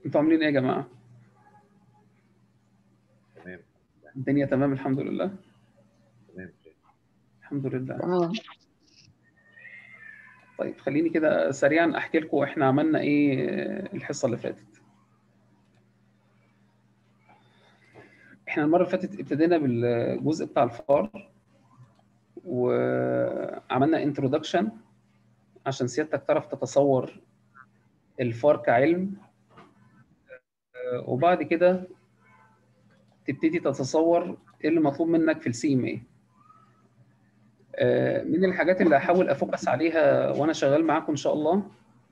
انتوا عاملين ايه يا جماعه؟ تمام. الدنيا تمام الحمد لله. تمام. الحمد لله. تمام. طيب خليني كده سريعا احكي لكم احنا عملنا ايه الحصه اللي فاتت. احنا المره اللي فاتت ابتدينا بالجزء بتاع الفار، وعملنا انترودكشن عشان سيادتك تعرف تتصور الفار كعلم، وبعد كده تبتدي تتصور ايه اللي مطلوب منك في السي ام اي. من الحاجات اللي هحاول افوكس عليها وانا شغال معاكم ان شاء الله،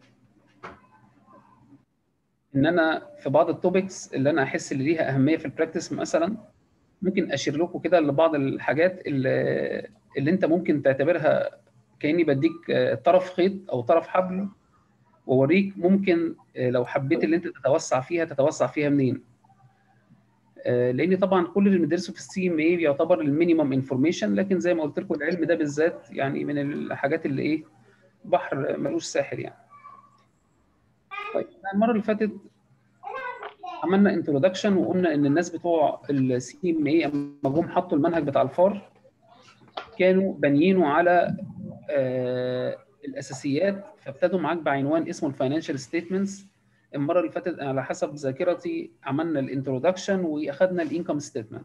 ان انا في بعض التوبكس اللي انا احس اللي ليها اهميه في البراكتس مثلا ممكن اشير لكم كده لبعض الحاجات اللي انت ممكن تعتبرها كاني بديك طرف خيط او طرف حبل، واوريك ممكن لو حبيت اللي انت تتوسع فيها منين. لان طبعا كل اللي بندرسه في السي ام اي بيعتبر المينيمم انفورميشن، لكن زي ما قلت لكم العلم ده بالذات يعني من الحاجات اللي ايه، بحر ملوش ساحل يعني. طيب المره اللي فاتت عملنا انترودكشن وقلنا ان الناس بتوع السي ام اي اما جم حطوا المنهج بتاع الفار كانوا بانيينه على الاساسيات، فابتدوا معاك بعنوان اسمه الفاينانشال ستيتمنتس. المره اللي فاتت على حسب ذاكرتي عملنا الانترودكشن واخدنا الانكم ستيتمنت،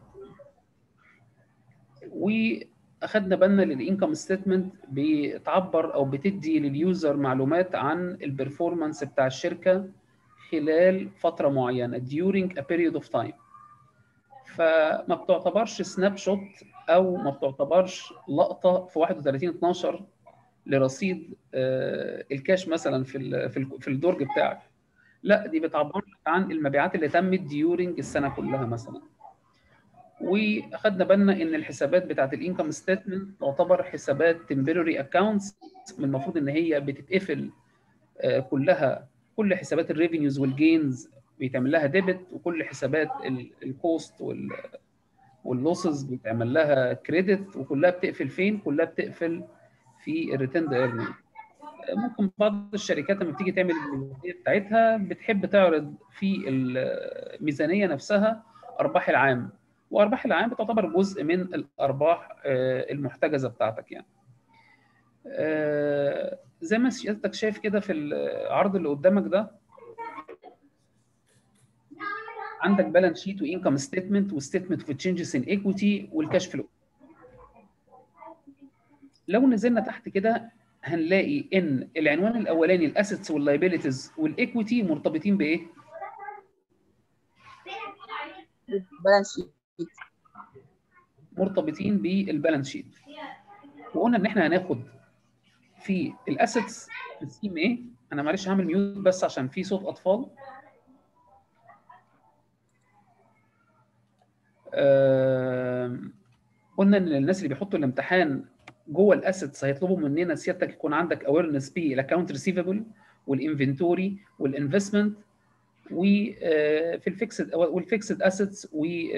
واخدنا بالنا للانكم ستيتمنت بتعبر او بتدي لليوزر معلومات عن البرفورمانس بتاع الشركه خلال فتره معينه during a period of time. فما بتعتبرش سناب شوت او ما بتعتبرش لقطه في 31/12 لرصيد الكاش مثلا في الدرج بتاعك، لا دي بتعبر لك عن المبيعات اللي تمت ديورنج السنه كلها مثلا. واخدنا بالنا ان الحسابات بتاعت الانكم ستيتمنت تعتبر حسابات تمبرري اكاونتس، من المفروض ان هي بتتقفل كلها. كل حسابات الريفينيوز والجينز بيتعمل لها ديبت، وكل حسابات الكوست واللوسز بيتعمل لها كريدت، وكلها بتقفل فين؟ كلها بتقفل في الريتند ايرنينج. ممكن بعض الشركات لما بتيجي تعمل الميزانيه بتاعتها بتحب تعرض في الميزانيه نفسها ارباح العام، وارباح العام بتعتبر جزء من الارباح المحتجزه بتاعتك يعني. زي ما سيادتك شايف كده في العرض اللي قدامك ده، عندك بالانس شيت وانكم ستيتمنت وستيتمنت اوف تشينجز ان ايكويتي والكاش فلو. لو نزلنا تحت كده هنلاقي ان العنوان الاولاني الاسيتس واللايبيليتيز والايكويتي مرتبطين بايه؟ بالانس شيت. مرتبطين بالبالانس شيت. وقلنا ان احنا هناخد في الاسيتس في السي ام اي. انا معلش هعمل ميوت بس عشان في صوت اطفال. قلنا ان الناس اللي بيحطوا الامتحان جوه الاسيتس هيطلبوا مننا سيادتك يكون عندك اويرنس بالاكونت ريسيفبل والانفنتوري والانفستمنت، وفي الفيكسد اسيتس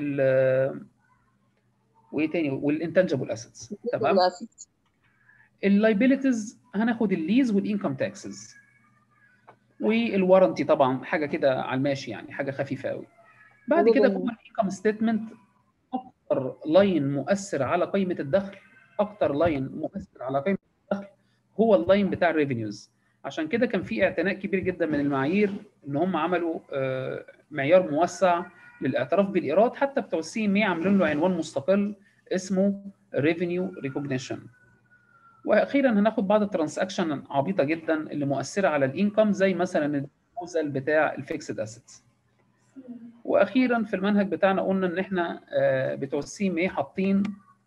وايه تاني والانتنجبل اسيتس. تمام. اللايبيليتيز هناخد الليز والانكم تاكسز، والورنتي طبعا حاجه كده على الماشي يعني، حاجه خفيفه قوي. بعد كده جوه الانكم ستيتمنت اكتر لاين مؤثر على قيمه الدخل، اكتر لاين مؤثر على قيمه الدخل هو اللاين بتاع الريفينيوز. عشان كده كان في اعتناء كبير جدا من المعايير ان هم عملوا معيار موسع للاعتراف بالايراد، حتى بتوع السي ام اي عاملين له عنوان مستقل اسمه ريفينيو ريكوجنيشن. واخيرا هناخد بعض الترانزاكشن عبيطه جدا اللي مؤثره على الانكم، زي مثلا الديسبوزال بتاع الفيكسد اسيتس. واخيرا في المنهج بتاعنا قلنا ان احنا بتوع السي ام اي حاطين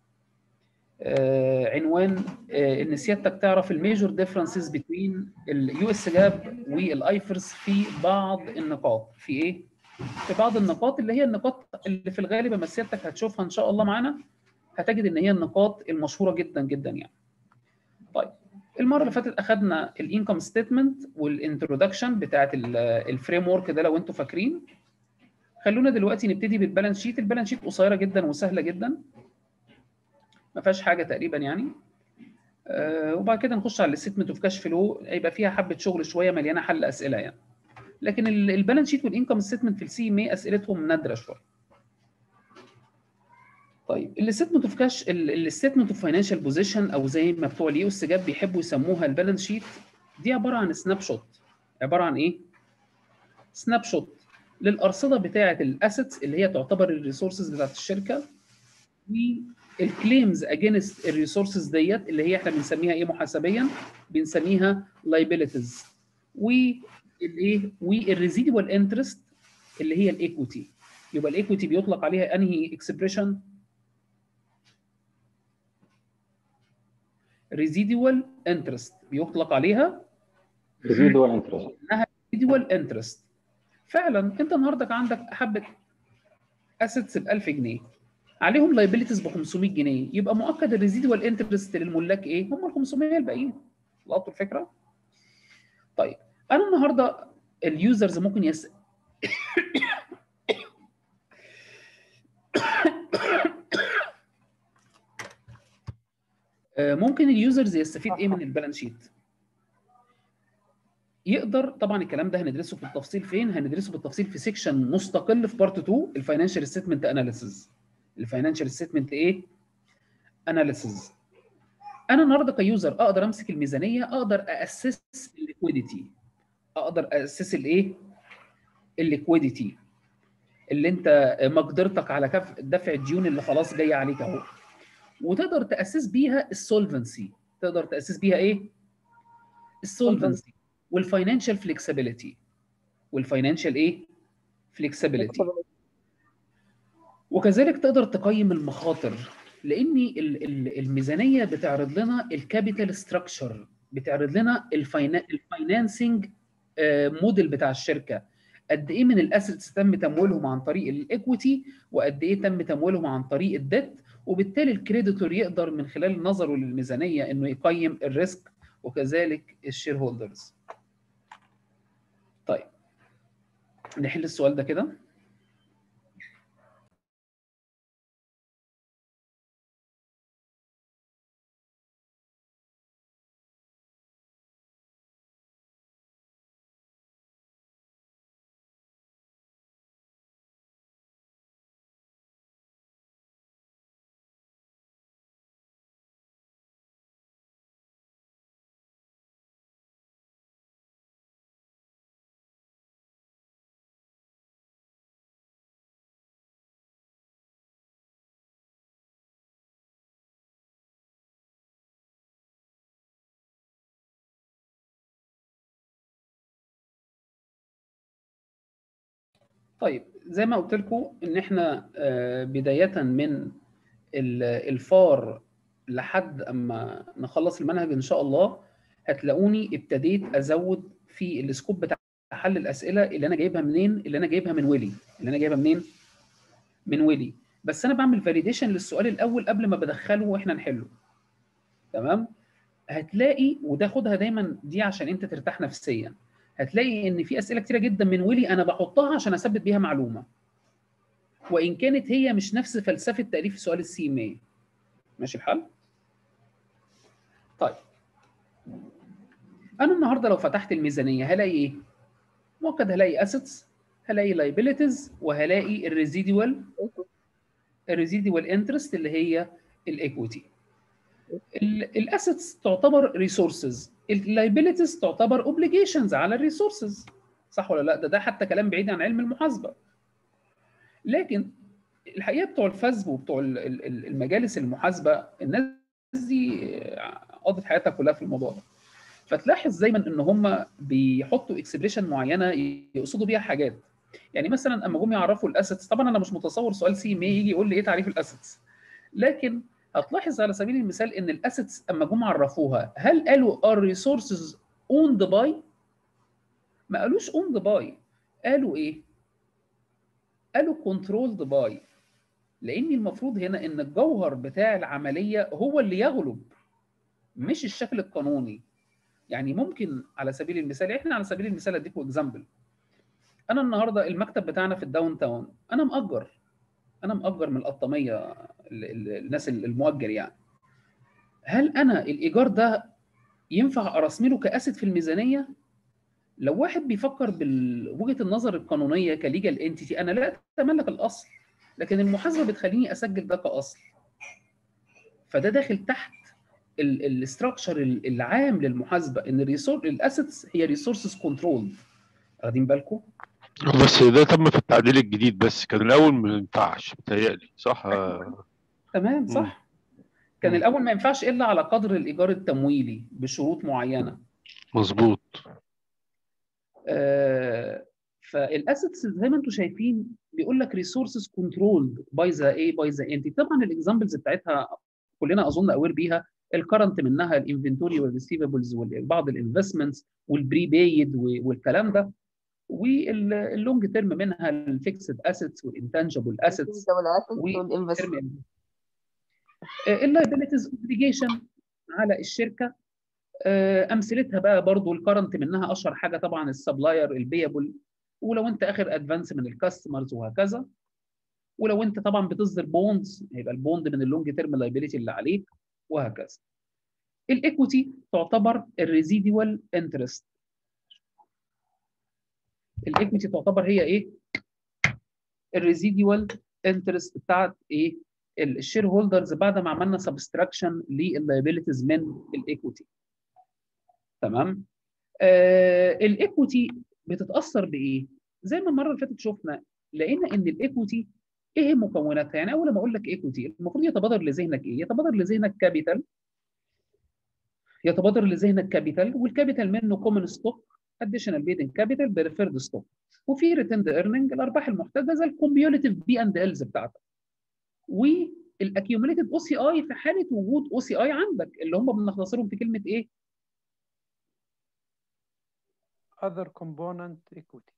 عنوان ان سيادتك تعرف الميجور ديفرنسز بين اليو اس جاب والايفرس في بعض النقاط. في ايه؟ في بعض النقاط اللي هي النقاط اللي في الغالب اما سيادتك هتشوفها ان شاء الله معانا هتجد ان هي النقاط المشهوره جدا جدا يعني. طيب المره اللي فاتت اخذنا الانكم ستيتمنت والانترودكشن بتاعت الفريم ورك ده لو انتم فاكرين. خلونا دلوقتي نبتدي بالبالانس شيت. البالانس شيت قصيره جدا وسهله جدا، ما فيهاش حاجه تقريبا يعني. وبعد كده نخش على الستمنت اوف كاش فلو، هيبقى فيها حبه شغل شويه مليانه حل اسئله يعني. لكن البالانس شيت والانكم ستمنت في السي ام اي اسئلتهم نادره شويه. طيب الستمنت اوف كاش، الستمنت اوف فاينانشال بوزيشن، او زي ما بتوع اليو اس جاب بيحبوا يسموها البالانس شيت، دي عباره عن سناب شوت. عباره عن ايه؟ سناب شوت للارصده بتاعه الاسيتس اللي هي تعتبر الريسورسز بتاعه الشركه، والكليمز اجينست الريسورسز ديت اللي هي احنا بنسميها ايه محاسبيا؟ بنسميها لايبيليتيز. والايه؟ والريزيدوال انترست اللي هي الايكويتي. يبقى الايكويتي بيطلق عليها انهي اكسبريشن؟ ريزيدوال انترست بيطلق عليها ريزيدوال انترست. انها ريزيدوال انترست. فعلا انت النهارده عندك حبه اسيتس ب 1000 جنيه، عليهم لايبيليتيز ب 500 جنيه، يبقى مؤكد الريزيدوال انترست للملاك ايه؟ هم ال 500 الباقيين. لقطوا الفكره؟ طيب انا النهارده اليوزرز ممكن ممكن اليوزرز يستفيد ايه من البالانس شيت؟ يقدر طبعا الكلام ده هندرسه بالتفصيل فين؟ هندرسه بالتفصيل في سيكشن مستقل في بارت 2 الفاينانشال ستيتمنت اناليسيز. الفاينانشال ستيتمنت ايه؟ اناليسيز. انا النهارده كيوزر اقدر امسك الميزانيه، اقدر اسس الليكويديتي، اقدر اسس الايه؟ الليكويديتي اللي انت مقدرتك على دفع الديون اللي خلاص جايه عليك اهو. وتقدر تاسس بيها السولفنسي. تقدر تاسس بيها ايه؟ السولفنسي والفاينانشال فليكسبيليتي. والفاينانشال ايه؟ فليكسبيليتي. وكذلك تقدر تقيم المخاطر، لان الميزانيه بتعرض لنا الكابيتال ستراكشر، بتعرض لنا الفاينانسنج موديل بتاع الشركه. قد ايه من الاسيتس تم تمويلهم عن طريق الايكويتي، وقد ايه تم تمويلهم عن طريق الديت، وبالتالي الكريديتور يقدر من خلال نظره للميزانيه انه يقيم الريسك، وكذلك الشير هولدرز. طيب نحل السؤال ده كده. طيب زي ما قلت لكم ان احنا بدايه من الفار لحد اما نخلص المنهج ان شاء الله، هتلاقوني ابتديت ازود في السكوب بتاع حل الاسئله اللي انا جايبها منين؟ اللي انا جايبها من ويلي. اللي انا جايبها منين؟ من ويلي. بس انا بعمل فاليديشن للسؤال الاول قبل ما بدخله واحنا نحله. تمام؟ هتلاقي، وده خدها دايما دي عشان انت ترتاح نفسيا، هتلاقي ان في اسئله كتيره جدا من ويلي انا بحطها عشان اثبت بيها معلومه، وان كانت هي مش نفس فلسفه تاليف سؤال السي ام اي. ماشي الحال؟ طيب انا النهارده لو فتحت الميزانيه هلاقي ايه؟ مؤكد هلاقي اسيتس، هلاقي لايبيليتيز، وهلاقي الريزيدوال انترست اللي هي الايكويتي. الاسيتس تعتبر ريسورسز، اللايبيليتيز تعتبر اوبليجيشنز على الريسورسز. صح ولا لا؟ ده حتى كلام بعيد عن علم المحاسبه. لكن الحقيقه بتوع الفزب وبتوع المجالس المحاسبه، الناس دي قضت حياتها كلها في الموضوع ده. فتلاحظ دايما ان هم بيحطوا اكسبريشن معينه يقصدوا بيها حاجات. يعني مثلا اما جم يعرفوا الاسيتس، طبعا انا مش متصور سؤال سي ام اي يجي يقول لي ايه تعريف الاسيتس، لكن هتلاحظ على سبيل المثال ان الاسيتس اما جم عرفوها هل قالوا ار ريسورسز اوند باي؟ ما قالوش اوند باي. قالوا ايه؟ قالوا كنترولد باي. لان المفروض هنا ان الجوهر بتاع العمليه هو اللي يغلب، مش الشكل القانوني. يعني ممكن على سبيل المثال، احنا على سبيل المثال اديكم اكزامبل. انا النهارده المكتب بتاعنا في الداون تاون، انا مأجر من القطاميه، الناس المؤجر يعني. هل انا الايجار ده ينفع ارسمله كاسد في الميزانيه؟ لو واحد بيفكر بوجهه النظر القانونيه كليجال انتيتي، انا لا اتملك الاصل، لكن المحاسبه بتخليني اسجل ده كاصل. فده داخل تحت الاستراكشر العام للمحاسبه، ان الاسيتس هي ريسورسز كنترول. واخدين بالكم؟ بس ده تم في التعديل الجديد، بس كان الاول ما ينفعش بتهيألي، صح؟ تمام، صح. كان الاول ما ينفعش الا على قدر الايجار التمويلي بشروط معينه. مظبوط. فالاسيتس زي ما انتم شايفين بيقول لك ريسورسز كنترولد باي ذا انتي. طبعا الاكزامبلز بتاعتها كلنا اظن اوير بيها. الكرنت منها الانفنتوري والريسيفبلز وبعض الانفستمنتس والبري بايد والكلام ده، واللونج تيرم منها الفيكسد اسيتس والانتنجبل اسيتس والانفستمنت. اللايبيلتيز اوبليجيشن على الشركه. امثلتها بقى برضو الكرنت منها اشهر حاجه طبعا السبلاير البيبل، ولو انت اخر ادفانس من الكاستمرز وهكذا. ولو انت طبعا بتصدر بوندز هيبقى البوند من اللونج تيرم لايبيلتي اللي عليك وهكذا. الايكويتي تعتبر الريزيدوال انترست. الايكويتي تعتبر هي ايه؟ الريزيدوال انترست بتاعت ايه؟ الشير هولدرز بعد ما عملنا سبستراكشن لللايبيلتيز من الايكويتي. تمام؟ الايكويتي بتتاثر بايه؟ زي ما المره اللي فاتت شفنا، لقينا ان الايكويتي ايه مكوناتها؟ يعني اول ما اقول لك ايكويتي المفروض يتبادر لذهنك ايه؟ يتبادر لذهنك كابيتال. يتبادر لذهنك كابيتال، والكابيتال منه كومن ستوك، اديشنال بيدنج كابيتال، بريفيرد ستوك، وفي ريتند ايرننج الارباح المحتجزه الكوميوليتيف بي اند الز بتاعتك، والاكيوميليتد او سي اي في حاله وجود او سي اي عندك، اللي هم بنختصرهم في كلمه ايه؟ other component equity.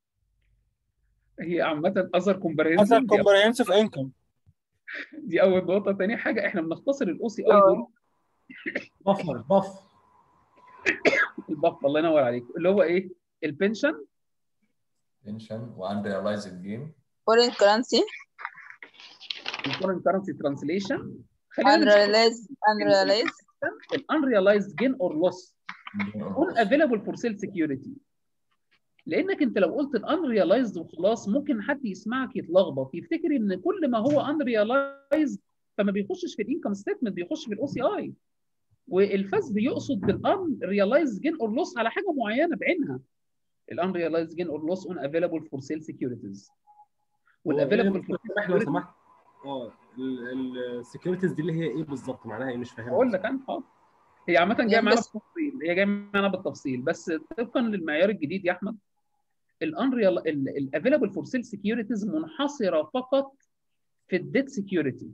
هي عامه اذر كومبريهنسيف other comprehensive income. دي اول نقطه. ثاني حاجه احنا بنختصر الاو سي اي دول بف البف، الله ينور عليك، اللي هو ايه؟ البنشن وunrealized gain. foreign currency. الفورين كرنسي ترانسليشن. unrealized الانريلايزد جين اور لوس اون افيلابل فور سيل سكيورتي. لانك انت لو قلت الانريلايزد وخلاص ممكن حد يسمعك يتلخبط يفتكر ان كل ما هو انريلايزد فما بيخشش في الانكم ستيتمنت، بيخش في الاو سي اي. والفسد يقصد بالانريلايزد جين اور لوس على حاجه معينه بعينها. الانريلايزد جين اور لوس اون افيلابل فور سيل سكيورتيز. والافيلابل فور لو سمحت السكيورتيز دي اللي هي ايه بالظبط؟ معناها ايه؟ مش فاهم. اقول لك انا حاضر. هي عامه جايه معانا بالتفصيل، هي جايه معانا بالتفصيل، بس طبقا للمعيار الجديد يا احمد الانريال الافيلابل فور سيل سكيورتيز منحصره فقط في الديت سكيورتي.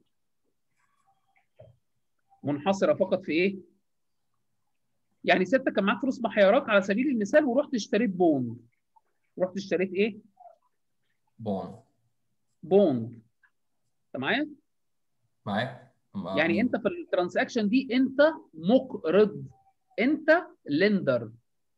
منحصره فقط في ايه؟ يعني سيادتك كان معاك فلوس محيراك على سبيل المثال ورحت اشتريت بوند. رحت اشتريت ايه؟ بوند. انت معايا؟ معاك. يعني انت في الترانزاكشن دي انت مقرض، انت لندر.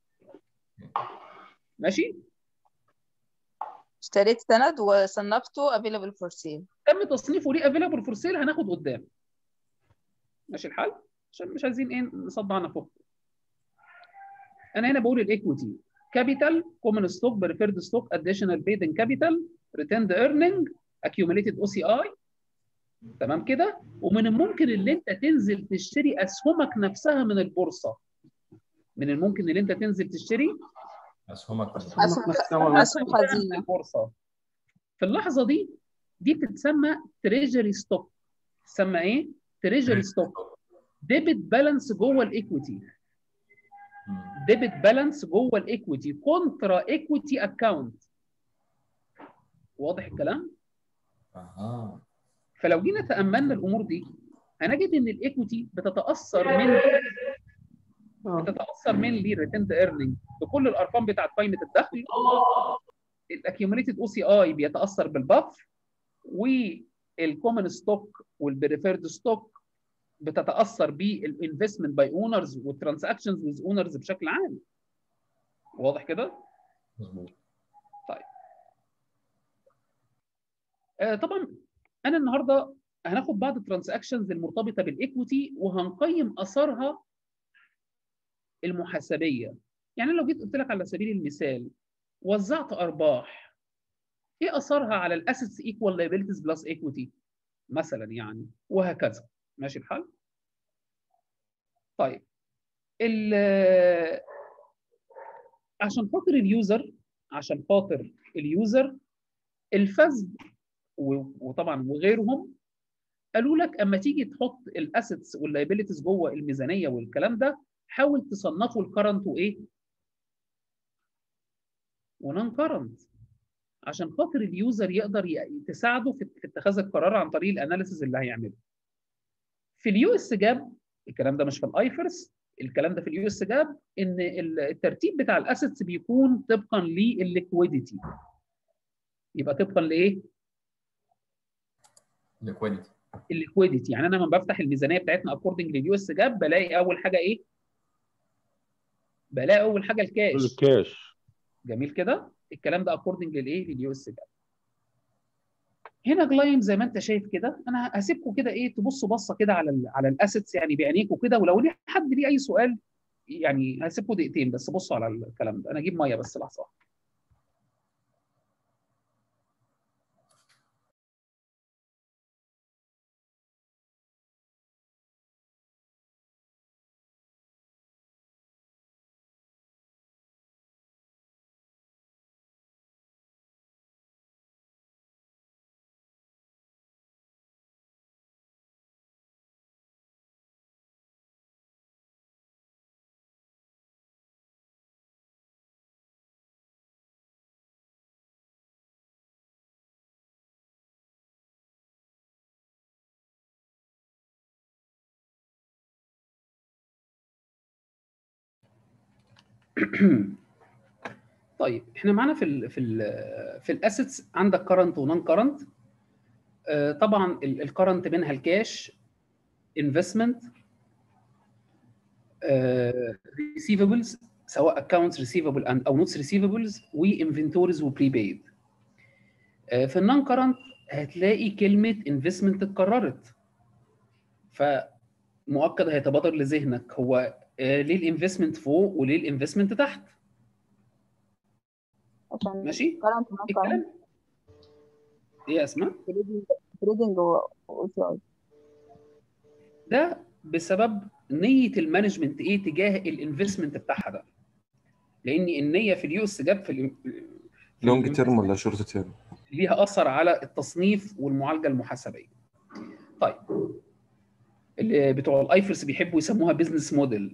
ماشي؟ اشتريت سند وصنفته available for sale. تم تصنيفه ليه available for sale، هناخد قدام. ماشي الحال؟ عشان مش عايزين ايه نصدعنا فوق. انا هنا بقول الايكويتي كابيتال، كومن ستوك، بريفيرد ستوك، اديشنال بيد ان كابيتال، ريتيند ايرنينج، اكيوميليتد او سي اي. تمام كده؟ ومن الممكن اللي انت تنزل تشتري اسهمك نفسها من البورصه. من الممكن اللي انت تنزل تشتري اسهم خزينه البورصه. في اللحظه دي بتتسمى تريجري ستوك. تسمى ايه؟ تريجري ستوك. ديبت بالانس جوه الايكويتي. ديبت بالانس جوه الايكويتي كونترا ايكويتي اكونت. واضح الكلام؟ فلو جينا تاملنا الامور دي هنجد ان الايكويتي بتتاثر من لي ريتند ايرنينج بكل الارقام بتاعت قائمه الدخل. الاكيوميليتد او سي اي بيتاثر بالباف، والكومن ستوك والبريفيرد ستوك بتتاثر بالانفستمنت باي اونرز والترانزاكشنز ويز اونرز بشكل عام. واضح كده؟ مظبوط. طيب طبعا انا النهارده هناخد بعض الترانزاكشنز المرتبطه بالايكويتي وهنقيم اثارها المحاسبيه يعني لو جيت قلت لك على سبيل المثال وزعت ارباح، ايه اثرها على الاسيتس ايكوال لايبيلتيز بلس ايكويتي مثلا يعني، وهكذا. ماشي الحال؟ طيب عشان خاطر اليوزر الفاسد وطبعا وغيرهم قالوا لك اما تيجي تحط الاسيتس واللايبيلتيز جوه الميزانيه والكلام ده، حاول تصنفوا الكرنت وايه؟ ونون كرنت، عشان خاطر اليوزر يقدر تساعده في اتخاذ القرار عن طريق الاناليسيز اللي هيعمله. في اليو اس جاب الكلام ده مش في الايفرس، الكلام ده في اليو اس جاب ان الترتيب بتاع الاسيتس بيكون طبقا للليكويديتي. يبقى طبقا لايه؟ الليكويديتي. يعني انا لما بفتح الميزانيه بتاعتنا اكوردنج لليو اس جاب بلاقي اول حاجه ايه؟ بلاقي اول حاجه الكاش. جميل كده؟ الكلام ده اكوردنج للايه؟ لليو اس جاب. هنا جلايم زي ما انت شايف كده. انا هسيبكم كده ايه، تبصوا بصه كده على الاسيتس يعني بعينيكم كده، ولو ليه حد ليه اي سؤال يعني هسيبكم دقيقتين بس بصوا على الكلام ده. انا اجيب ميه بس لحظه. طيب احنا معانا في الاسيتس عندك كرنت ونون كرنت. طبعا الكرنت منها الكاش، انفستمنت، ريسيفبلز سواء اكونتس ريسيفبل او نوتس ريسيفبلز، وانفنتوريز وبريبيد. في النون كرنت هتلاقي كلمه انفستمنت اتكررت، فمؤكد هيتبادر لذهنك هو ليه الانفستمنت فوق وليه الانفستمنت تحت؟ عشان ماشي؟ current و non-current ايه يا اسماء؟ trading و OCI. ده بسبب نيه المانجمنت ايه تجاه الانفستمنت بتاعها ده. لان النيه في اليو اس جاب في لونج تيرم ولا شورت تيرم؟ ليها اثر على التصنيف والمعالجه المحاسبيه. طيب اللي بتوع الايفرس بيحبوا يسموها بزنس موديل.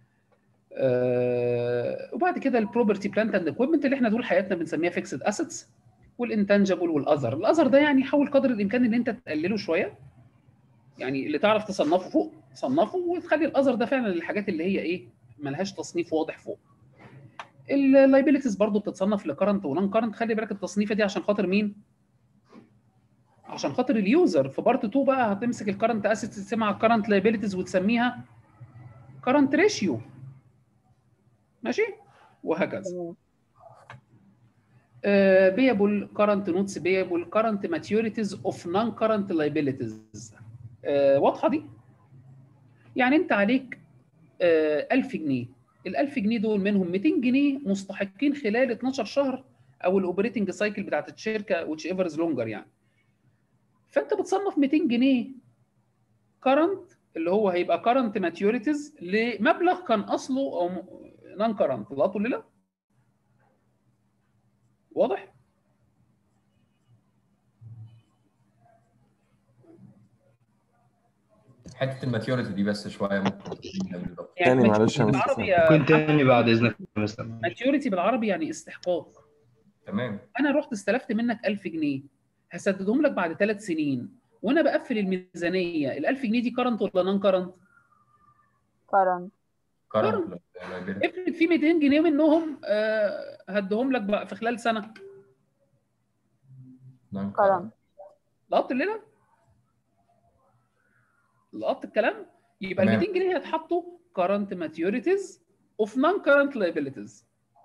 وبعد كده البروبرتي بلانت اند اكويبمنت اللي احنا دول حياتنا بنسميها فيكسد اسيتس، والانتنجبل والاذر ده يعني حاول قدر الامكان ان انت تقلله شويه، يعني اللي تعرف تصنفه فوق صنفه، وتخلي الاذر ده فعلا الحاجات اللي هي ايه ملهاش تصنيف واضح فوق. اللايبيلتيز برضو بتتصنف لكرنت ونون كرنت. خلي بالك التصنيفه دي عشان خاطر مين؟ عشان خاطر اليوزر. في بارت 2 بقى هتمسك الكرنت اسيتس تقسمها على الكرنت لايبيلتيز وتسميها كرنت ريشيو. ماشي؟ وهكذا. بيبل كرنت نوتس بيبل كرنت ماتيوريتيز اوف نون كرنت لايبيلتيز. واضحه دي؟ يعني انت عليك 1000 جنيه، ال 1000 جنيه دول منهم 200 جنيه مستحقين خلال 12 شهر او الاوبريتنج سايكل بتاعت الشركه وتش ايفرز لونجر يعني. فانت بتصنف 200 جنيه كرنت اللي هو هيبقى كرنت ماتيوريتيز لمبلغ كان اصله او نون كرنت. لا تقول لي لا. واضح؟ حته الماتيوريتي دي بس شويه ممكن يعني معلش انا بالعربي ممكن تاني بعد اذنك مثلا. ماتيوريتي بالعربي يعني استحقاق. تمام. انا رحت استلفت منك 1000 جنيه هسددهم لك بعد 3 سنين، وانا بقفل الميزانيه ال 1000 جنيه دي كرنت ولا نون كرنت؟ current. كرنت. افرض في 200 جنيه منهم هدهم لك بقى في خلال سنه. current. لقطت الليله؟ لقطت الكلام؟ يبقى ال 200 جنيه هيتحطوا current maturities of non current liabilities.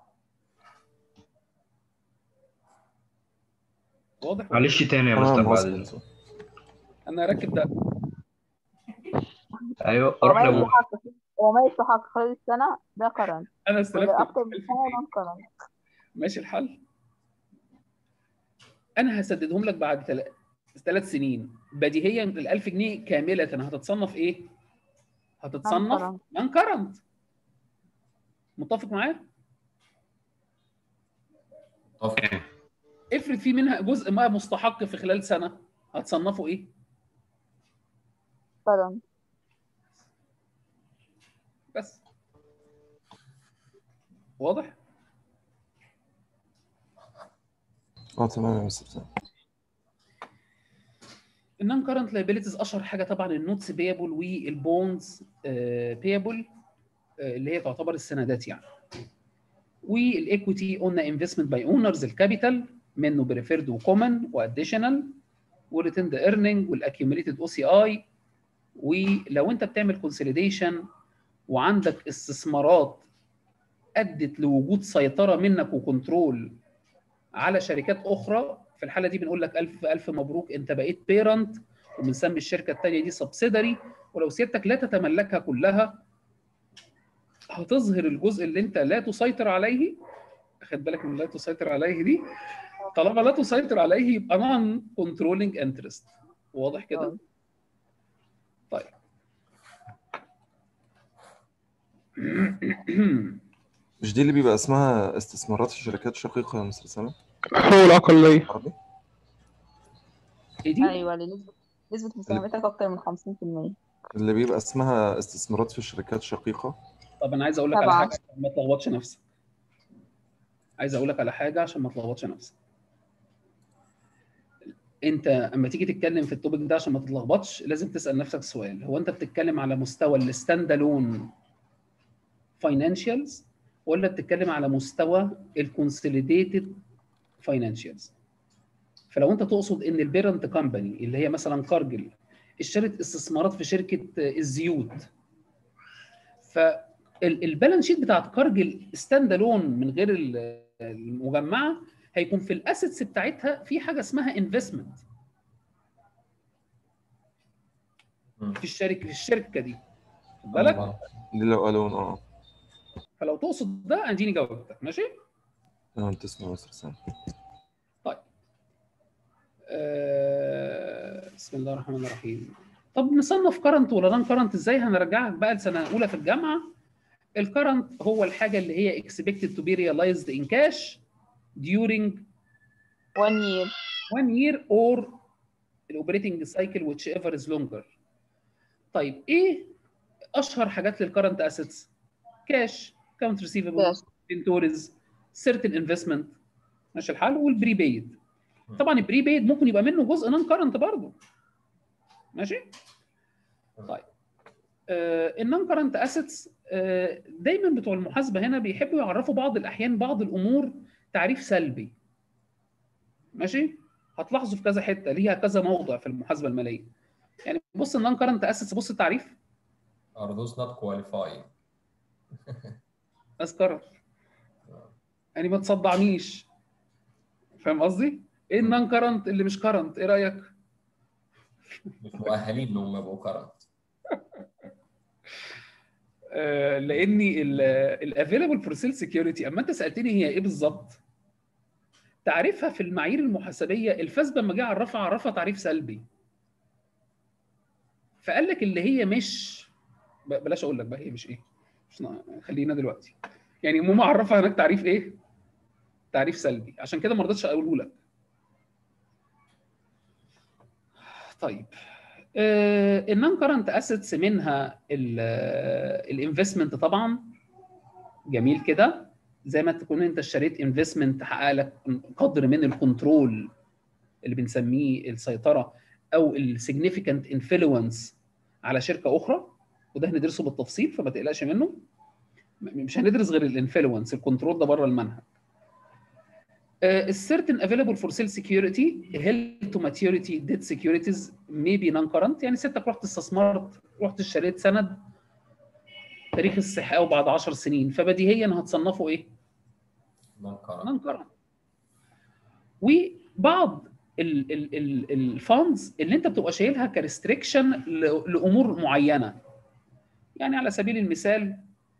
واضح؟ معلش تاني يا مستر بعد تمام اذنك. انا راكب ده. ايوه روح لابوك. هو ما يستحق خلال السنة ده كرنت، انا استلفت وده أكتر من 1000 سنة جنيه نون كرنت. ماشي الحل. انا هسددهم لك بعد 3 سنين. بديهيا ال 1000 جنيه كامله هتتصنف ايه؟ نون هتتصنف كرنت. نون كرنت. متفق معايا؟ متفق. افرض في منها جزء ما مستحق في خلال سنه، هتصنفه ايه؟ كرنت. بس واضح؟ تمام يا مستر سامي. النون كارنت لايبيليتيز اشهر حاجه طبعا النوتس بيبل والبونز بيبل اللي هي تعتبر السندات يعني. والايكويتي قلنا انفستمنت باي اونرز الكابيتال منه بريفيرد وكومن واديشنال والريتند ايرنينج والاكيوميليتد او سي اي. ولو انت بتعمل كونسوليديشن وعندك استثمارات ادت لوجود سيطره منك وكنترول على شركات اخرى، في الحاله دي بنقول لك الف الف مبروك انت بقيت بيرنت، وبنسمي الشركه الثانيه دي سبسيدري. ولو سيادتك لا تتملكها كلها هتظهر الجزء اللي انت لا تسيطر عليه. خد بالك من لا تسيطر عليه دي، طالما لا تسيطر عليه يبقى نون كنترولينج انترست. واضح كده؟ طيب مش دي اللي بيبقى اسمها استثمارات في شركات شقيقة يا مستر سامي؟ حقوق الأقلية. عربي؟ ايه دي؟ أيوة، نسبة مساهمتك أكتر من 50%. اللي بيبقى اسمها استثمارات في شركات شقيقة. طب انا عايز اقول لك على طبعا. حاجه عشان ما تلخبطش نفسك. عايز اقول لك على حاجه عشان ما تلخبطش نفسك. انت اما تيجي تتكلم في التوبيك ده عشان ما تتلخبطش لازم تسال نفسك سؤال: هو انت بتتكلم على مستوى الستاند الون فاينانشالز ولا بتتكلم على مستوى الكونسوليديتد فاينانشالز؟ فلو انت تقصد ان البيرنت كومباني اللي هي مثلا كارجل اشترت استثمارات في شركه الزيوت، فالبالانس شيت بتاعت كارجل ستاند الون من غير المجمعه هيكون في الاسيتس بتاعتها في حاجه اسمها انفستمنت في الشركه دي. خد بالك؟ دي لو قالون فلو تقصد ده اديني جاوبتك. ماشي؟ تمام. تسمع يا مستر سامي. طيب بسم الله الرحمن الرحيم. طب نصنف كرنت ولا نون كرنت ازاي؟ هنرجعك بقى لسنه اولى في الجامعه. الكرنت هو الحاجه اللي هي expected to be realized in cash during 1 year or الاوبريتنج سايكل whichever is longer. طيب ايه اشهر حاجات للكرنت اسيتس؟ كاش، كاونت ريسيفبل، انفنتوريز، سيرتن انفستمنت. ماشي الحال. والبري بيد. طبعا البري بيد ممكن يبقى منه جزء نون كرنت برضه. ماشي؟ طيب النون كرنت اسيتس دايما بتوع المحاسبه هنا بيحبوا يعرفوا بعض الاحيان بعض الامور تعريف سلبي. ماشي؟ هتلاحظوا في كذا حته ليها كذا موضع في المحاسبه الماليه. يعني بص النون كرنت اسيتس، بص التعريف are those not qualifying. اذكر يعني ما تصدعنيش. فاهم قصدي؟ ايه النون كرنت اللي مش كرنت؟ ايه رايك؟ مش مؤهلين انهم يبقوا كرنت. لاني الافيلبل فور سيل سكيورتي اما انت سالتني هي ايه بالظبط؟ تعريفها في المعايير المحاسبيه الفاسبه لما جه عرفها تعريف سلبي. فقال لك اللي هي مش بلاش اقول لك بقى هي مش ايه، مش خلينا دلوقتي يعني ماما عرفها هناك تعريف ايه؟ تعريف سلبي. عشان كده ما رضيتش اقوله لك. طيب النون كرنت اسيتس منها الانفستمنت طبعا. جميل كده. زي ما تكون انت اشتريت انفستمنت تحقق لك قدر من الكنترول اللي بنسميه السيطره او السيجنيفيكانت انفلونس على شركه اخرى، وده هندرسه بالتفصيل فما تقلقش منه. مش هندرس غير الانفلونس، الكنترول ده بره المنهج. السيرتن افيلبل فور سيل سكيورتي هيلد تو ماتيوريتي ديت سكيورتيز مي بي نون كرنت. يعني سيادتك رحت استثمرت، رحت اشتريت سند تاريخ استحقاقه بعد 10 سنين، فبديهيا هتصنفه ايه؟ نون كرنت. وبعض الفاندز اللي انت بتبقى شايلها كريستريكشن لامور معينه، يعني على سبيل المثال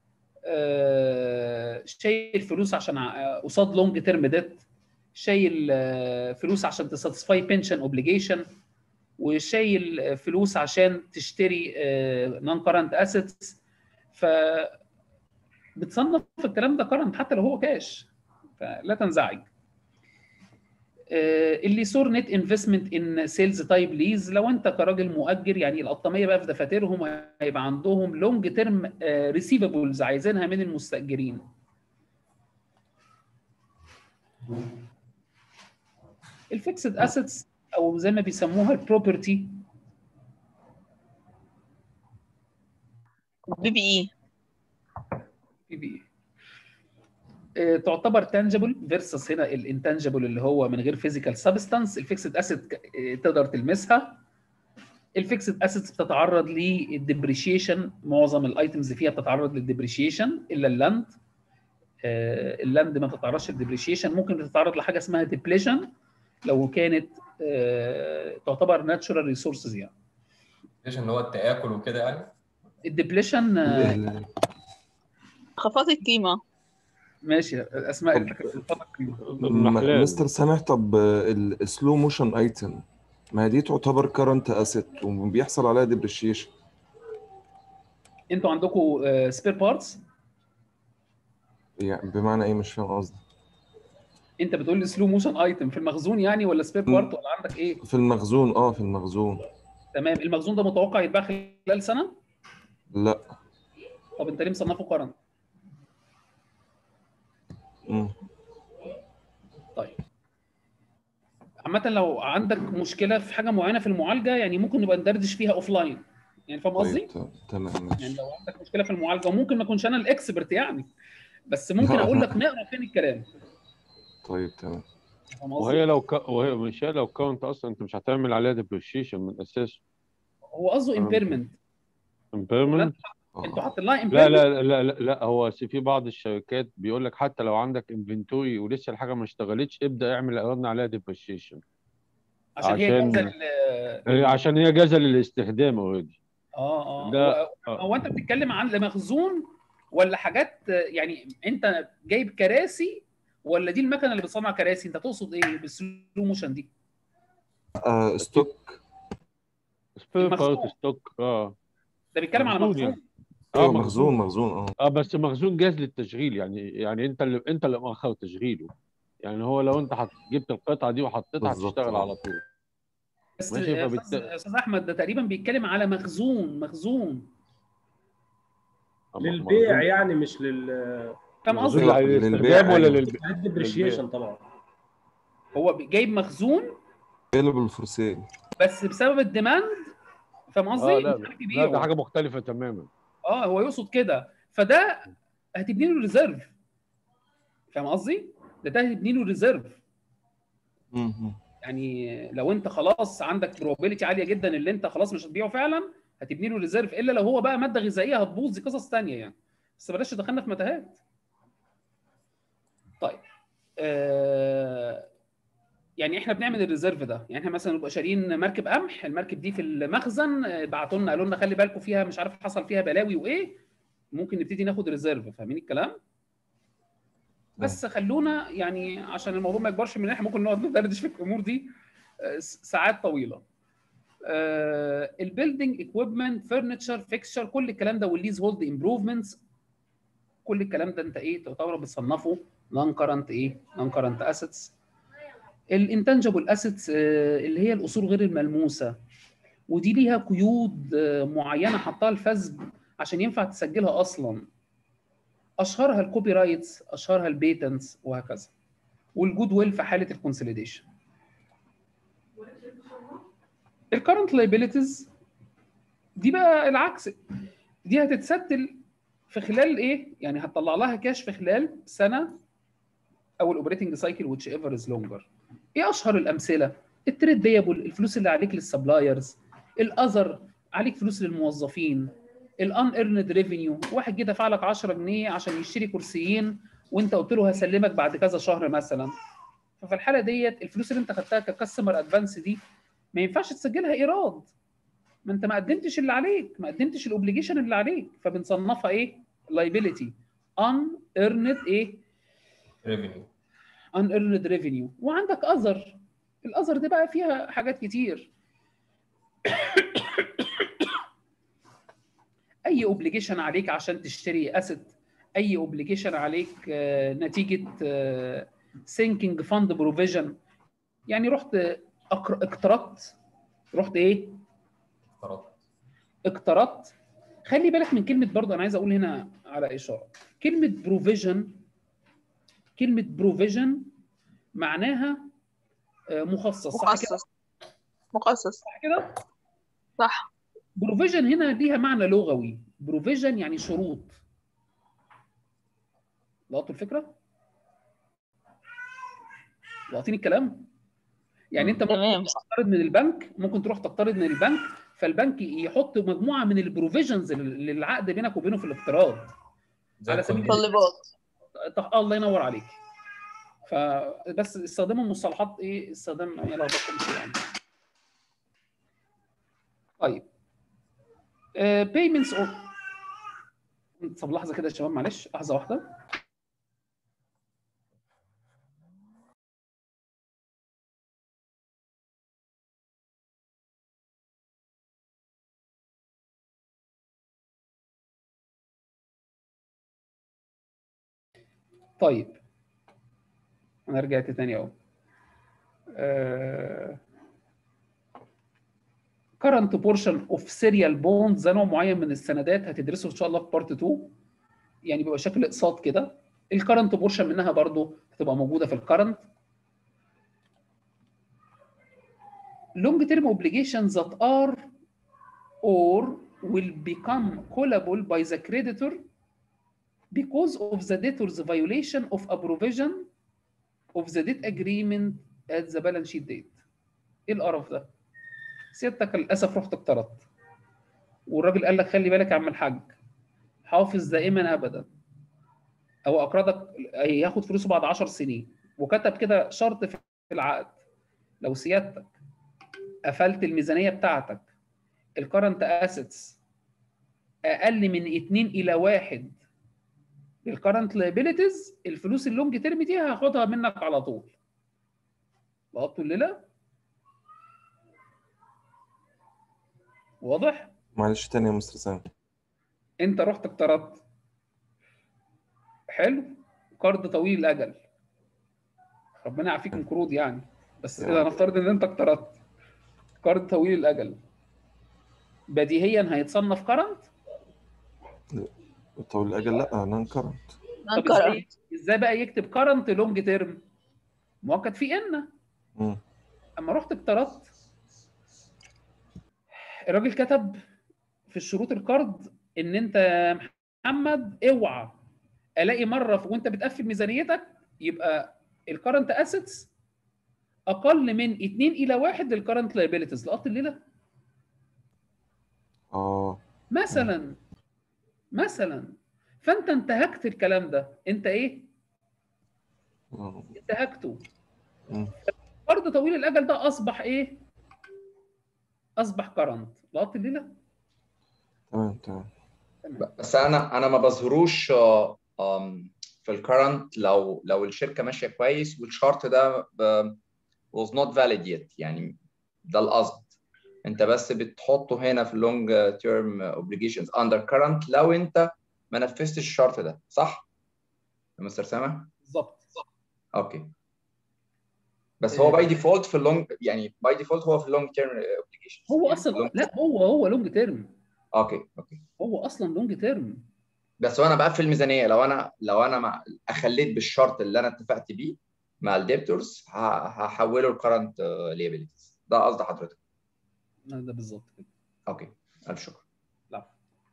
شايل فلوس عشان قصاد لونج تيرم ديت، شايل فلوس عشان تساتسفاي بنشن اوبليجيشن، وشايل فلوس عشان تشتري نون كارنت اسيتس. ف بتصنف الكلام ده كارنت حتى لو هو كاش، فلا تنزعج. اللي سور نت انفستمنت ان سيلز تايب ليز، لو انت كراجل مؤجر يعني القطاميه بقى في دفاترهم هيبقى عندهم لونج تيرم ريسيفبلز عايزينها من المستاجرين. الفيكسد اسيتس او زي ما بيسموها البروبرتي، BPE تعتبر تانجبل فيرسس هنا الانتانجبل اللي هو من غير فيزيكال سبستانس. الفيكسد اسيت تقدر تلمسها. الفيكسد اسيتس بتتعرض للديبريشيشن، معظم الايتمز فيها بتتعرض للديبريشيشن الا اللاند. اللاند ما بتتعرضش للديبريشيشن، ممكن تتعرض لحاجه اسمها ديبليشن لو كانت تعتبر ناتشورال ريسورسز. يعني اللي هو التآكل وكده يعني. الديبليشن خفاض القيمة. ماشي اسماء مستر سامح، طب السلو موشن ايتم ما دي تعتبر كارنت اسيت وبيحصل عليها ديبريشيشن. انتوا عندكم سبير بارتس؟ يعني بمعنى ايه؟ مش فاهم قصدي. انت بتقول لي سلو موشن ايتم في المخزون يعني ولا سبير بارت ولا عندك ايه؟ في المخزون. في المخزون. تمام. المخزون ده متوقع يتباع خلال سنه؟ لا. طب انت ليه مصنفه كارنت؟ طيب عامة لو عندك مشكلة في حاجة معينة في المعالجة يعني ممكن نبقى ندردش فيها اوف لاين، يعني فاهم قصدي؟ طيب تمام ماشي. يعني لو عندك مشكلة في المعالجة وممكن ما اكونش انا الاكسبرت يعني، بس ممكن اقول لك نقرا فين الكلام. طيب تمام. وهي وهي مش لو كاونت اصلا انت مش هتعمل عليها ديبريشيشن من اساسه. هو قصده امبيرمنت. امبيرمنت؟ انتوا حاطين لها لا امبيرمنت؟ لا لا لا لا، هو في بعض الشركات بيقول لك حتى لو عندك انفنتوري ولسه الحاجه ما اشتغلتش ابدا اعمل اعلان عليها ديبريشيشن عشان هي جاهزه عشان هي جاهزه للاستخدام اوريدي. هو انت بتتكلم عن مخزون ولا حاجات؟ يعني انت جايب كراسي ولا دي المكنه اللي بتصنع كراسي؟ انت تقصد ايه بالسلو موشن دي؟ ستوك. سبير بارت ستوك. ده بيتكلم على مخزون. مخزون. بس مخزون جاهز للتشغيل، يعني انت اللي مؤخر تشغيله. يعني هو لو انت جبت القطعه دي وحطيتها هتشتغل على طول. بس استاذ احمد ده تقريبا بيتكلم على مخزون للبيع يعني مش فاهم قصدي؟ للبيع ولا للديبريشيشن طبعا. هو جايب مخزون available for sale بس بسبب الديماند، فاهم قصدي؟ لا ده حاجه مختلفه تماما. هو يقصد كده، فده هتبني له ريزيرف، فاهم قصدي؟ ده هتبني له ريزيرف. يعني لو انت خلاص عندك بروبابيلتي عاليه جدا اللي انت خلاص مش هتبيعه فعلا هتبني له ريزيرف، الا لو هو بقى ماده غذائيه هتبوظ، دي قصص ثانيه يعني، بس بلاش دخلنا في متاهات. طيب يعني احنا بنعمل الريزيرف ده، يعني احنا مثلا نبقى شارين مركب قمح، المركب دي في المخزن بعتوا لنا قالوا لنا خلي بالكم فيها مش عارف حصل فيها بلاوي وايه، ممكن نبتدي ناخد ريزيرف. فاهمين الكلام؟ بس خلونا يعني عشان الموضوع ما يكبرش من احنا ممكن نقعد ندردش في الامور دي ساعات طويله. البيلدينج اكويبمنت، فرنتشر، فيكشر، كل الكلام ده والليز هولد امبروفمنتس، كل الكلام ده انت تعتبر بتصنفه نون كارنت نون كارنت اسيتس. الانتنجبل اسيتس اللي هي الاصول غير الملموسه، ودي ليها قيود معينه حطها الفسب عشان ينفع تسجلها اصلا. اشهرها الكوبي رايتس، اشهرها البيتنتس وهكذا، والجود ويل في حاله الكونسوليديشن. الكرنت لايبيليتيز دي بقى العكس، دي هتتسدل في خلال يعني هتطلع لها كاش في خلال سنه او الاوبريتنج سايكل ويتش ايفر از لونجر. ايه اشهر الامثله؟ التريد ديبل، الفلوس اللي عليك للسبلايرز. الاذر، عليك فلوس للموظفين. الان ايرند ريفينيو، واحد جه دفع لك 10 جنيه عشان يشتري كرسيين وانت قلت له هسلمك بعد كذا شهر مثلا، ففي الحاله ديت الفلوس اللي انت خدتها ككاستمر ادفانس دي ما ينفعش تسجلها ايراد، ما انت ما قدمتش اللي عليك، ما قدمتش الاوبليجيشن اللي عليك، فبنصنفها ايه؟ liability unearned ايه؟ ريفينيو. unearned revenue. وعندك اذر، الاذر دي بقى فيها حاجات كتير. اي اوبليجيشن عليك عشان تشتري اسيت، اي اوبليجيشن عليك نتيجه سينكينج فاند بروفيجن، يعني رحت اقترضت، رحت ايه؟ اقترضت. خلي بالك من كلمه برضه، انا عايز اقول هنا على اشاره، كلمه بروفيجن، كلمه بروفيجن معناها مخصص، صح كده؟ مخصص صح كده؟ صح. بروفيجن هنا ليها معنى لغوي، بروفيجن يعني شروط. لقطوا الفكره؟ لقطين الكلام؟ يعني انت ممكن تمام. تقترض من البنك، ممكن تروح تقترض من البنك، فالبنك يحط مجموعه من البروفيجنز للعقد بينك وبينه في الاقتراض، على سبيل متطلبات. الله ينور عليك. فبس استخدموا مصطلحات ايه، استخدام يعني لخبطتكم يعني. طيب payments or طب لحظه كده يا شباب، معلش لحظه واحده. طيب انا رجعت تاني اهو. current portion of serial bonds ده نوع معين من السندات هتدرسه ان شاء الله في بارت 2، يعني بيبقى شكل اقساط كده. الكرنت بورشن منها برضو هتبقى موجوده في الكرنت. long term obligations that are or will become callable by the creditor because of the debtor's violation of a provision of the debt agreement at the balance sheet date. ايه القرف ده؟ سيادتك للاسف رحت اقترضت، والراجل قال لك خلي بالك يا عم الحاج، حافظ دائما ابدا، او اقرضك هياخد فلوسه بعد 10 سنين، وكتب كده شرط في العقد، لو سيادتك قفلت الميزانيه بتاعتك الكرنت اسيتس اقل من 2 الى 1 للكرنت لايبيليتيز، الفلوس اللونج تيرم دي هاخدها منك على طول. لقطتوا الليله؟ واضح؟ معلش تاني يا مستر سامي. انت رحت اقترضت، حلو، قرض طويل الاجل، ربنا يعافيك من قروض يعني، بس اذا نفترض ان انت اقترضت قرض طويل الاجل، بديهيا هيتصنف كرنت؟ طويل الاجل لا، نون كرنت. طب ازاي بقى يكتب كرنت لونج تيرم؟ مؤكد في ان. اما رحت اقترضت، الراجل كتب في الشروط القرض ان انت يا محمد اوعى الاقي مره وانت بتقفل ميزانيتك يبقى الكرنت اسيتس اقل من 2 الى 1 للكرنت لايبيليتيز. لقطت الليله؟ مثلا فانت انتهكت الكلام ده، انت ايه؟ انتهكته. قرض طويل الاجل ده اصبح ايه؟ اصبح كرنت. لقطت الليله؟ تمام. بس انا ما بظهروش في الكرنت لو الشركه ماشيه كويس والشرط ده was not valid yet، يعني ده القصد. انت بس بتحطه هنا في long term obligations under current لو انت ما نفذتش الشرط ده، صح يا مستر سامح؟ بالظبط. اوكي. بس هو باي ديفولت في اللونج، يعني باي ديفولت هو في اللونج تيرم اوبليجيشنز. هو اصلا لا، هو لونج تيرم. اوكي هو اصلا لونج تيرم. بس وانا بقفل الميزانيه لو انا اخليت بالشرط اللي انا اتفقت بيه مع الديبتورز هحوله الكرنت ليابيليتيز. ده قصد حضرتك؟ ده بالظبط كده. اوكي، الف شكر. لا،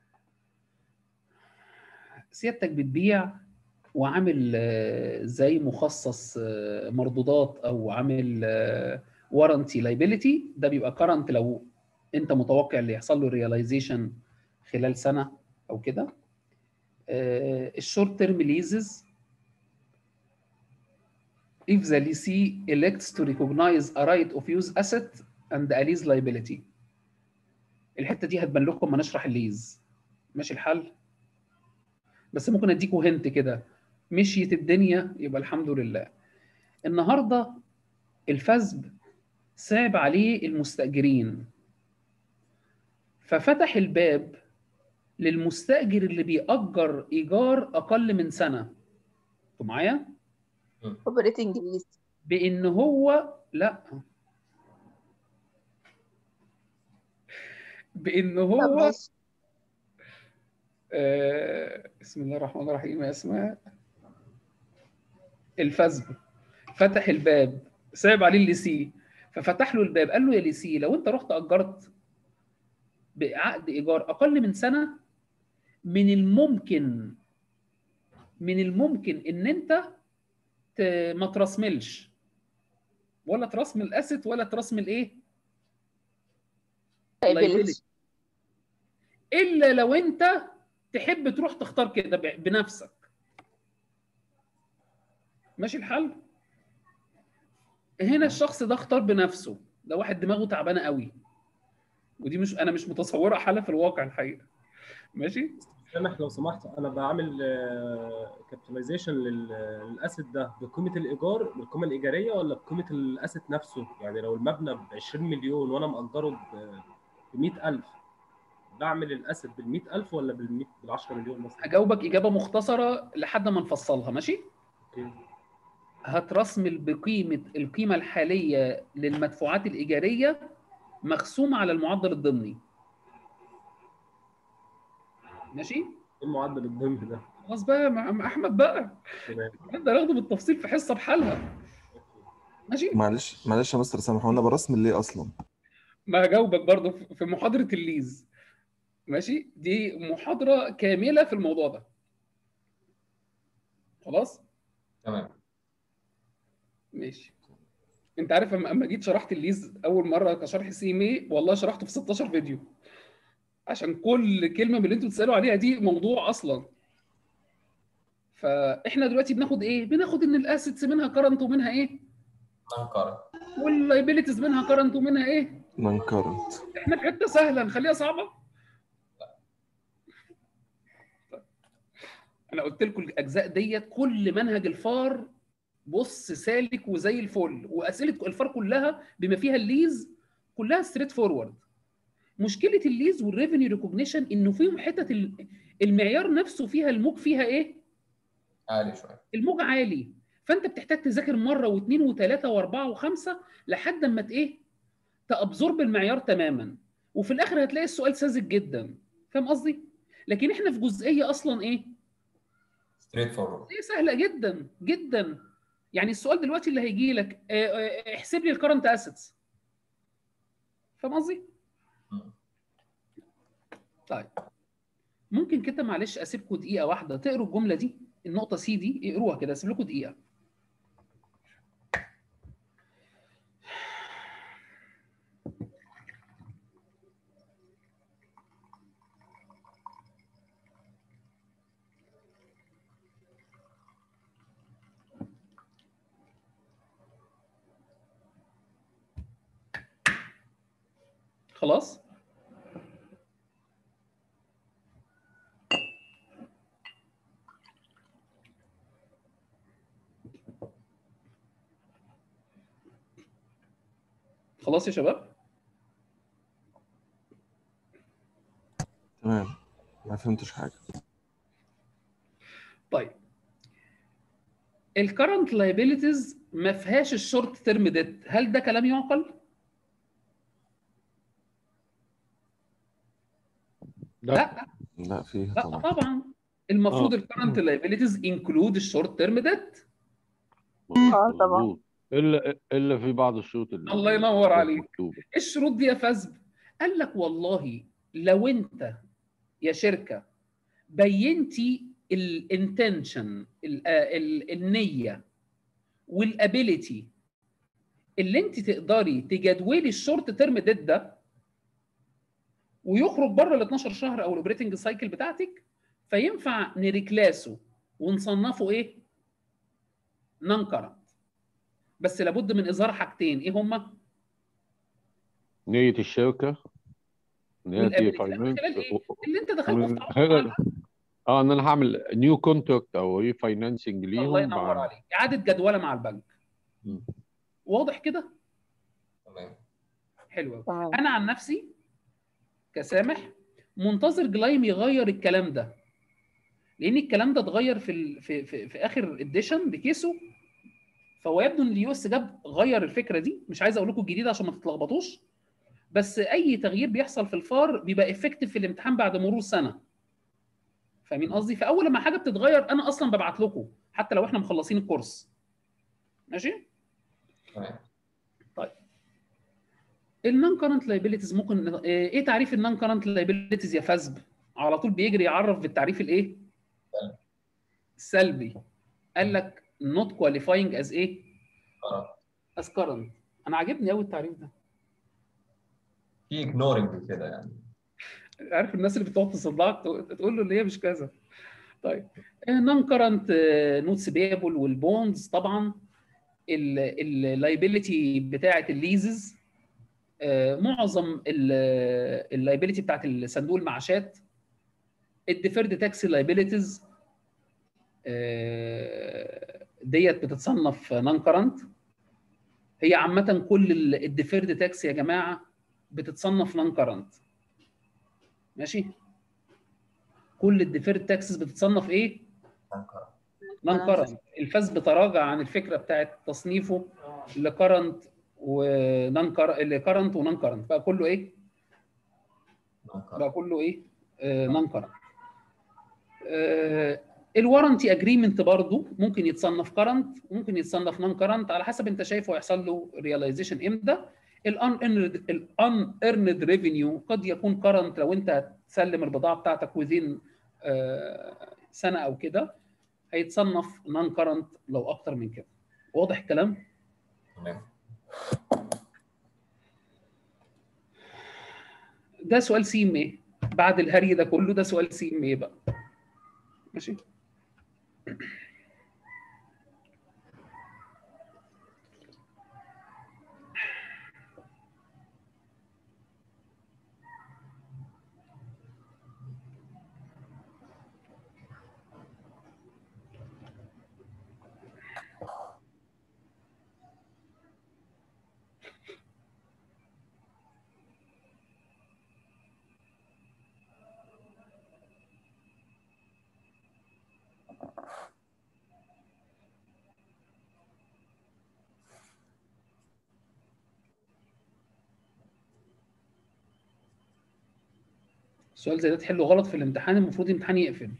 سيادتك بتبيع وعامل زي مخصص مردودات او عامل وارنتي لايبيليتي، ده بيبقى كرنت لو انت متوقع اللي يحصل له ريلايزيشن خلال سنه او كده. الشورت تيرم ليزز if the lessee elects to recognize a right of use asset and a lease liability. الحته دي هتبان لكم ما نشرح الليز. ماشي الحل؟ بس ممكن اديكوا هنت كده، مشيت الدنيا يبقى الحمد لله. النهارده الفزب صعب عليه المستاجرين، ففتح الباب للمستاجر اللي بيأجر ايجار اقل من سنه. انتوا معايا؟ اوبريتنج ليز. بان هو لا، بان طب هو ماشي. بسم الله الرحمن الرحيم يا اسماء. الفزب فتح الباب، صعب عليه الليسي، ففتح له الباب قال له يا ليسي لو انت رحت اجرت بعقد ايجار اقل من سنه، من الممكن ان انت ما ترسملش، ولا ترسمل اسيت ولا ترسمل ايه؟ liability. الا لو انت تحب تروح تختار كده بنفسك. ماشي الحل؟ هنا الشخص ده اختار بنفسه، ده واحد دماغه تعبانه قوي، ودي مش انا مش متصوره حاله في الواقع الحقيقه. ماشي؟ سامح لو سمحت، انا بعمل كابيتاليزيشن للاسيت ده بقيمه الايجار، بالقيمه الايجاريه، ولا بقيمه الاسيت نفسه؟ يعني لو المبنى ب 20 مليون وانا مأجره ب 100,000، بعمل الاسيت بال 100,000 ولا بال 10 مليون مثلا؟ هجاوبك اجابه مختصره لحد ما نفصلها. ماشي؟ اوكي. هترسمل القيمه الحاليه للمدفوعات الايجاريه مقسومه على المعدل الضمني. ماشي؟ ايه المعدل الضمني ده؟ خلاص بقى مع احمد بقى، تمام. نقدر ناخده بالتفصيل في حصه بحالها. ماشي؟ معلش يا مستر سامح، هو انا برسم ليه اصلا؟ ما هجاوبك برضه في محاضره الليز. ماشي؟ دي محاضره كامله في الموضوع ده. خلاص؟ تمام. ماشي. انت عارف اما جيت شرحت الليز اول مره كشرح سي ام اي، والله شرحته في 16 فيديو، عشان كل كلمه من اللي انتوا بتسالوا عليها دي موضوع اصلا. فاحنا دلوقتي بناخد ايه؟ بناخد ان الاسيتس منها كرنت ومنها ايه؟ نون كارنت. واللايبيليتيز منها كرنت ومنها ايه؟ نون كارنت. احنا في حته سهله نخليها صعبه؟ انا قلت لكم الاجزاء ديت كل منهج الفار بص سالك وزي الفل، واسئله الفار كلها بما فيها الليز كلها ستريت فورورد. مشكله الليز والريفينيو ريكوجنيشن انه فيهم حتت المعيار نفسه فيها الموج فيها ايه؟ عالي شويه. الموج عالي، فانت بتحتاج تذاكر مره واثنين وثلاثه واربعه وخمسه لحد اما ايه؟ تابزورب المعيار تماما، وفي الاخر هتلاقي السؤال ساذج جدا. فاهم قصدي؟ لكن احنا في جزئيه اصلا ايه؟ ستريت فورورد. هي سهله جدا جدا. يعني السؤال دلوقتي اللي هيجي لك احسب لي الكرنت اسيتس. فاهم قصدي؟ طيب ممكن كده معلش اسيبكم دقيقه واحده تقروا الجمله دي، النقطه سي دي اقروها كده، اسيب لكم دقيقه. خلاص؟ خلاص يا شباب؟ تمام، ما فهمتش حاجه. طيب الكرنت لايبيليتيز ما فيهاش الشورت تيرم ديت، هل ده كلام يعقل؟ لا لا فيها لا طبعا. طبعا المفروض الكرنت لايبيليتيز انكلود الشورت تيرم ديت. طبعا. الا في بعض الشروط الله ينور عليك. مكتوبه. ايه الشروط دي يا فزب؟ قال لك والله لو انت يا شركه بينتي الانتنشن النيه والابيليتي اللي انت تقدري تجدولي الشورت تيرم ديت ده ويخرج بره ال 12 شهر او الاوبريتنج سايكل بتاعتك، فينفع نريكلاسه ونصنفه ايه؟ نون كارنت. بس لابد من اظهار حاجتين، ايه هما؟ نية الشركة ان هي تيجي والابيليتي من فاينانس خلال ايه؟ اللي انت دخلته في تعاقد مع البنك. ان انا هعمل نيو كونتراكت او ري فاينانسنج ليهم. الله ينور عليك، اعاده جدوله مع البنك. واضح كده؟ تمام. حلو قوي. انا عن نفسي كسامح منتظر جلايم يغير الكلام ده، لان الكلام ده اتغير في اخر اديشن بكيسو، فهو يبدو ان اليو اس جاب غير الفكره دي. مش عايز اقول لكم الجديد عشان ما تتلخبطوش، بس اي تغيير بيحصل في الفار بيبقى افكتيف في الامتحان بعد مرور سنه. فاهمين قصدي؟ فاول لما حاجه بتتغير انا اصلا ببعت لكم حتى لو احنا مخلصين الكورس. ماشي؟ طيب النون كارنت لايبيليتيز ممكن ايه تعريف النون كارنت لايبيليتيز يا فزب؟ على طول بيجري يعرف بالتعريف الايه؟ السلبي. قال لك not qualifying as ايه؟ as current. انا عاجبني قوي التعريف ده. في ignoring كده يعني. عارف الناس اللي بتقعد تصدعك تقول له اللي هي مش كذا. طيب نون كارنت نوتس بيبل والبوندز، طبعا اللايبيليتي بتاعه الليزز، معظم اللايبيليتي بتاعه صندوق المعاشات، الديفيرد تاكس لايبيليتيز ديت بتتصنف نون كارنت. هي عامه كل الديفيرد تاكس يا جماعه بتتصنف نون كارنت. ماشي؟ كل الديفيرد تاكسز بتتصنف ايه؟ نون كارنت. الفاس بتراجع عن الفكره بتاعت تصنيفه لكارنت ونون كارنت ونون كارنت، بقى كله ايه؟ بقى كله ايه؟ نون كارنت. الوارنتي اجريمنت برضو ممكن يتصنف كارنت وممكن يتصنف نون كارنت على حسب انت شايفه هيحصل له ريلايزيشن امتى. الان ايرند ريفينيو قد يكون كارنت لو انت هتسلم البضاعه بتاعتك وذين سنه او كده، هيتصنف نون كارنت لو اكتر من كده. واضح الكلام؟ تمام. ده سؤال سي ام ايه بعد الهري ده كله، ده سؤال سي ام ايه بقى. ماشي؟ سؤال زي ده تحله غلط في الامتحان المفروض الامتحان يقفل.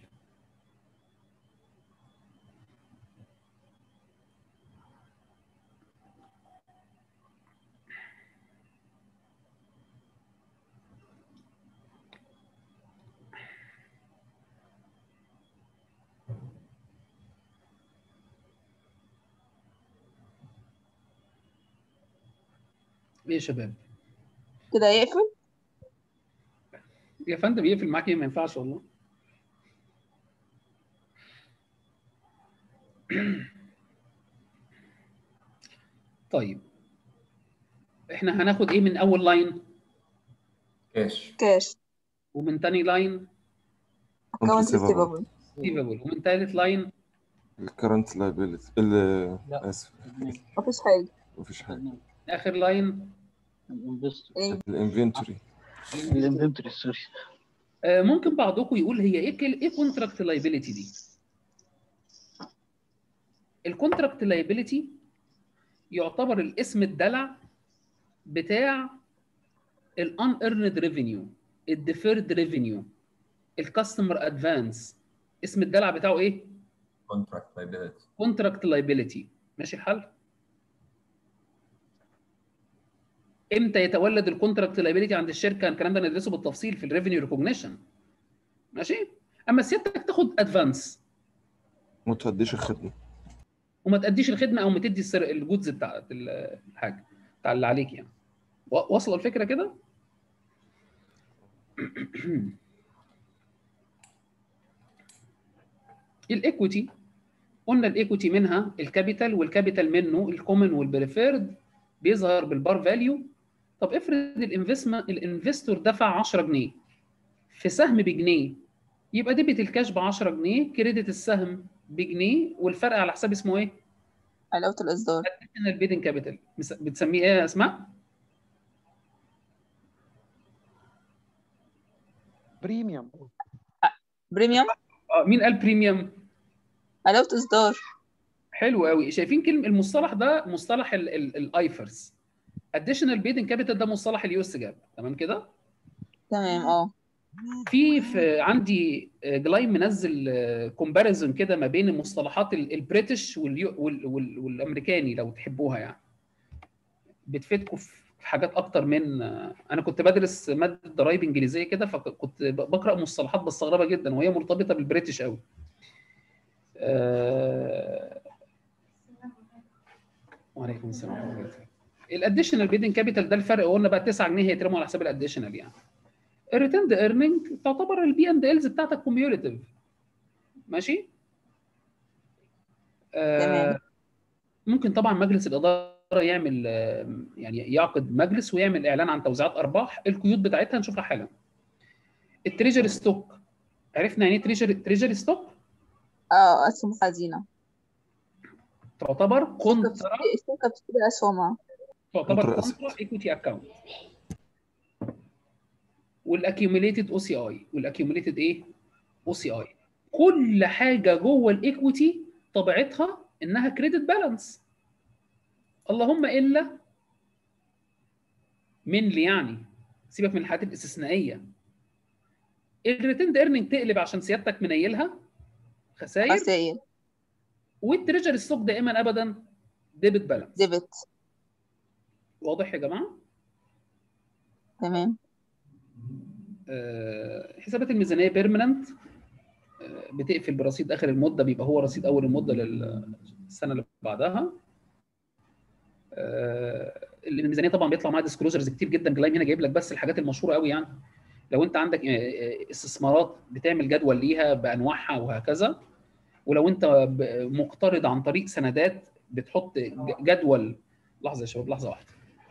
ايه يا شباب؟ كده يقفل؟ يا فندم يقفل معاك ايه؟ ما ينفعش والله. طيب احنا هناخد ايه من اول لاين؟ كاش. ومن تاني لاين؟ اكونت ريسيفبل. ومن تالت لاين؟ الكرنت لايبيلتي. اسف مفيش حاجه. مفيش حاجه. اخر لاين؟ الانفنتوري. الانفنتوري سوري. ممكن بعضكم يقول هي ايه كونتراكت لايبيليتي دي؟ الكونتراكت لايبيليتي يعتبر الاسم الدلع بتاع الان ايرند ريفينيو، الديفيرد ريفينيو، الكاستمر ادفانس. اسم الدلع بتاعه ايه؟ كونتراكت لايبيليتي. كونتراكت لايبيليتي. ماشي الحال؟ امتى يتولد الكونتراكت لايبيليتي عند الشركه؟ الكلام ده ندرسه بالتفصيل في الريفينيو ريكوجنيشن. ماشي؟ اما سيادتك تاخد ادفانس ما تأديش الخدمه وما تأديش الخدمه او ما تدي الجودز بتاعت الحاجه بتاع اللي عليك يعني. واصله الفكره كده؟ الايكويتي قلنا الايكويتي منها الكابيتال، والكابيتال منه الكومن والبريفيرد، بيظهر بالبار فاليو طب افرض الانفستور دفع 10 جنيه في سهم بجنيه، يبقى ديبت الكاش ب 10 جنيه، كريدت السهم بجنيه، والفرق على حساب اسمه ايه؟ علاوة الإصدار. additional bidding capital. بتسميه ايه يا اسماء؟ بريميوم. بريميوم. مين قال بريميوم؟ علاوة إصدار. حلو قوي. شايفين كلمه المصطلح ده مصطلح الايفرز. additional bidding capital ده مصطلح اليو اس جاب، تمام كده؟ تمام. في عندي جلايم منزل كومباريزون كده ما بين المصطلحات البريتش والامريكاني لو تحبوها يعني، بتفيدكم في حاجات اكتر من انا كنت بدرس ماده ضرايب انجليزيه كده، فكنت بقرا مصطلحات بستغربها جدا وهي مرتبطه بالبريتش قوي. وعليكم السلام ورحمه الله وبركاته. الاديشنال بيدنج كابيتال ده الفرق، قلنا بقى 9 جنيه هيترموا على حساب الاديشنال يعني. الريتند ايرنينج تعتبر البي اند الز بتاعتك كوميوليتيف، ماشي؟ تمام. ممكن طبعا مجلس الاداره يعمل يعني يعقد مجلس ويعمل اعلان عن توزيعات ارباح، القيود بتاعتها نشوفها حالا. التريجري ستوك، عرفنا يعني ايه تريجري ستوك؟ أسهم خزينة. تعتبر كونترا، الشركة بتشتري أسهمها. تعتبر كونترا ايكويتي اكونت. والاكيوميليتد او سي اي، والاكيوميليتد ايه؟ او سي اي. كل حاجه جوه الايكويتي طبيعتها انها كريدت بالانس، اللهم الا منلي يعني، سيبك من الحالات الاستثنائيه. الريتند ايرنينج تقلب عشان سيادتك منيلها خسائر. والتريجري ستوك دائما ابدا ديبت بالانس. ديبت. واضح يا جماعه؟ تمام. حسابات الميزانيه بيرمننت، بتقفل برصيد اخر المده، بيبقى هو رصيد اول المده للسنه اللي بعدها. الميزانيه طبعا بيطلع معاها ديسكلوجرز كتير جدا، جلايم هنا جايب لك بس الحاجات المشهوره قوي يعني. لو انت عندك استثمارات بتعمل جدول ليها بانواعها وهكذا، ولو انت مقترض عن طريق سندات بتحط جدول. لحظه يا شباب، لحظه واحده.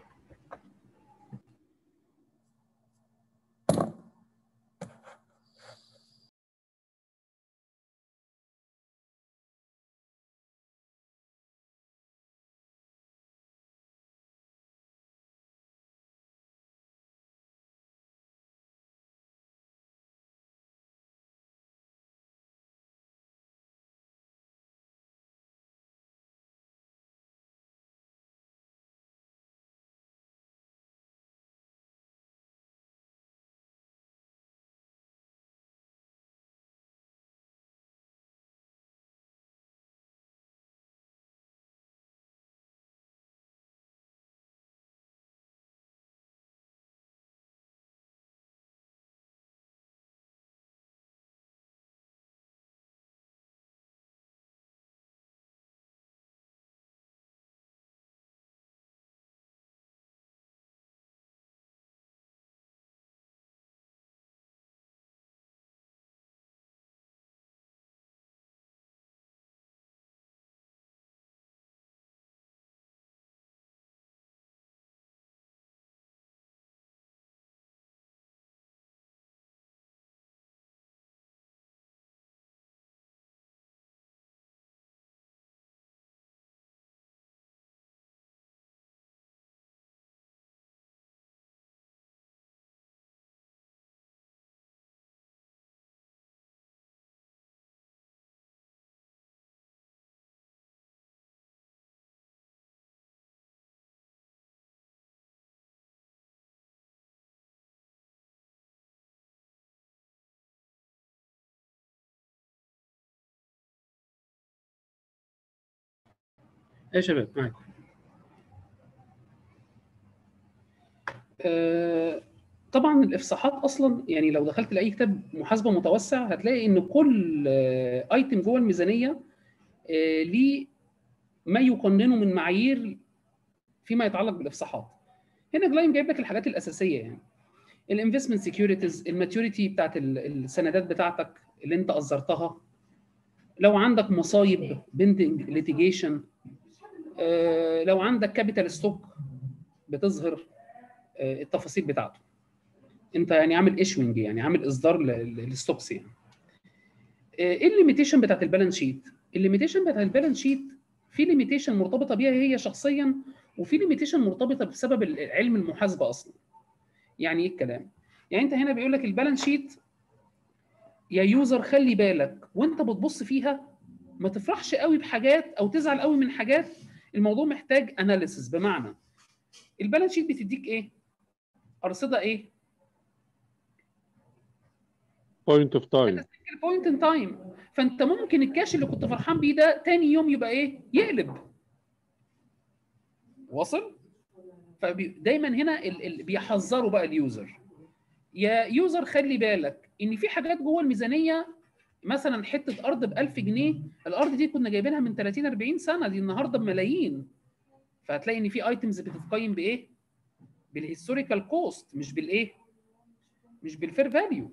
يا شباب معاكم. طبعا الافصاحات اصلا يعني لو دخلت لاي كتاب محاسبه متوسع هتلاقي ان كل ايتم جوه الميزانيه ليه ما يقننه من معايير فيما يتعلق بالافصاحات. هنا جلايم جايب لك الحاجات الاساسيه يعني الانفستمنت سيكيورتيز، الماتيوريتي بتاعت السندات بتاعتك اللي انت اصدرتها، لو عندك مصايب بيندنج ليتيجيشن، لو عندك كابيتال ستوك بتظهر، التفاصيل بتاعته. انت يعني عامل ايشوينج، يعني عامل اصدار للستوكس يعني. ايه الليميتيشن بتاعت البالانس شيت؟ الليميتيشن بتاعت البالانس شيت في ليميتيشن مرتبطه بيها هي شخصيا، وفي ليميتيشن مرتبطه بسبب علم المحاسبه اصلا. يعني ايه الكلام؟ يعني انت هنا بيقول لك البالانس شيت يا يوزر خلي بالك وانت بتبص فيها ما تفرحش قوي بحاجات او تزعل قوي من حاجات، الموضوع محتاج اناليسيس. بمعنى البالانس شيت بتديك ايه؟ ارصده ايه؟ بوينت اوف تايم. بوينت ان تايم. فانت ممكن الكاش اللي كنت فرحان بيه ده تاني يوم يبقى ايه؟ يقلب. واصل؟ فدايما هنا بيحذروا بقى اليوزر، يا يوزر خلي بالك ان في حاجات جوه الميزانيه، مثلا حته ارض ب 1000 جنيه، الارض دي كنا جايبينها من 30 40 سنه، دي النهارده بملايين. فهتلاقي ان في ايتمز بتتقيم بايه؟ بالهيستوريكال كوست، مش بالايه؟ مش بالفير فاليو.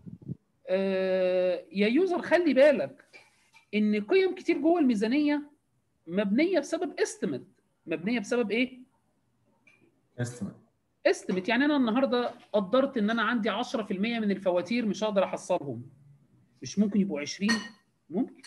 يا يوزر خلي بالك ان قيم كتير جوه الميزانيه مبنيه بسبب استيميت. مبنيه بسبب ايه؟ استيميت. يعني انا النهارده قدرت ان انا عندي 10% من الفواتير مش هقدر احصلهم، مش ممكن يبقوا 20؟ ممكن.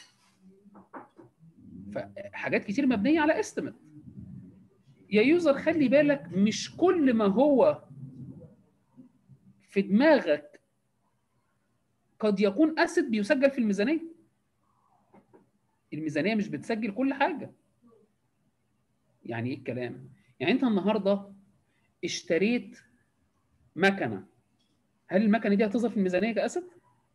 فحاجات كتير مبنيه على استيميت. يا يوزر خلي بالك مش كل ما هو في دماغك قد يكون اسيت بيسجل في الميزانيه. الميزانيه مش بتسجل كل حاجه. يعني ايه الكلام؟ يعني انت النهارده اشتريت مكنه، هل المكنه دي هتظهر في الميزانيه كاسيت؟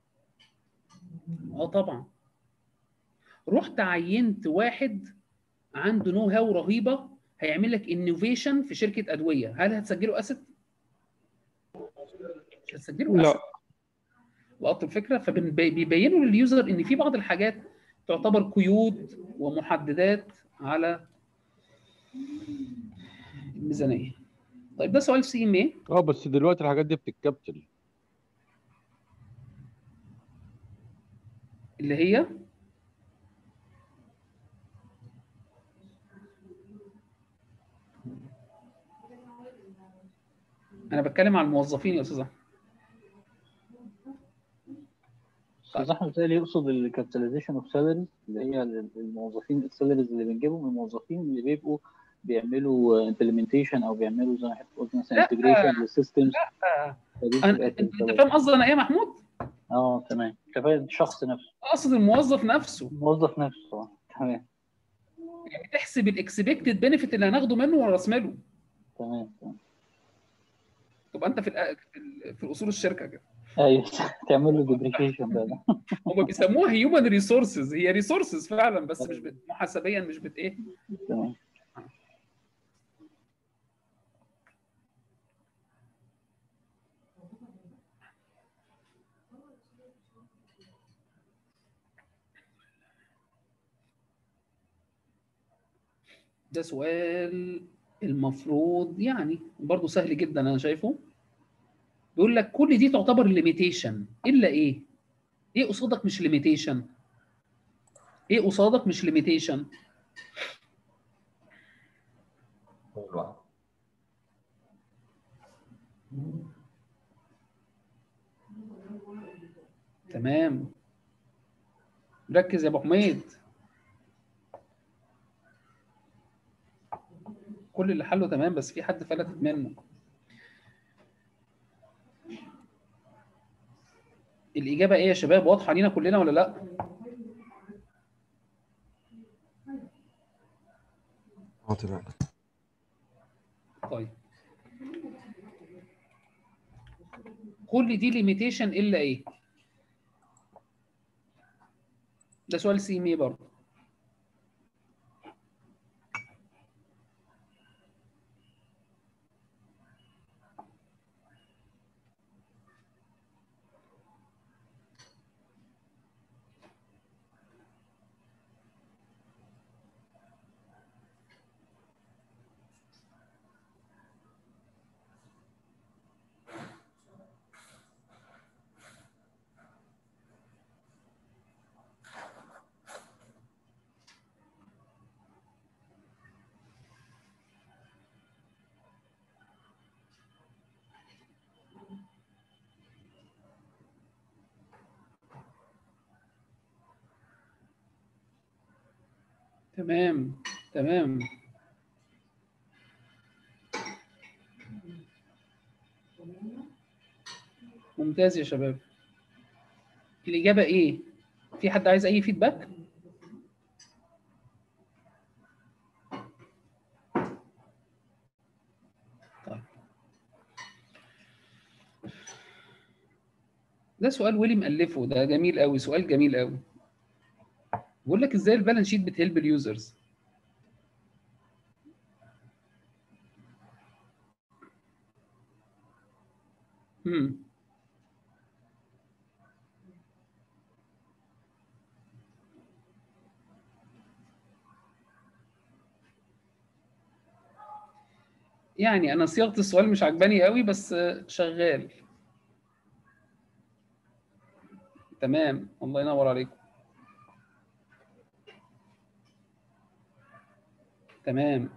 اه طبعا. رحت عينت واحد عنده نو هاو رهيبه هيعمل لك انوفيشن في شركه ادويه، هل هتسجله اسيت؟ مش هتسجله اسيت. لقطت الفكره؟ فبيبينوا لليوزر ان في بعض الحاجات تعتبر قيود ومحددات على الميزانيه. طيب ده سؤال سي ام اي. بس دلوقتي الحاجات دي بتتكبتل. اللي هي انا بتكلم على الموظفين يا استاذ احمد. استاذ احمد بالتالي يقصد الكابيتاليزيشن اوف سالاريز، اللي هي الموظفين، السالاريز اللي بنجيبهم من الموظفين اللي بيبقوا بيعملوا امبلمنتيشن او بيعملوا زي ما حضرتك قلت مثلا انتجريشن للسيستمز. انت فاهم قصدي انا ايه يا محمود؟ تمام. كفايه الشخص نفسه. اقصد الموظف نفسه. الموظف نفسه. تمام. يعني تحسب الاكسبكتد بنفيت اللي هناخده منه ورسم له. تمام. تبقى انت في اصول الشركه كده. ايوه تعمل له ديبريكيشن بقى. هم بيسموها هيومن ريسورسز، هي ريسورسز فعلا بس مش محاسبيا مش ايه. تمام. ده سؤال المفروض يعني برضه سهل جدا انا شايفه. بيقول لك كل دي تعتبر ليميتيشن الا ايه؟ ايه قصادك مش ليميتيشن؟ ايه قصادك مش ليميتيشن؟ تمام. ركز يا ابو حميد. كل اللي حله تمام بس في حد فلتت منه. الإجابة إيه يا شباب؟ واضحة لينا كلنا ولا لأ؟ تمام. طيب كل دي ليميتيشن إلا إيه؟ ده سؤال سي ام اي برضه. تمام تمام. ممتاز يا شباب. الإجابة إيه؟ في حد عايز أي فيدباك؟ طيب. ده سؤال ويلي مألفه، ده جميل قوي، سؤال جميل قوي. بيقول لك إزاي البالانس شيت بتهلب اليوزرز؟ يعني أنا صياغة السؤال مش عجباني قوي بس شغال. تمام، الله ينور عليكم. تمام.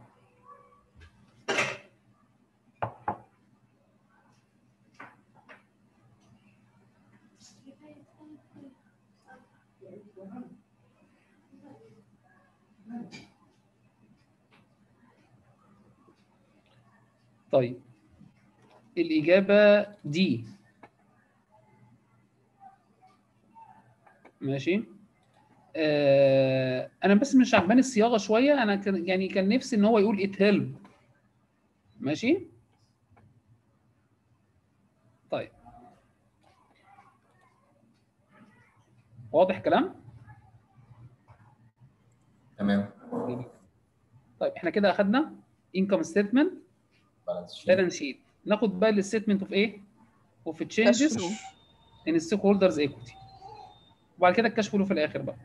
طيب الإجابة دي. ماشي. أنا بس مش عجباني الصياغة شوية، أنا كان نفسي إن هو يقول it help. ماشي. طيب واضح كلام؟ تمام. طيب احنا كده أخدنا income statement balance sheet. ناخد بقى الستمنت اوف ايه؟ اوف changes in stakeholders equity. وبعد كده الكاش فلو في الاخر بقى.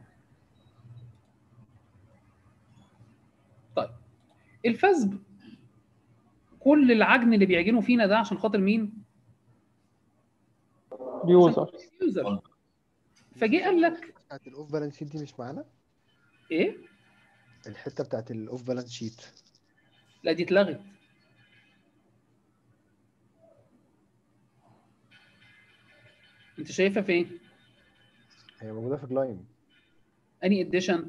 طيب الفزب كل العجن اللي بيعجنوا فينا ده عشان خاطر مين؟ اليوزر. فجي قال لك بتاعت الاوف بالانس شيت دي مش معانا؟ ايه؟ الحته بتاعت الاوف بالانس شيت. لا دي اتلغت. انت شايفها فين؟ هي موجوده في جلايم. اني اديشن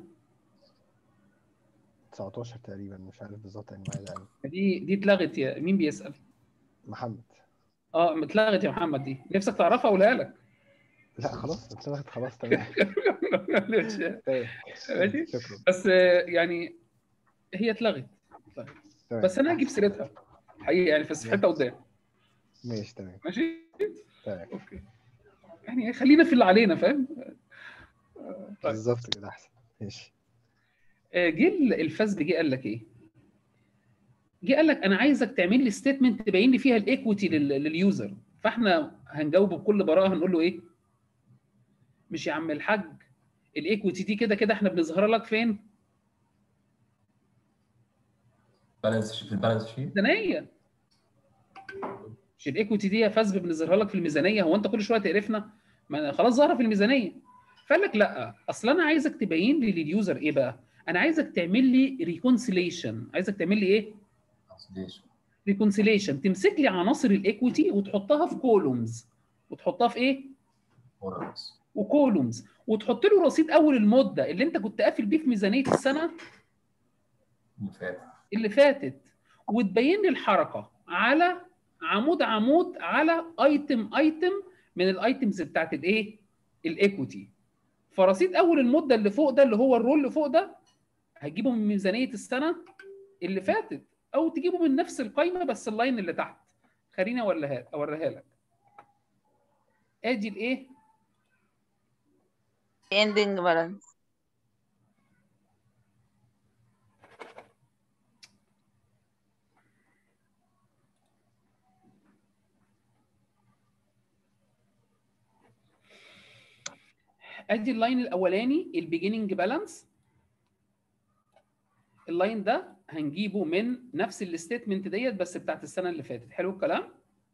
19 تقريبا، مش عارف بالظبط اني معايا قوي. دي اتلغت. يا مين بيسأل؟ محمد. اتلغت يا محمد. دي نفسك تعرفها اقولها لك؟ لا خلاص اتلغت خلاص. تمام. ماشي. شكرا. بس يعني هي اتلغت. بس انا هجيب سيرتها حقيقي يعني، بس في حته قدام. ماشي تمام. ماشي تمام. اوكي. يعني خلينا في اللي علينا، فاهم؟ طيب. بالظبط كده احسن. ماشي. جه الفزب جه قال لك ايه؟ جه قال لك انا عايزك تعمل لي ستيتمنت تبين لي فيها الايكويتي لليوزر. فاحنا هنجاوبه بكل براءه، هنقول له ايه؟ مش يا عم الحاج، الايكويتي دي كده كده احنا بنظهرها لك فين؟ في البالانس شيت. ميزانيه. مش الايكويتي دي يا فزب بنظهرها لك في الميزانيه؟ هو انت كل شويه تقرفنا؟ ما خلاص ظاهره في الميزانيه. فقال لك لا، اصل انا عايزك تبين لي لليوزر ايه بقى؟ انا عايزك تعمل لي ريكونسيليشن. عايزك تعمل لي ايه؟ ريكونسيليشن. تمسك لي عناصر الايكويتي وتحطها في كولومز. وتحطها في ايه؟ وكولومز. وتحط له رصيد اول المده اللي انت كنت قافل بيه في ميزانيه السنه اللي فاتت. وتبين لي الحركه على عمود عمود، على ايتم من الايتمز بتاعت الايه؟ الايكويتي. فرصيد اول المده اللي فوق ده، اللي هو الرول اللي فوق ده، هتجيبه من ميزانيه السنه اللي فاتت، او تجيبه من نفس القائمه بس اللاين اللي تحت. خليني اوريها لك. ادي الايه؟ ending balance. ادي اللاين الاولاني البيجيننج بالانس. اللاين ده هنجيبه من نفس الستيتمنت ديت بس بتاعت السنه اللي فاتت. حلو الكلام.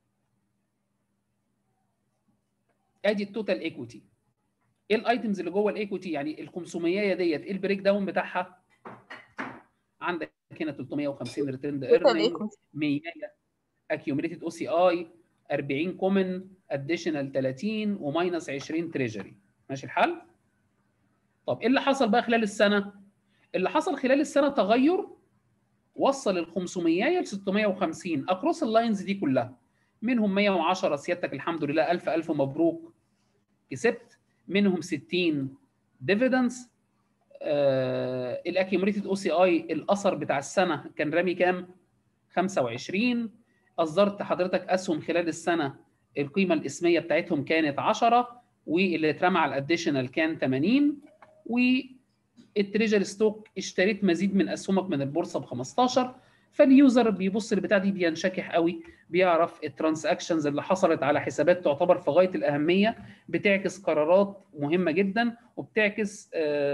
ادي التوتال ايكويتي. ايه الايتمز اللي جوه الايكويتي؟ يعني ال 500 ديت ايه البريك داون بتاعها؟ عندك هنا 350 ريتيرند ايرنينج، 100 اكيوميليتد او سي اي، 40 كومن، اديشنال 30، وماينس 20 تريجري. ماشي الحال؟ طب ايه اللي حصل بقى خلال السنه؟ اللي حصل خلال السنه تغير وصل ال 500 ل 650 اكروس اللاينز دي كلها، منهم 110 سيادتك الحمد لله الف مبروك كسبت، منهم 60 ديفيدنس. الاكيوميليتد او سي اي الاثر بتاع السنه كان رامي كام؟ 25. اصدرت حضرتك اسهم خلال السنه القيمه الاسميه بتاعتهم كانت 10، واللي اترمى على الاديشنال كان 80. والتريجر ستوك اشتريت مزيد من اسهمك من البورصه ب 15. فاليوزر بيبص للبتاع دي بينشكح قوي، بيعرف الترانزاكشنز اللي حصلت على حسابات تعتبر في غايه الاهميه، بتعكس قرارات مهمه جدا، وبتعكس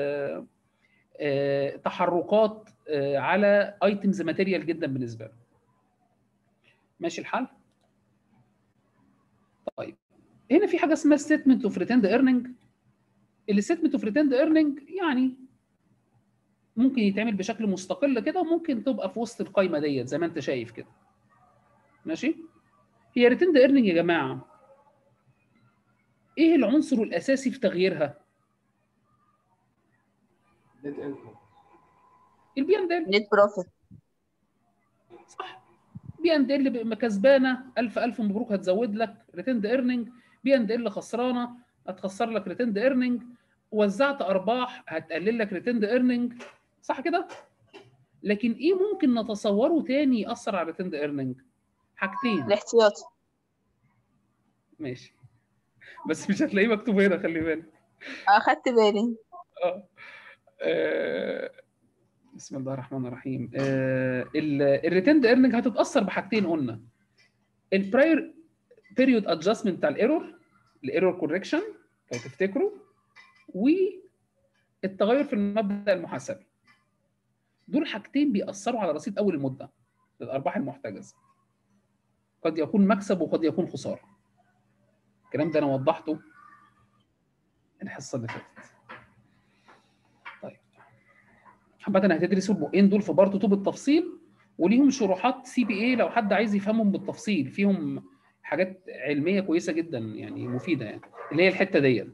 تحركات على ايتمز ماتيريال جدا بالنسبه له. ماشي الحال؟ طيب هنا في حاجه اسمها ستيتمنت اوف ريتيند ايرنينج. الستيتمنت اوف ريتيند ايرنينج يعني ممكن يتعمل بشكل مستقل كده، وممكن تبقى في وسط القايمه ديت زي ما انت شايف كده. ماشي؟ هي ريتيند ايرنينج يا جماعه ايه العنصر الاساسي في تغييرها؟ نت انكم. البي اند ال. نت بروفيت. صح. بي اند ال كسبانه الف مبروك هتزود لك ريتيند ايرنينج، بي اند ال خسرانه هتخسر لك ريتيند ايرنينج، وزعت ارباح هتقلل لك ريتيند ايرنينج، صح كده؟ لكن ايه ممكن نتصوره تاني ياثر على ريتيند ايرنينج؟ حاجتين. الاحتياطي. ماشي، بس مش هتلاقيه مكتوب هنا، خلي بالك. اخدت بالي. بسم الله الرحمن الرحيم. الريتيند ايرنينج هتتاثر بحاجتين قلنا: البراير بيريود ادجستمنت بتاع الايرور كوركشن لو تفتكروا، والتغير في المبدا المحاسبي. دول حاجتين بيأثروا على رصيد اول المده للارباح المحتجزه. قد يكون مكسب وقد يكون خساره. الكلام ده انا وضحته الحصه اللي فاتت. طيب حبة هتدرسوا البقين دول في بارت 2 بالتفصيل، وليهم شروحات سي بي اي لو حد عايز يفهمهم بالتفصيل، فيهم حاجات علميه كويسه جدا يعني مفيده، يعني اللي هي الحته ديت: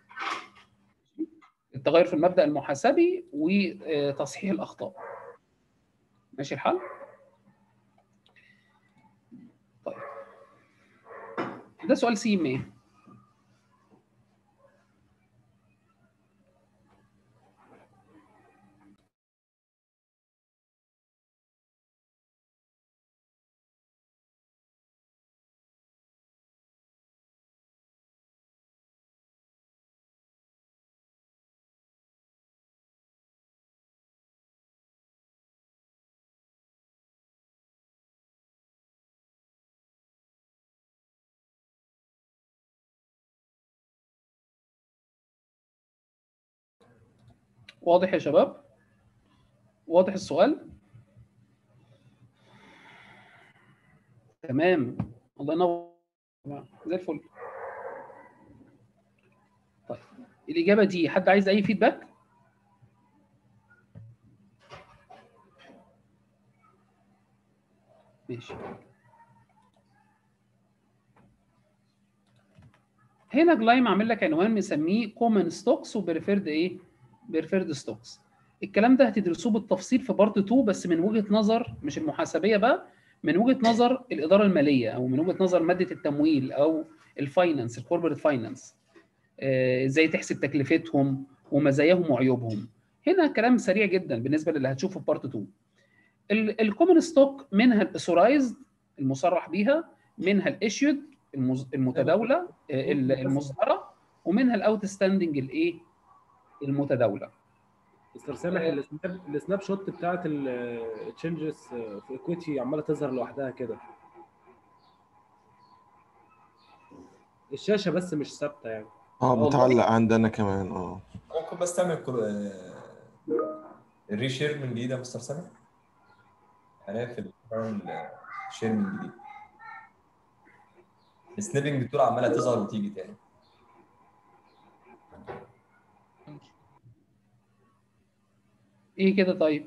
التغير في المبدا المحاسبي وتصحيح الاخطاء. ماشي الحال؟ طيب ده سؤال سي ام ايه؟ واضح يا شباب؟ واضح السؤال؟ تمام، الله ينور، زي الفل. طيب الإجابة دي حد عايز أي فيدباك؟ ماشي. هنا جلايم عامل لك عنوان مسميه كومن ستوكس وبريفيرد ايه؟ بريفيرد ستوكس. الكلام ده هتدرسوه بالتفصيل في بارت 2، بس من وجهة نظر مش المحاسبية بقى، من وجهة نظر الإدارة المالية، أو من وجهة نظر مادة التمويل أو الفاينانس، الكوربريت فاينانس. ازاي تحسب تكلفتهم ومزاياهم وعيوبهم. هنا كلام سريع جدا بالنسبة للي هتشوفه في بارت 2. الكومن ستوك منها الاثورايزد المصرح بيها، منها الاشيود المتداوله المصدره، ومنها الاوت ستاندنج الايه؟ المتداوله. مستر سامح، السناب شوت بتاعت التشنجز في ايكويتي عماله تظهر لوحدها كده، الشاشه بس مش ثابته يعني. بتعلق عندنا كمان. ممكن بس تعمل الريشير من جديد يا مستر سامح؟ هنقفل الشير من جديد. السنيبنج بتقول عماله تظهر وتيجي تاني. ايه كده طيب؟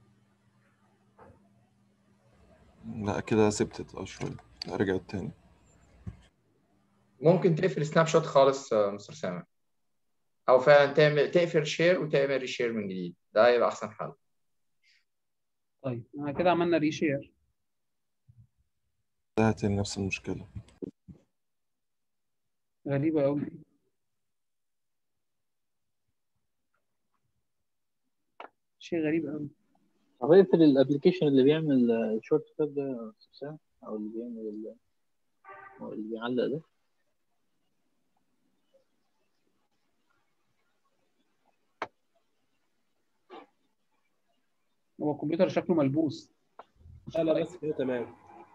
لا كده سبتت شويه، رجعت تاني. ممكن تقفل سناب شوت خالص مستر سامح. او فعلا تقفل شير وتعمل ريشير من جديد، ده يبقى احسن حل. طيب احنا كده عملنا ريشير، انتهت نفس المشكله. غريبه قوي. شيء غريب قوي. طب اقفل الابلكيشن اللي بيعمل الشورت كات ده يا أستاذ سامح، او اللي بيعمل اللي بيعلق ده. هو الكمبيوتر شكله ملبوس. لا بس كده تمام.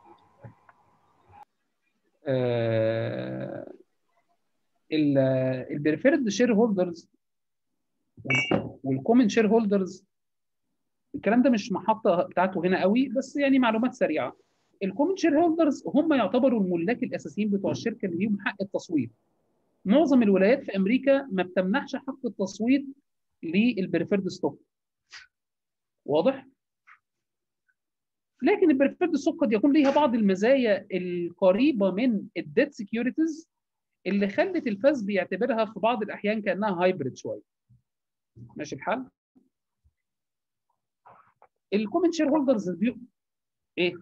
البريفيرد شير هولدرز والكومن شير هولدرز، الكلام ده مش محطه بتاعته هنا قوي، بس يعني معلومات سريعه. الكومن شير هولدرز هم يعتبروا الملاك الاساسيين بتوع الشركه اللي ليهم حق التصويت. معظم الولايات في امريكا ما بتمنحش حق التصويت للبريفيرد ستوك، واضح؟ لكن البريفيرد ستوك قد يكون ليها بعض المزايا القريبه من الديت سكيورتيز اللي خلت الفاس بيعتبرها في بعض الاحيان كانها هايبريد شويه. ماشي الحال؟ الكومن شير هولدرز ايه؟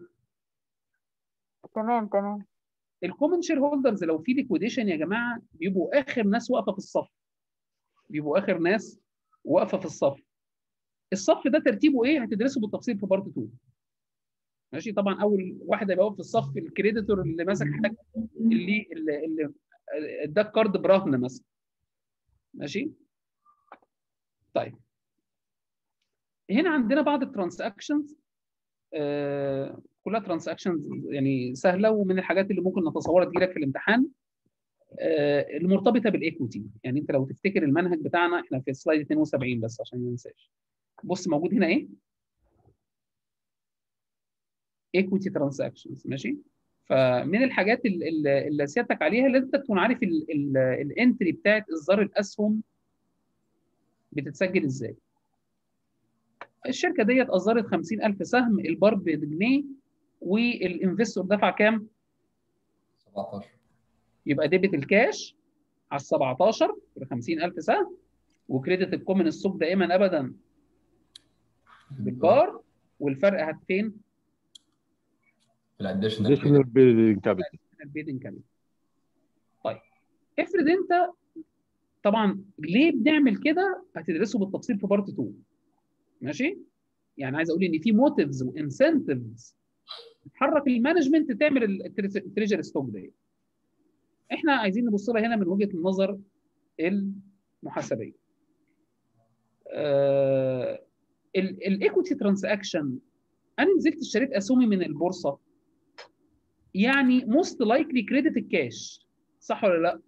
تمام. الكومن شير هولدرز لو في ليكويديشن يا جماعه بيبقوا اخر ناس واقفه في الصف. بيبقوا اخر ناس واقفه في الصف. الصف ده ترتيبه ايه؟ هتدرسه بالتفصيل في بارت 2. ماشي؟ طبعا اول واحد هيبقى واقف في الصف الكريديتور اللي ماسك حاجه، اللي اداك كارد براهن مثلا. ماشي؟ طيب هنا عندنا بعض الترانزاكشنز، كلها ترانزاكشنز يعني سهله، ومن الحاجات اللي ممكن نتصورها تجيلك في الامتحان المرتبطه بالايكويتي. يعني انت لو تفتكر المنهج بتاعنا احنا في سلايد 72 بس عشان ما ننساش. بص موجود هنا ايه؟ ايكويتي ترانزاكشنز. ماشي؟ فمن الحاجات اللي سيادتك عليها لازم تكون عارف الانتري بتاعت اصدار الاسهم بتتسجل ازاي. الشركه ديت اصدرت 50,000 سهم، البار بجنيه، والانفستور دفع كام؟ 17. يبقى ديبت الكاش على ال 17 ب 50,000 سهم، وكريدت الكومن السوق دائما ابدا بالبار، والفرق فين؟ في الاديشنال بيدنج كابيتال. البيدنج كابيتال. طيب افرض انت، طبعا ليه بنعمل كده هتدرسه بالتفصيل في بارت 2. ماشي؟ يعني عايز اقول ان في موتيفز وانسنتيفز تحرك المانجمنت تعمل التريجر ستوك دي. احنا عايزين نبص لها هنا من وجهه النظر المحاسبيه. الايكويتي ترانزاكشن، انا نزلت اشتريت اسهمي من البورصه، يعني موست لايكلي كريدت الكاش، صح ولا لا؟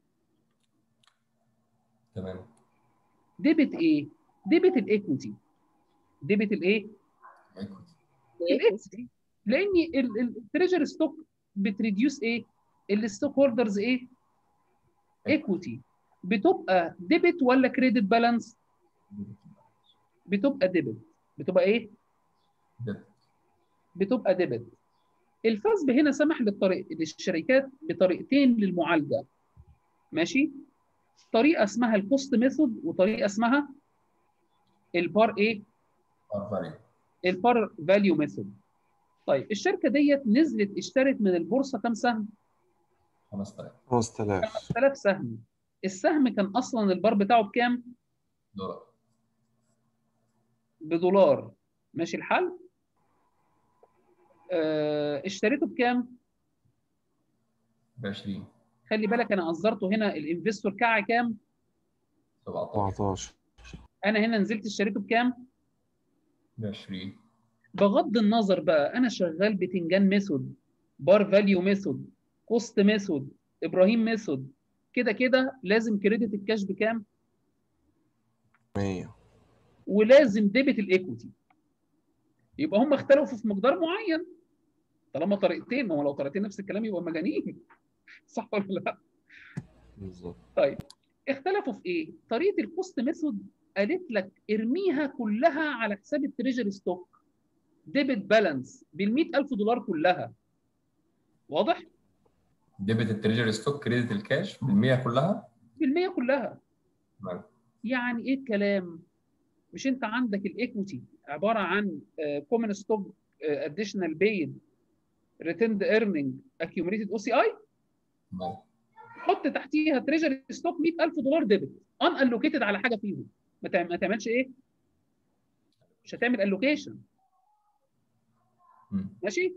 تمام. ديبت ايه؟ ديبت الايكويتي. ديبت الايه؟ الايكويتي. لان التريجر ستوك بتريديوس ايه؟ الستوك هولدرز ايه؟ ايكويتي. بتبقى ديبت ولا كريدت بالانس؟ بتبقى ديبت. بتبقى ايه؟ بتبقى ديبت. الفاسب هنا سمح للشركات بطريقتين للمعالجه. ماشي؟ طريقه اسمها الكوست ميثود، وطريقه اسمها البار ايه؟ البار فاليو ميثود. طيب الشركه ديت نزلت اشترت من البورصه كام سهم؟ 5000 سهم. السهم كان اصلا البار بتاعه بكام؟ $1. بدولار. ماشي الحال؟ اشتريته بكام؟ ب20. خلي بالك انا اصدرته هنا الانفستور كعه كام؟ 17. انا هنا نزلت اشتريته بكام؟ ب20. بغض النظر بقى انا شغال بتنجان ميثود، بار فاليو ميثود، كوست ميثود، ابراهيم ميثود، كده كده لازم كريدت الكاش بكام؟ 100. ولازم ديبت الايكويتي. يبقى هم اختلفوا في مقدار معين. طالما طريقتين، ما هو لو طريقتين نفس الكلام يبقى مجانين. صح ولا لا؟ بالظبط. طيب اختلفوا في ايه؟ طريقه الكوست ميثود قالت لك ارميها كلها على حساب التريجر ستوك، ديبت بالانس بال $100,000 كلها. واضح؟ ديبت التريجر ستوك كريدت الكاش بال100 كلها؟ بال100 كلها. يعني ايه الكلام؟ مش انت عندك الايكويتي عباره عن كومن ستوك اديشنال بيد ريتيند ايرنينج اكيوميليتد او سي اي، حط تحتيها تريجري ستوك $100,000 ديبت ان الوكيتد على حاجه فيهم، ما تعملش ايه؟ مش هتعمل الوكيشن. ماشي؟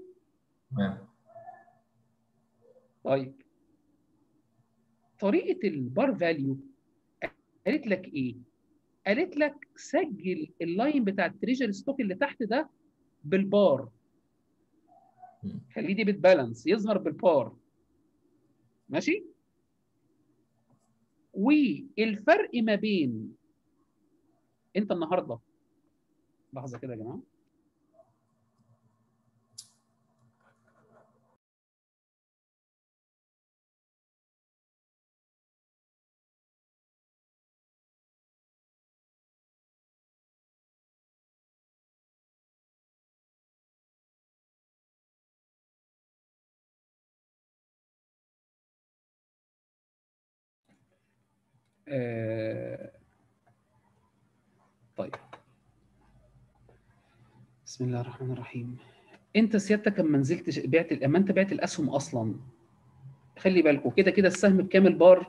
طيب طريقه البار فاليو قالت لك ايه؟ قالت لك سجل اللاين بتاع التريجري ستوك اللي تحت ده بالبار، خليه دي بالبالانس يظهر بالبار. ماشي؟ والفرق ما بين انت النهارده، لحظه كده يا جماعه، طيب بسم الله الرحمن الرحيم. انت سيادتك اما نزلت اما انت بعت الاسهم اصلا، خلي بالكم كده كده السهم بكام البار؟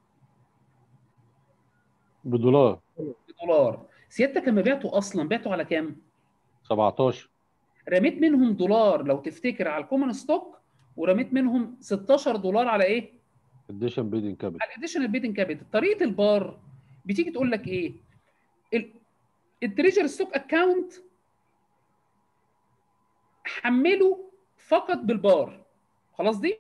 بدولار. بدولار. سيادتك اما بعته اصلا بعته على كام؟ 17. رميت منهم دولار لو تفتكر على الكومن ستوك، ورميت منهم $16 على ايه؟ اديشن بيدنج كابيتال. على الاديشنال بيدنج كابيتال. طريقه البار بتيجي تقول لك ايه؟ التريجر ستوك اكاونت حمله فقط بالبار. خلاص دي؟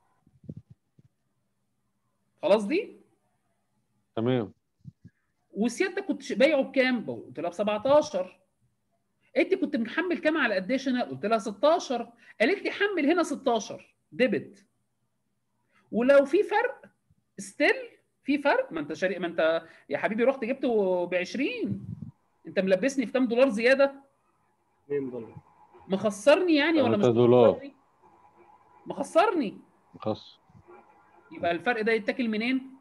خلاص دي؟ تمام. وسيادتك كنت بايعه بكام؟ قلت لها ب 17. انت كنت محمل كام على الاديشنال؟ قلت لها 16. قالت لي حمل هنا 16 ديبت، ولو في فرق ستيل في فرق، ما انت شاري، ما انت يا حبيبي رحت جبته ب 20، انت ملبسني في كام دولار زياده؟ $2. مخسرني يعني ولا مش $3. مخسرني؟ مخسرني. خلاص. يبقى الفرق ده يتاكل منين؟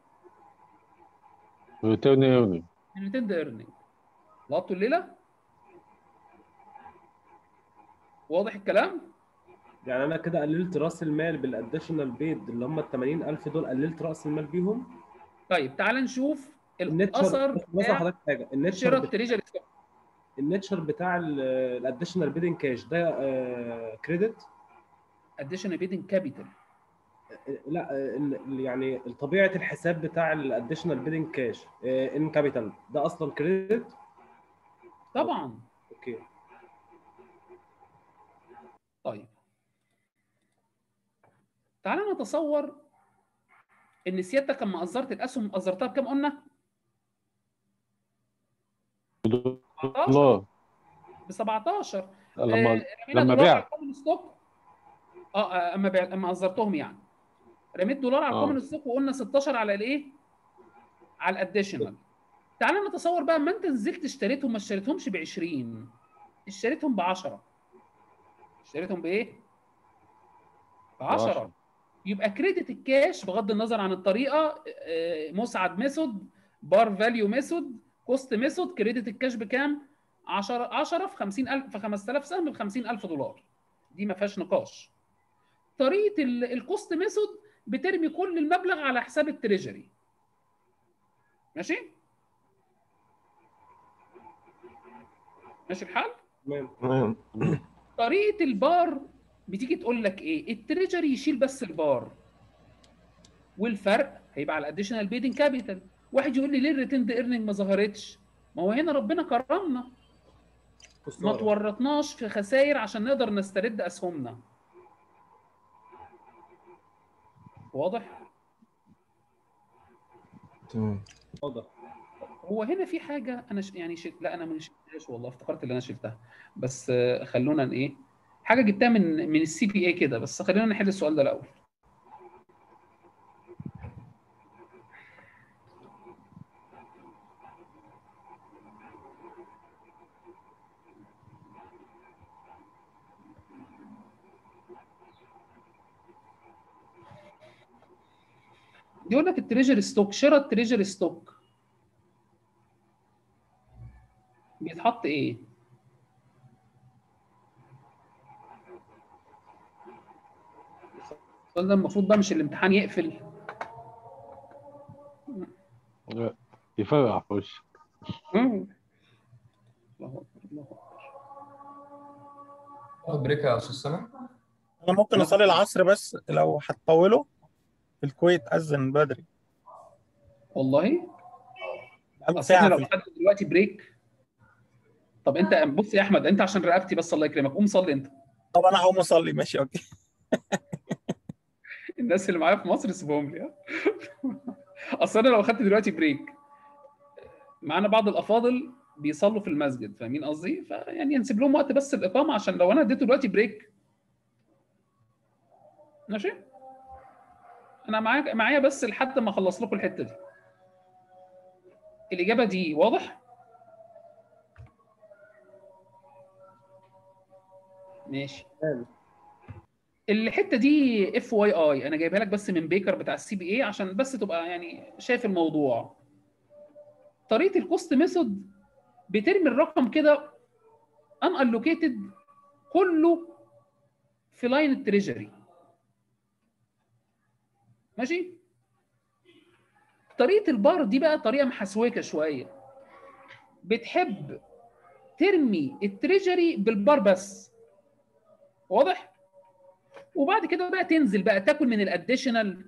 ريتيرن ايرنينج. من ريتيرن ايرنينج. لقطوا الليله؟ واضح الكلام؟ يعني انا كده قللت راس المال بالاديشنال بيد اللي هم ال 80,000 دول، قللت راس المال بيهم. طيب تعال نشوف النتشر الاثر بس حضرتك حاجه، شراء التريجري ستوك. النتشر بتاع الاديشنال بيدنج كاش ده كريدت؟ اديشنال بيدنج كابيتال. لا يعني طبيعه الحساب بتاع الاديشنال بيدنج كاش ان كابيتال ده اصلا كريدت؟ طبعا. اوكي. طيب تعال نتصور ان سيادتك لما اصدرت الاسهم اصدرتها بكام قلنا؟ دولار. ب 17. لما دولار على بعت. الكومن ستوك. اما اصدرتهم يعني رميت دولار على الكومن ستوك وقلنا 16 على الايه؟ على الاديشنال. تعال نتصور بقى اما انت نزلت اشتريتهم، ما اشتريتهمش ب 20، اشتريتهم ب 10. اشتريتهم بايه؟ ب 10. يبقى كريدت الكاش بغض النظر عن الطريقه، مسعد ميثود، بار فاليو ميثود، كوست ميثود، كريدت الكاش بكام؟ 10 في 50,000 في 5000 سهم ب $50,000. دي ما فيهاش نقاش. طريقه الكوست ميثود بترمي كل المبلغ على حساب التريجري. ماشي؟ ماشي الحال؟ تمام. طريقه البار بتيجي تقول لك ايه؟ التريجري يشيل بس البار، والفرق هيبقى على الاديشنال بيدنج كابيتال. واحد يقول لي ليه الريتيند ايرنينج ما ظهرتش؟ ما هو هنا ربنا كرمنا، ما تورطناش في خسائر عشان نقدر نسترد اسهمنا. واضح؟ تمام. واضح. هو هنا في حاجه انا يعني لا انا ما شلتهاش والله، افتكرت اللي انا شلتها، بس خلونا ايه، حاجه جبتها من السي بي اي كده، بس خلينا نحل السؤال ده الاول. يقول لك التريجري ستوك، شراء التريجري ستوك بيتحط ايه؟ السؤال ده المفروض بقى مش الامتحان يقفل. لا، يفرقع في وشك. الله اكبر الله اكبر. بريك يا استاذ سامح. انا ممكن اصلي العصر بس لو هتطوله. في الكويت اذن بدري. والله بقاله اصل احنا ساعه لو في خدنا دلوقتي بريك. طب انت بص يا احمد، انت عشان رقبتي بس الله يكرمك قوم صلي انت. طب انا هقوم اصلي ماشي اوكي. الناس اللي معايا في مصر سيبهم لي ها. اصل انا لو خدت دلوقتي بريك، معانا بعض الافاضل بيصلوا في المسجد، فاهمين قصدي؟ فيعني نسيب لهم وقت بس الاقامه، عشان لو انا اديته دلوقتي بريك ماشي. انا معايا بس لحد ما اخلص لكم الحته دي. الاجابه دي واضح؟ ماشي. الحته دي اف واي اي انا جايبها لك بس من بيكر بتاع السي بي اي، عشان بس تبقى يعني شايف الموضوع. طريقه الكوست ميثود بترمي الرقم كده ان الوكيتد كله في لاين التريجري. ماشي. طريقه البار دي بقى طريقه محسوكه شويه، بتحب ترمي التريجري بالبار بس. واضح؟ وبعد كده بقى تنزل بقى تاكل من الاديشنال.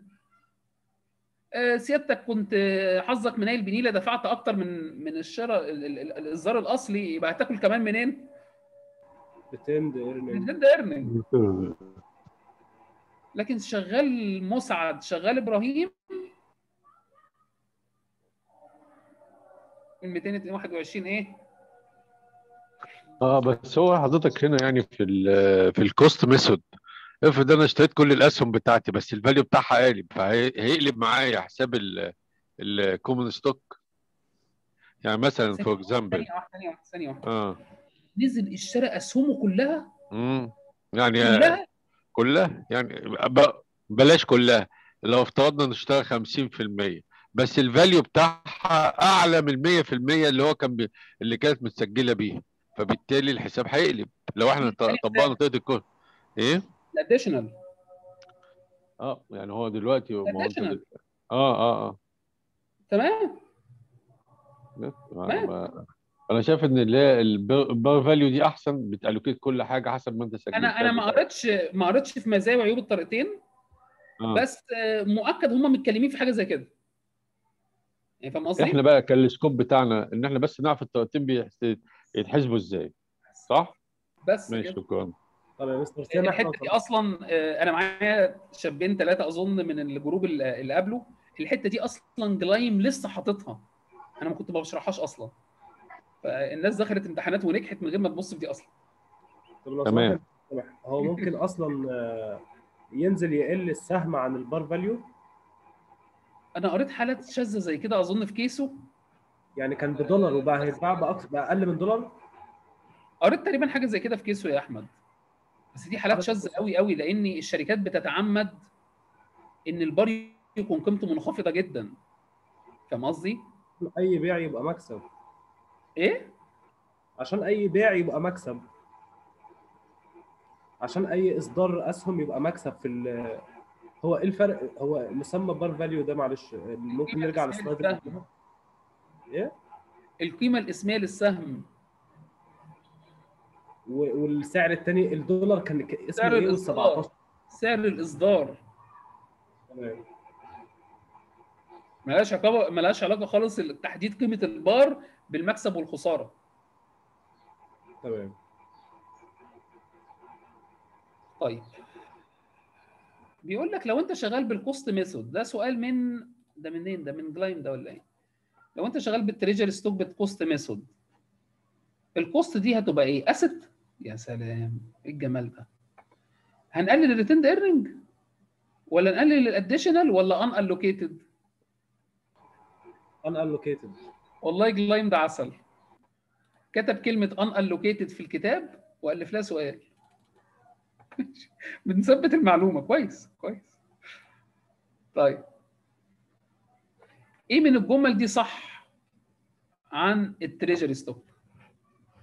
سيادتك كنت حظك منيل بنيله، دفعت اكتر من الشراء الاصدار الاصلي، يبقى هتاكل كمان منين؟ ريتيند ايرنينج. ريتيند ايرنينج. لكن شغال مسعد شغال ابراهيم من 221 ايه؟ بس هو حضرتك هنا يعني في الكوست ميثود، افرض انا اشتريت كل الاسهم بتاعتي بس الفاليو بتاعها قالب، فهيقلب معايا حساب الكومن ستوك. يعني مثلا فور اكزامبل ثانيه واحده نزل اشترى اسهمه كلها. يعني كلها كلها يعني بلاش كلها. لو افترضنا نشتري 50% بس الفاليو بتاعها اعلى من 100% اللي كانت متسجله بيه، فبالتالي الحساب هيقلب لو احنا طبقنا طريقه الكود. ايه؟ الاديشنال. يعني هو دلوقتي ما هو انت تمام. انا شايف ان اللي هي البار فاليو دي احسن، بتالوكيت كل حاجه حسب ما انت سجلتها. انا ما قريتش في مزايا وعيوب الطريقتين. بس مؤكد هم متكلمين في حاجه زي كده. يعني فاهم قصدي؟ احنا بقى كان السكوب بتاعنا ان احنا بس نعرف الطريقتين يتحسبوا ازاي، صح؟ بس ماشي شكرا. طب يا مستر سامح، الحته دي اصلا انا معايا شابين ثلاثه اظن من الجروب اللي قبله. الحته دي اصلا جلايم لسه حاططها، انا ما كنت ما بشرحهاش اصلا، فالناس دخلت امتحانات ونجحت من غير ما تبص في دي اصلا. طب لو تمام. هو ممكن اصلا ينزل يقل السهم عن البار فاليو؟ انا قريت حالات شاذه زي كده اظن في كيسو، يعني كان بدولار وبقى هيتباع باقل من دولار. قريت تقريبا حاجه زي كده في كيسو يا احمد، بس دي حالات شاذه قوي قوي، لان الشركات بتتعمد ان البار يكون قيمته منخفضه جدا. فاهم قصدي؟ اي بيع يبقى مكسب. ايه؟ عشان اي بيع يبقى مكسب، عشان اي اصدار اسهم يبقى مكسب هو ايه الفرق؟ هو مسمى بار فاليو ده معلش ممكن نرجع للسلايد اللي قبلها؟ ايه؟ القيمه الاسميه للسهم. والسعر الثاني الدولار كان اسمه سعر ايه؟ الإصدار. سعر الاصدار. تمام. ملهاش علاقه خالص تحديد قيمه البار بالمكسب والخساره. تمام. طيب بيقول لك لو انت شغال بالكوست ميثود، ده سؤال ده منين؟ ده من جلايم ده ولا ايه؟ لو انت شغال بالتريجري ستوك بالكوست ميثود، الكوست دي هتبقى ايه؟ اسيت. يا سلام ايه الجمال ده. هنقلل الريتيند ايرنينج ولا نقلل الاديشنال ولا ان الوكيتد؟ ان الوكيتد. والله جلايم ده عسل، كتب كلمه ان الوكيتد في الكتاب والف لها سؤال. بنثبت المعلومه. كويس كويس. طيب ايه من الجمل دي صح عن التريجري ستوك؟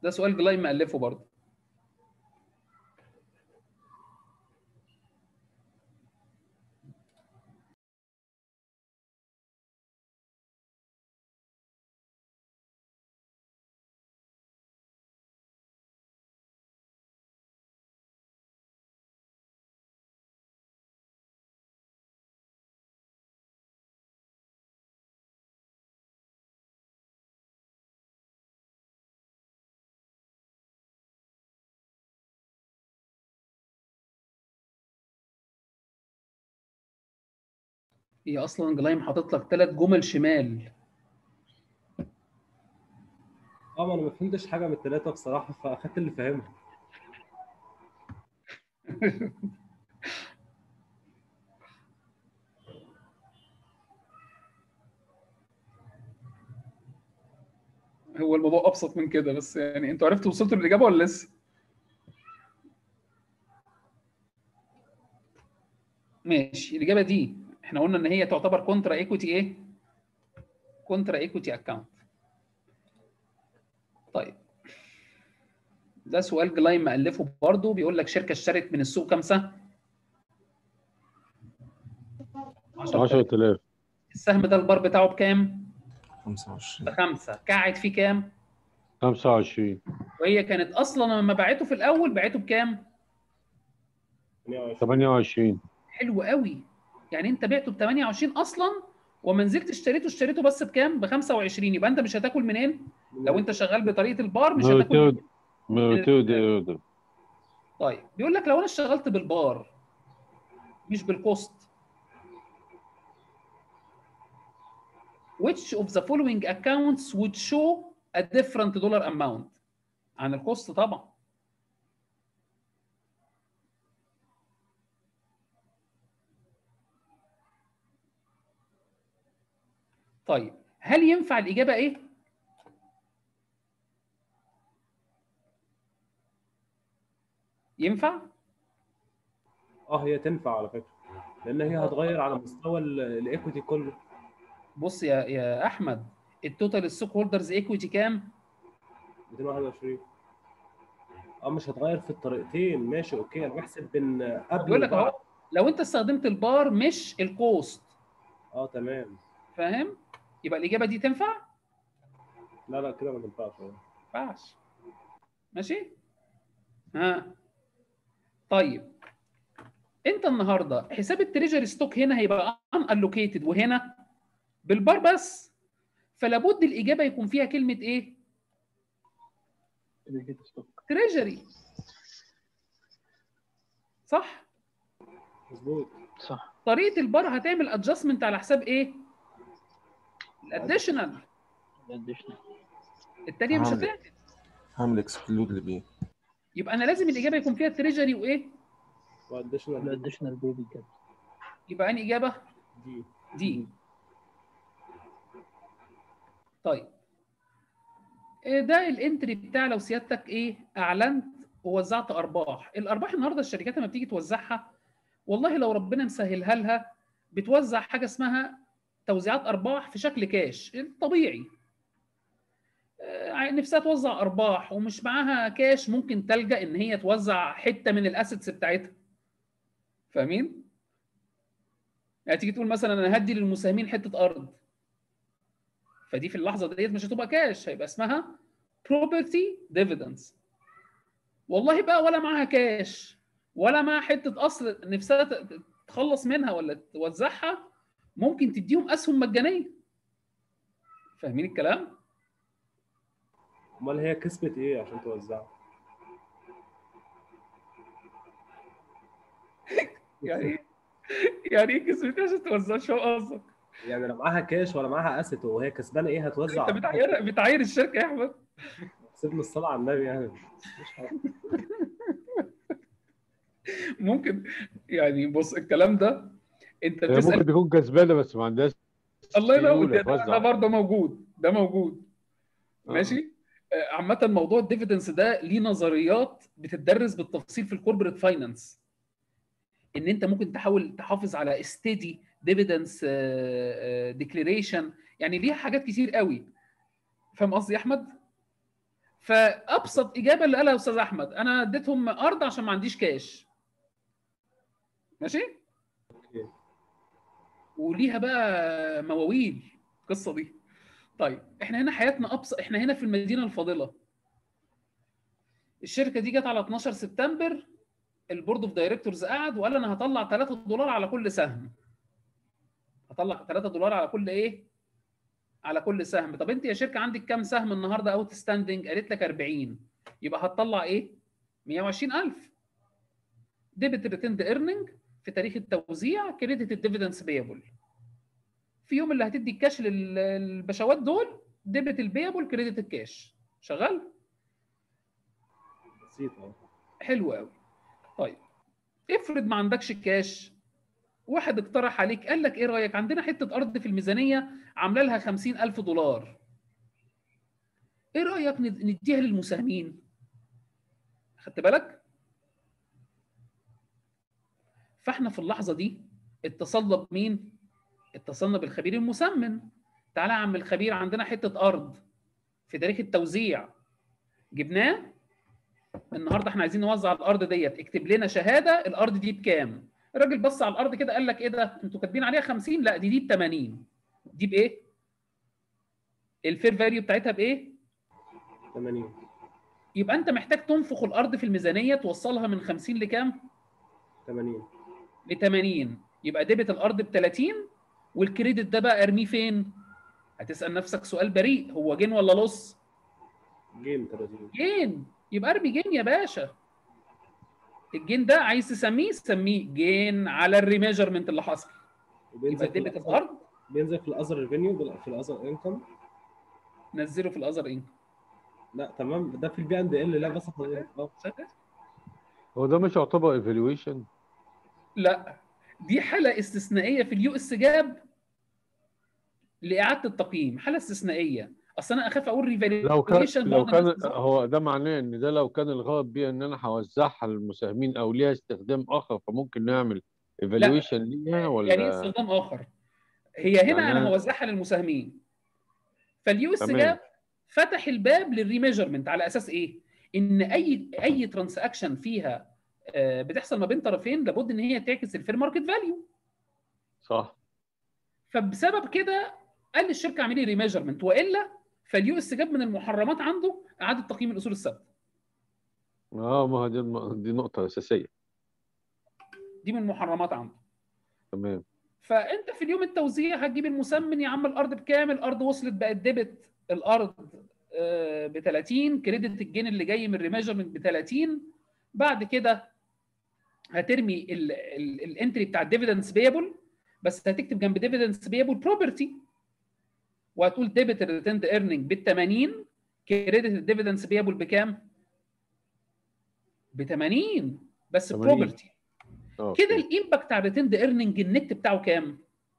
ده سؤال جلايم مألفه برضه. هي اصلا جلايم حاطط لك 3 جمل شمال. ما انا ما فهمتش حاجه من الثلاثه بصراحه، فاخدت اللي فاهمها. هو الموضوع ابسط من كده، بس يعني انتوا عرفتوا وصلتوا للاجابه ولا لسه؟ ماشي. الاجابه دي احنا قلنا ان هي تعتبر كونترا ايكويتي ايه؟ كونترا ايكويتي اكونت. طيب ده سؤال جلايم مألفه برضه، بيقول لك شركه اشترت من السوق كام سهم؟ 10,000. السهم ده البار بتاعه بكام؟ 25. ب5. قاعد فيه كام؟ 25. وهي كانت اصلا لما باعته في الاول باعته بكام؟ 28. حلو قوي. يعني انت بعته ب 28 اصلا، وما نزلت اشتريته بس بكام؟ ب 25. يبقى انت مش هتاكل منين؟ لو انت شغال بطريقه البار مش هتاكل من. طيب بيقول لك لو انا اشتغلت بالبار مش بالكوست، which of the following accounts would show a different dollar amount؟ عن الكوست طبعا. طيب هل ينفع الإجابة إيه؟ ينفع؟ هي تنفع على فكره، لان هي هتغير على مستوى الايكويتي كله. بص يا أحمد، التوتال ستوك هولدرز ايكويتي كام؟ 221. مش هتغير في الطريقتين، ماشي اوكي، انا بحسب بين قبل بيقول لك وبعد. اهو لو انت استخدمت البار مش الكوست. تمام. فاهم؟ يبقى الإجابة دي تنفع؟ لا كده ما تنفعش. ما ينفعش. ماشي؟ طيب انت النهارده حساب التريجري ستوك هنا هيبقى ان الوكيتد وهنا بالبار بس، فلابد الإجابة يكون فيها كلمة ايه؟ تريجري. صح؟ مظبوط صح. طريقة البار هتعمل ادجستمنت على حساب ايه؟ الاديشنال. التانية مش هتعمل. هعمل اكسكلود لبي. يبقى انا لازم الاجابه يكون فيها تريجري وايه؟ الاديشنال بيبي كده. يبقى انهي اجابه؟ دي. طيب ده الانتري بتاع لو سيادتك ايه؟ اعلنت ووزعت ارباح. الارباح النهارده الشركات لما بتيجي توزعها، والله لو ربنا مسهلها لها بتوزع حاجه اسمها توزيعات ارباح في شكل كاش. الطبيعي نفسها توزع ارباح ومش معاها كاش، ممكن تلجأ ان هي توزع حته من الاسيتس بتاعتها. فاهمين؟ يعني تيجي تقول مثلا انا هدي للمساهمين حته ارض، فدي في اللحظه ديت مش هتبقى كاش، هيبقى اسمها property dividends. والله بقى ولا معاها كاش ولا معاها حته اصل نفسها تخلص منها ولا توزعها، ممكن تديهم اسهم مجانيه. فاهمين الكلام؟ امال هي كسبت ايه عشان توزعها؟ يعني ايه كسبت عشان توزع؟ شو قصدك؟ يعني لا معاها كاش ولا معاها اسيت وهي كسبانه ايه هتوزع؟ انت بتعاير الشركه يا احمد. سيبنا الصلاه على النبي يعني. مش حاجه. ممكن يعني بص الكلام ده انت بتسال ممكن تكون كسبانه بس ما عندهاش. الله ينور. ده برضه موجود، ده موجود. ماشي. عامه موضوع الديفيدنس ده ليه نظريات بتدرس بالتفصيل في الكوربريت فاينانس، ان انت ممكن تحاول تحافظ على ستيدي ديفيدنس ديكليريشن، يعني ليها حاجات كتير قوي. فاهم قصدي يا احمد؟ فابسط اجابه اللي قالها استاذ احمد، انا اديتهم ارض عشان ما عنديش كاش. ماشي؟ وليها بقى مواويل القصه دي. طيب احنا هنا حياتنا ابسط، احنا هنا في المدينه الفاضله. الشركه دي جت على 12 سبتمبر، البورد اوف دايركتورز قعد وقال انا هطلع $3 على كل سهم. هطلع $3 على كل ايه؟ على كل سهم. طب انت يا شركه عندك كام سهم النهارده اوت ستاندنج؟ قالت لك 40. يبقى هتطلع ايه؟ 120,000. ديبت ريتيند ايرنينج في تاريخ التوزيع، كريدت الديفيدنس بيبل. في يوم اللي هتدي الكاش للبشوات دول، ديبت البيبل كريدت الكاش. شغال؟ بسيطه. حلو قوي. طيب افرض ما عندكش كاش، واحد اقترح عليك قال لك ايه رايك عندنا حته ارض في الميزانيه عامله لها $50,000، ايه رايك نديها للمساهمين؟ خدت بالك؟ فاحنا في اللحظه دي اتصلنا بمين؟ اتصلنا بالخبير المسمن. تعالى يا عم الخبير، عندنا حته ارض في تاريخ التوزيع جبناه النهارده، احنا عايزين نوزع الارض ديت، اكتب لنا شهاده الارض دي بكام؟ الراجل بص على الارض كده قال لك ايه ده؟ انتوا كاتبين عليها 50؟ لا دي ب 80. دي بايه؟ الفير فاليو بتاعتها بايه؟ 80. يبقى انت محتاج تنفخ الارض في الميزانيه توصلها من 50 لكام؟ 80. ل 80. يبقى ديبت الارض ب 30، والكريدت ده بقى ارميه فين؟ هتسال نفسك سؤال بريء، هو جين ولا لص؟ جين 30. جين. يبقى ارمي جين يا باشا. الجين ده عايز تسميه سميه جين على الريميجرمنت اللي حصل. يبقى ديبت الارض بينزل في الاذر ريفينيو، في الاذر انكم. نزله في الاذر انكم. لا تمام، ده في البي اند ال. لا بس هو ده مش يعتبر ايفالويشن؟ لا دي حاله استثنائيه في اليو اس جاب لاعاده التقييم، حاله استثنائيه. اصل انا اخاف اقول ريفالويشن. لو كان هو ده معناه ان ده لو كان الغرض بيه ان انا هوزعها للمساهمين او ليها استخدام اخر، فممكن نعمل ايفالويشن ليها ولا؟ يعني استخدام اخر. هي هنا يعني انا هوزعها للمساهمين. فاليو اس تمام. جاب فتح الباب للريميجرمنت على اساس ايه؟ ان اي ترانزاكشن فيها بتحصل ما بين طرفين لابد ان هي تعكس الفير ماركت فاليو. صح. فبسبب كده قال للشركه اعملي ريميجرمنت، والا فاليو اس جاب من المحرمات عنده اعاده تقييم الاصول الثابته. ما دي نقطه اساسيه. دي من المحرمات عنده. تمام. فانت في اليوم التوزيع هتجيب المسمن، يا عم الارض بكام؟ الارض وصلت بقت ديبت الارض ب 30، كريدت الجين اللي جاي من الريميجرمنت ب 30. بعد كده هترمي الانتري بتاع الديفيدنس بيبل، بس هتكتب جنب ديفيدنس بيبل بروبرتي، وهتقول ديبت الريتيند ايرنينج بال 80، كريدت الديفيدنس بيبل بكام؟ ب 80 بس بروبرتي. كده الامباكت على الريتيند ايرنينج النت بتاعه كام؟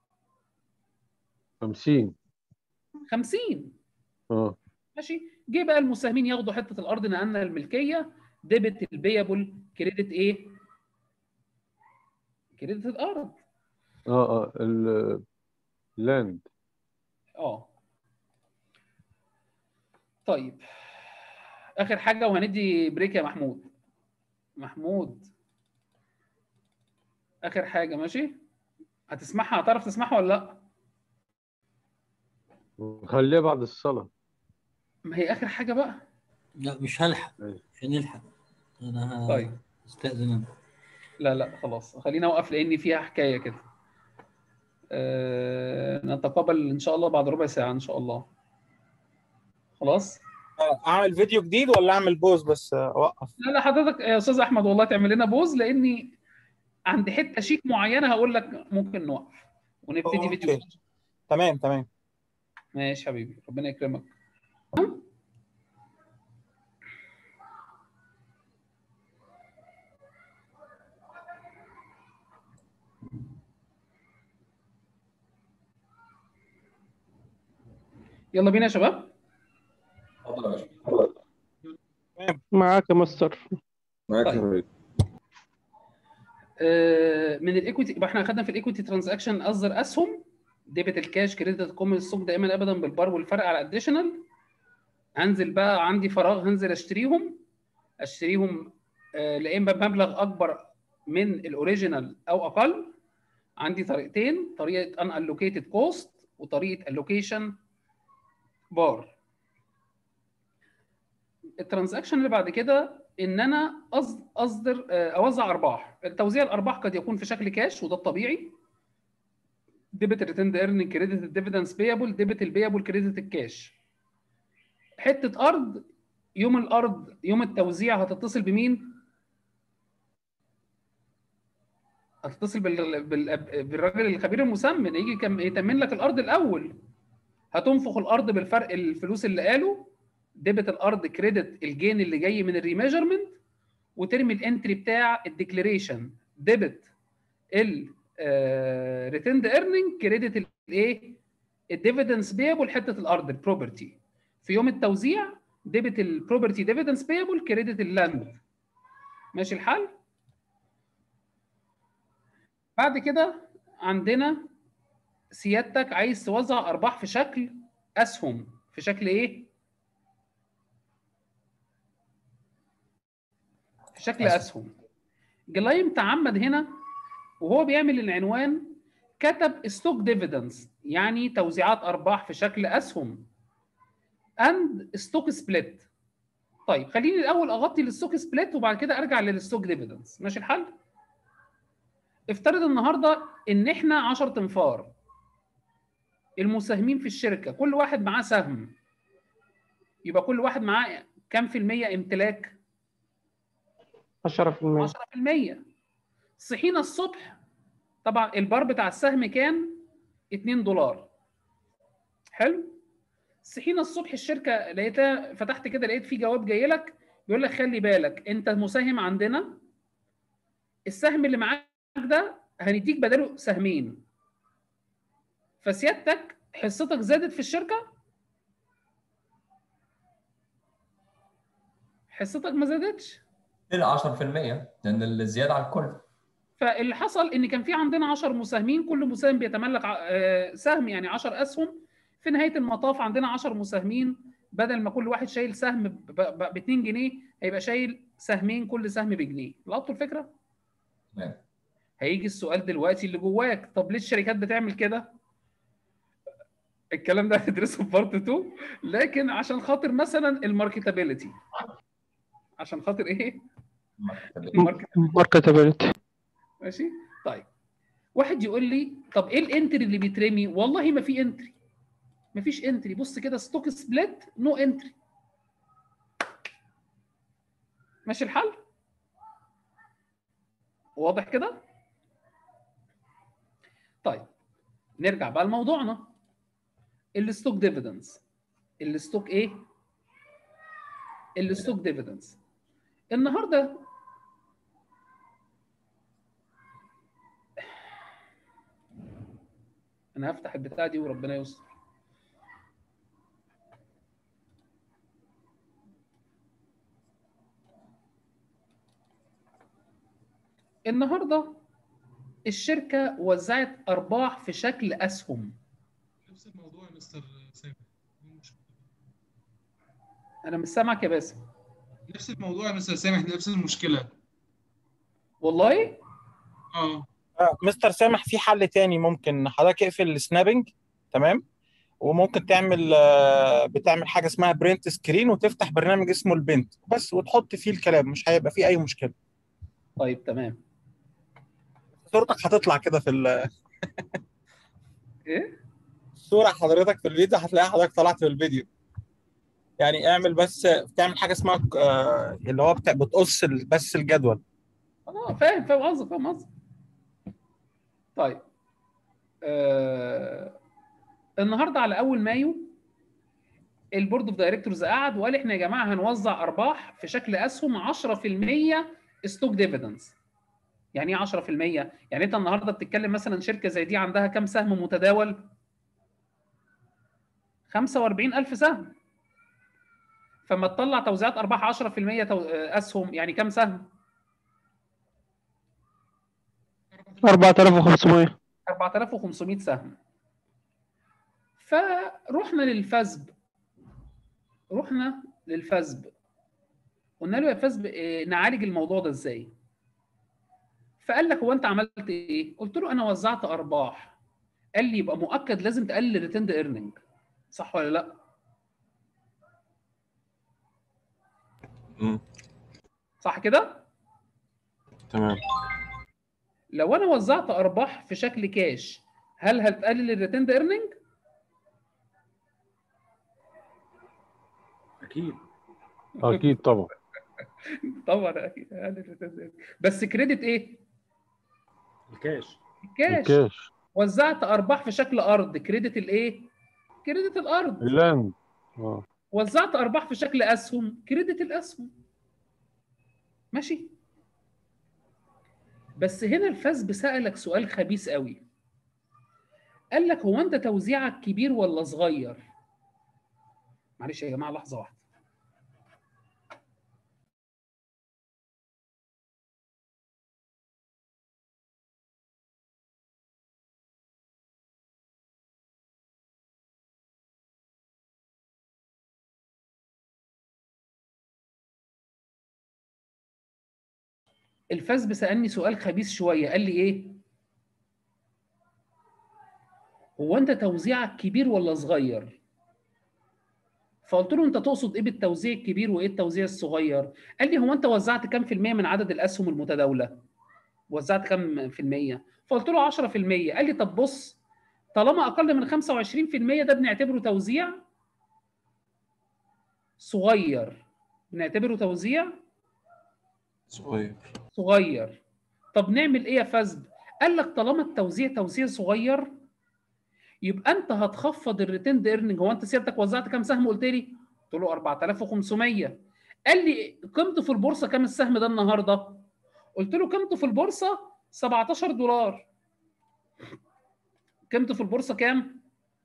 50. 50. ماشي. جه بقى المساهمين ياخدوا حته الارض نقلنا الملكيه، ديبت البيبل كريدت ايه؟ كريدت الارض. اللاند. طيب اخر حاجه وهندي بريك يا محمود. اخر حاجه ماشي؟ هتسمعها؟ هتعرف تسمعها ولا لا؟ خليها بعد الصلاه. ما هي اخر حاجه بقى. لا مش هلحق، مش هنلحق. انا طيب استاذن انا. لا خلاص خلينا اوقف لان فيها حكايه كده. نتقابل ان شاء الله بعد ربع ساعه ان شاء الله. خلاص. اعمل فيديو جديد ولا اعمل بوز بس اوقف؟ لا حضرتك يا استاذ احمد والله تعمل لنا بوز، لاني عند حته شيك معينه هقول لك ممكن نوقف ونبتدي فيديو. تمام ماشي حبيبي، ربنا يكرمك. يلا بينا يا شباب. معاك يا مستر. معاك يا طيب. من الايكويتي يبقى احنا اخذنا في الايكويتي ترانزاكشن اصدر اسهم، ديبت الكاش كريدت قوم السوق دائما ابدا بالبار والفرق على اديشنال. هنزل بقى عندي فراغ، هنزل اشتريهم لا اما بمبلغ اكبر من الاوريجينال او اقل. عندي طريقتين، طريقه ان allocated cost وطريقه allocation bar. الترانزاكشن اللي بعد كده ان انا اصدر اوزع ارباح. توزيع الارباح قد يكون في شكل كاش وده الطبيعي، ديبت ريتند ايرنينج كريدت الديفيدنس بيبل، ديبت البيبل كريدت الكاش. حته ارض، يوم التوزيع هتتصل بمين؟ هتتصل بالراجل الخبير المسمن، يجي يتمن لك الارض الاول. هتنفخ الارض بالفرق الفلوس اللي قاله، ديبت الارض كريدت الجين اللي جاي من الريميجرمنت، وترمي الانتري بتاع الديكليريشن ديبت الريتند ايرنينج كريدت الايه؟ الديفيدنس بيبل حته الارض البروبرتي. في يوم التوزيع ديبت البروبرتي ديفيدنس بيبل كريدت اللاند. ماشي الحال؟ بعد كده عندنا سيادتك عايز توزع ارباح في شكل اسهم. في شكل ايه؟ في شكل اسهم. جلايم تعمد هنا وهو بيعمل العنوان كتب ستوك ديفيدنس، يعني توزيعات ارباح في شكل اسهم اند ستوك سبليت. طيب خليني الاول اغطي الستوك سبليت وبعد كده ارجع للستوك ديفيدنس. ماشي الحال؟ افترض النهارده ان احنا 10 تنفار، المساهمين في الشركه كل واحد معاه سهم، يبقى كل واحد معاه كام في المية امتلاك؟ 10%. 10%. صحينا الصبح، طبعا البار بتاع السهم كان $2. حلو؟ صحينا الصبح الشركه لقيتها، فتحت كده لقيت في جواب جاي لك بيقول لك خلي بالك انت مساهم عندنا، السهم اللي معاك ده هنديك بداله سهمين. فسيادتك حصتك زادت في الشركه؟ حصتك ما زادتش. 10% لان الزياده على الكل. فاللي حصل ان كان في عندنا 10 مساهمين، كل مساهم بيتملك سهم، يعني 10 اسهم. في نهايه المطاف عندنا 10 مساهمين، بدل ما كل واحد شايل سهم ب 2 جنيه هيبقى شايل سهمين كل سهم بجنيه. لقطوا الفكره؟ تمام. هيجي السؤال دلوقتي اللي جواك، طب ليه الشركات بتعمل كده؟ الكلام ده هتدرسه في بارت 2، لكن عشان خاطر مثلا الماركتابيلتي. عشان خاطر ايه؟ ماركتابيلتي. ماشي؟ طيب واحد يقول لي طب ايه الانتري اللي بيترمي؟ والله ما في انتري، ما فيش انتري. بص كده ستوك سبليت نو انتري. ماشي الحال؟ واضح كده؟ طيب نرجع بقى لموضوعنا، الستوك ديفيدنس. الستوك ايه؟ الستوك ديفيدنس. النهارده انا هفتح البتاعه دي وربنا يستر. النهارده الشركه وزعت ارباح في شكل اسهم. نفس الموضوع يا مستر سامح. انا مش سامعك يا باسم. نفس الموضوع يا مستر سامح، نفس المشكله. والله؟ مستر سامح في حل تاني، ممكن حضرتك اقفل السنابنج، تمام، وممكن بتعمل حاجه اسمها برنت سكرين وتفتح برنامج اسمه البنت بس وتحط فيه الكلام، مش هيبقى فيه اي مشكله. طيب تمام. صورتك هتطلع كده في ايه؟ صورة حضرتك في الفيديو هتلاقي حضرتك طلعت في الفيديو. يعني اعمل بس، تعمل حاجه اسمها اللي هو بتقص بس الجدول. فاهم قصدك، فاهم قصدك. طيب النهارده على اول مايو البورد اوف دايركتورز قعد وقال احنا يا جماعه هنوزع ارباح في شكل اسهم 10% ستوك ديفيدنس. يعني ايه 10%؟ يعني انت النهارده بتتكلم مثلا شركه زي دي عندها كام سهم متداول؟ 45,000 سهم. فما تطلع توزيعات ارباح 10% اسهم، يعني كام سهم؟ 4500. 4500 سهم. فروحنا للفزب رحنا للفسب، قلنا له يا فسب نعالج الموضوع ده ازاي؟ فقال لك هو انت عملت ايه؟ قلت له انا وزعت ارباح. قال لي يبقى مؤكد لازم تقلل ريتند ايرنينج، صح ولا لا؟ صح كده؟ تمام. لو انا وزعت ارباح في شكل كاش هل هتقلل الريتند ايرنينج؟ اكيد طبعا. طبعا اكيد هقلل الريتند ايرنينج، بس كريدت ايه؟ الكاش. الكاش. وزعت ارباح في شكل ارض، كريدت الايه؟ كريدت الارض. اللاند. وزعت ارباح في شكل اسهم، كريدت الاسهم. ماشي. بس هنا الفسب سألك سؤال خبيث قوي، قال لك هو انت توزيعك كبير ولا صغير؟ معلش يا جماعه لحظه واحده. الفسب سألني سؤال خبيث شويه، قال لي ايه؟ هو انت توزيعك كبير ولا صغير؟ فقلت له انت تقصد ايه بالتوزيع الكبير وايه التوزيع الصغير؟ قال لي هو انت وزعت كام في المية من عدد الاسهم المتداوله؟ وزعت كام في المية؟ فقلت له 10%. قال لي طب بص، طالما اقل من 25% ده بنعتبره توزيع صغير، بنعتبره توزيع صغير. طب نعمل ايه يا فزب؟ قال لك طالما التوزيع توزيع صغير يبقى انت هتخفض الريتند ايرنينج. هو انت سيادتك وزعت كام سهم قلت لي؟ قلت له 4500. قال لي قيمته في البورصه كام السهم ده النهارده؟ قلت له قيمته في البورصه $17. قيمته في البورصه كام؟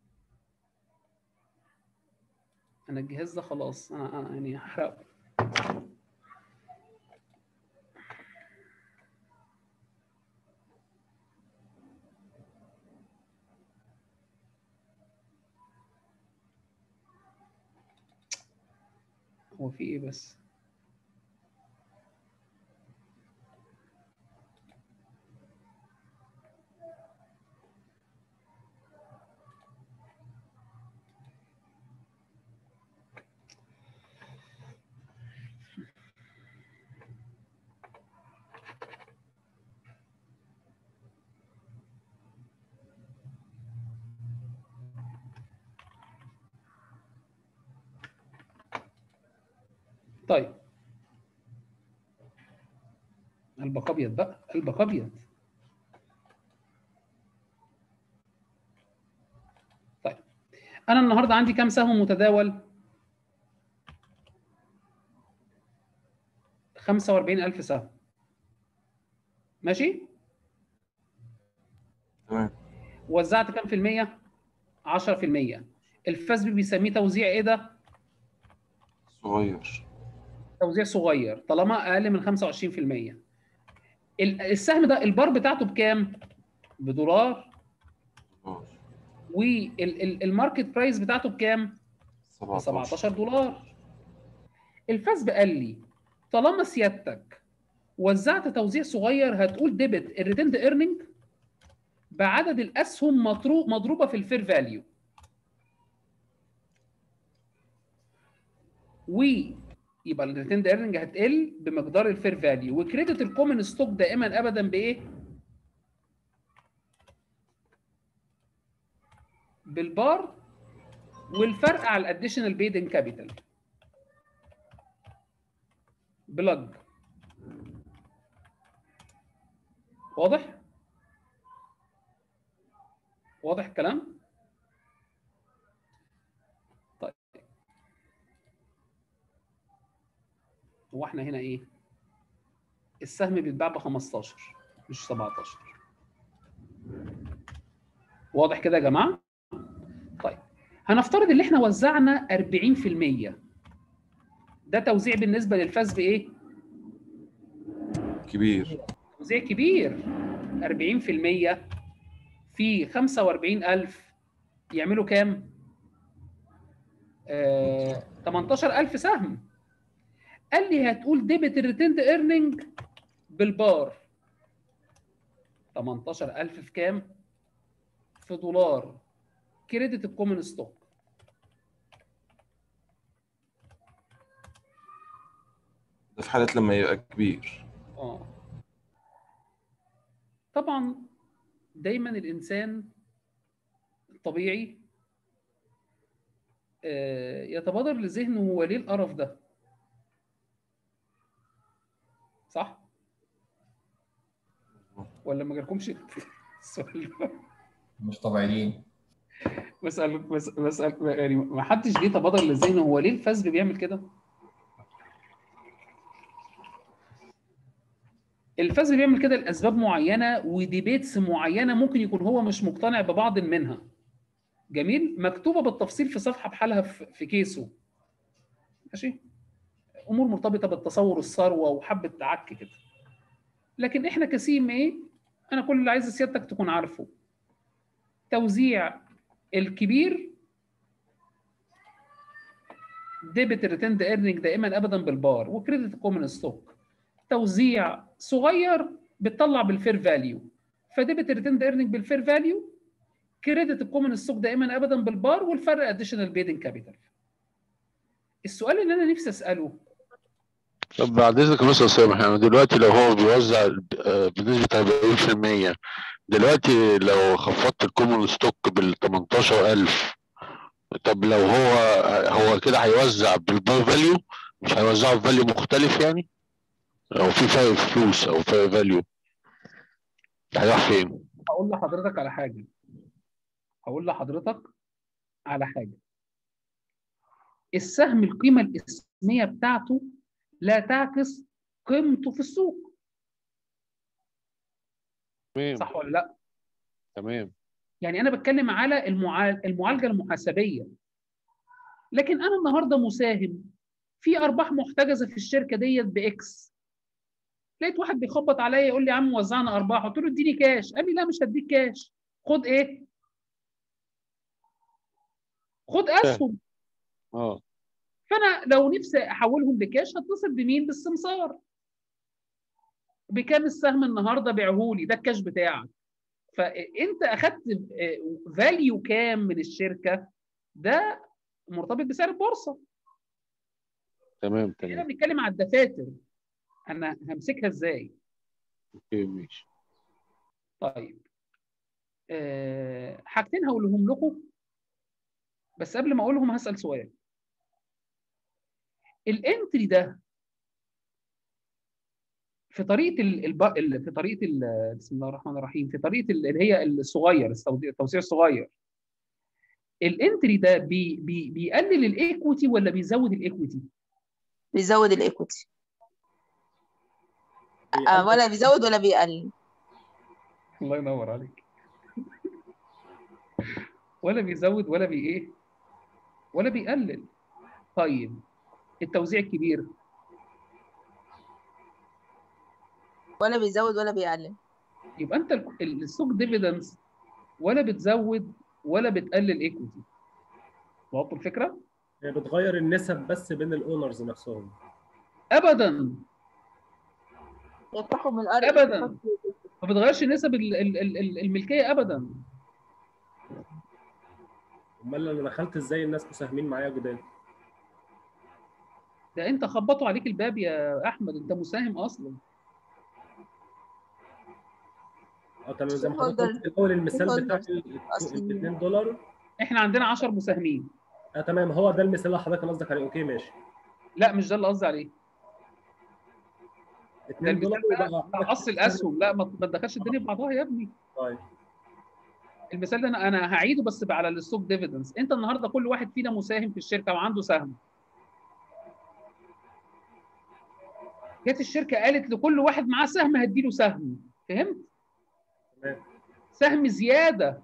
انا الجهاز ده خلاص انا يعني هحرقه. هو في ايه بس؟ طيب قلبك ابيض بقى، قلبك ابيض. طيب انا النهارده عندي كام سهم متداول؟ 45,000 سهم. ماشي؟ تمام. وزعت كام في المية؟ 10%. الفسب بيسميه توزيع ايه ده؟ صغير. توزيع صغير طالما اقل من 25%. السهم ده البار بتاعته بكام؟ بدولار. والماركت برايس بتاعته بكام؟ ب $17. الفسب قال لي طالما سيادتك وزعت توزيع صغير هتقول ديبت الريتند ايرنينج بعدد الاسهم مضروبه في الفير فاليو، ويبقى الريتند ايرنينج هتقل بمقدار الفير فاليو. وكريدت الكومن ستوك دائما ابدا بايه؟ بالبار، والفرق على الاديشنال بيد ان كابيتال بلج. واضح؟ واضح الكلام؟ طيب هو احنا هنا ايه؟ السهم بيتباع ب 15 مش 17. واضح كده يا جماعه؟ طيب هنفترض ان احنا وزعنا 40%. ده توزيع بالنسبه للفسب ايه؟ كبير. توزيع كبير. 40% في 45,000 يعملوا كام؟ 18000 سهم. قال لي هتقول ديبت الريتيند ايرنينج بالبار. 18000 في كام؟ في دولار. كريدت الكومن ستوك. ده في حالة لما يبقى كبير. طبعا دايما الانسان الطبيعي يتبادر لذهنه هو ليه القرف ده؟ صح؟ ولا ما جالكمش السؤال ده؟ مش طبيعيين. بسأل يعني ما حدش جه تبادر لذهنه هو ليه الفاسب بيعمل كده؟ الفاسب بيعمل كده لاسباب معينه وديبيتس معينه، ممكن يكون هو مش مقتنع ببعض منها. جميل؟ مكتوبه بالتفصيل في صفحه بحالها في كيسه. ماشي؟ امور مرتبطه بالتصور الثروه وحبه تعك كده. لكن احنا كسيم ايه؟ انا كل اللي عايز سيادتك تكون عارفه. توزيع الكبير ديبت ريتيند ايرنينج دائما ابدا بالبار وكريدت كومن ستوك. توزيع صغير بتطلع بالفير فاليو، فديبت ريتيند ايرنينج بالفير فاليو، كريدت الكومن ستوك دائما ابدا بالبار، والفرق اديشنال بيدنج كابيتال. السؤال اللي انا نفسي اساله، طب بعد اذنك يا مستر سامح، يعني دلوقتي لو هو بيوزع بنسبه 40%، دلوقتي لو خفضت الكومن ستوك بال 18000، طب لو هو كده هيوزع بالبار فاليو، مش هيوزعه بفاليو مختلف يعني؟ لو في فرق فلوس او فرق فاليو هيروح فين؟ هقول لحضرتك على حاجه. السهم القيمه الاسميه بتاعته لا تعكس قيمته في السوق. تمام. صح ولا لا؟ تمام. يعني انا بتكلم على المعالجه المحاسبيه. لكن انا النهارده مساهم في ارباح محتجزه في الشركه ديت باكس. لقيت واحد بيخبط عليا يقول لي يا عم وزعنا ارباح، قلت له اديني كاش. قال لي لا مش هديك كاش، خد ايه؟ خد اسهم. فانا لو نفسي احولهم لكاش هتصل بمين؟ بالسمسار. بكام السهم النهارده بيعهولي؟ ده الكاش بتاعك. فانت اخدت فاليو كام من الشركه؟ ده مرتبط بسعر البورصه. تمام. هنا بنتكلم على الدفاتر، انا همسكها ازاي؟ اوكي ماشي. طيب حاجتين هقولهم لكم، بس قبل ما اقولهم هسال سؤال. الانتري ده في طريقه بسم الله الرحمن الرحيم، في طريقه اللي هي الصغير، التوزيع الصغير، الانتري ده بيقلل الايكويتي ولا بيزود الايكويتي؟ بيزود الايكويتي. ولا بيزود ولا بيقلل. الله ينور عليك. ولا بيزود ولا ايه؟ ولا بيقلل. طيب التوزيع الكبير ولا بيزود ولا بيقلل. يبقى انت الستوك ديفيدنس ولا بتزود ولا بتقلل ايكويتي. واضح الفكره؟ هي بتغير النسب بس بين الاونرز نفسهم. ابدا. هي بتاخد من الارض. ابدا. ما بتغيرش نسب الملكيه ابدا. امال انا دخلت ازاي الناس مساهمين معايا جداد؟ ده انت خبطوا عليك الباب يا احمد، انت مساهم اصلا. تمام. زي ما حضرتك قلت في الاول المثال بتاع ال $2. احنا عندنا 10 مساهمين. تمام، هو ده المثال اللي حضرتك قصدك عليه. اوكي ماشي. لا مش ده اللي قصدي عليه. ده $2 بقى قص الاسهم. لا ما تدخلش الدنيا في بعضها يا ابني. طيب المثال ده انا هعيده بس على الستوك ديفيدنس. انت النهارده كل واحد فينا مساهم في الشركه وعنده سهم. جت الشركه قالت لكل واحد معاه سهم هديله سهم. فهمت؟ تمام. سهم زياده.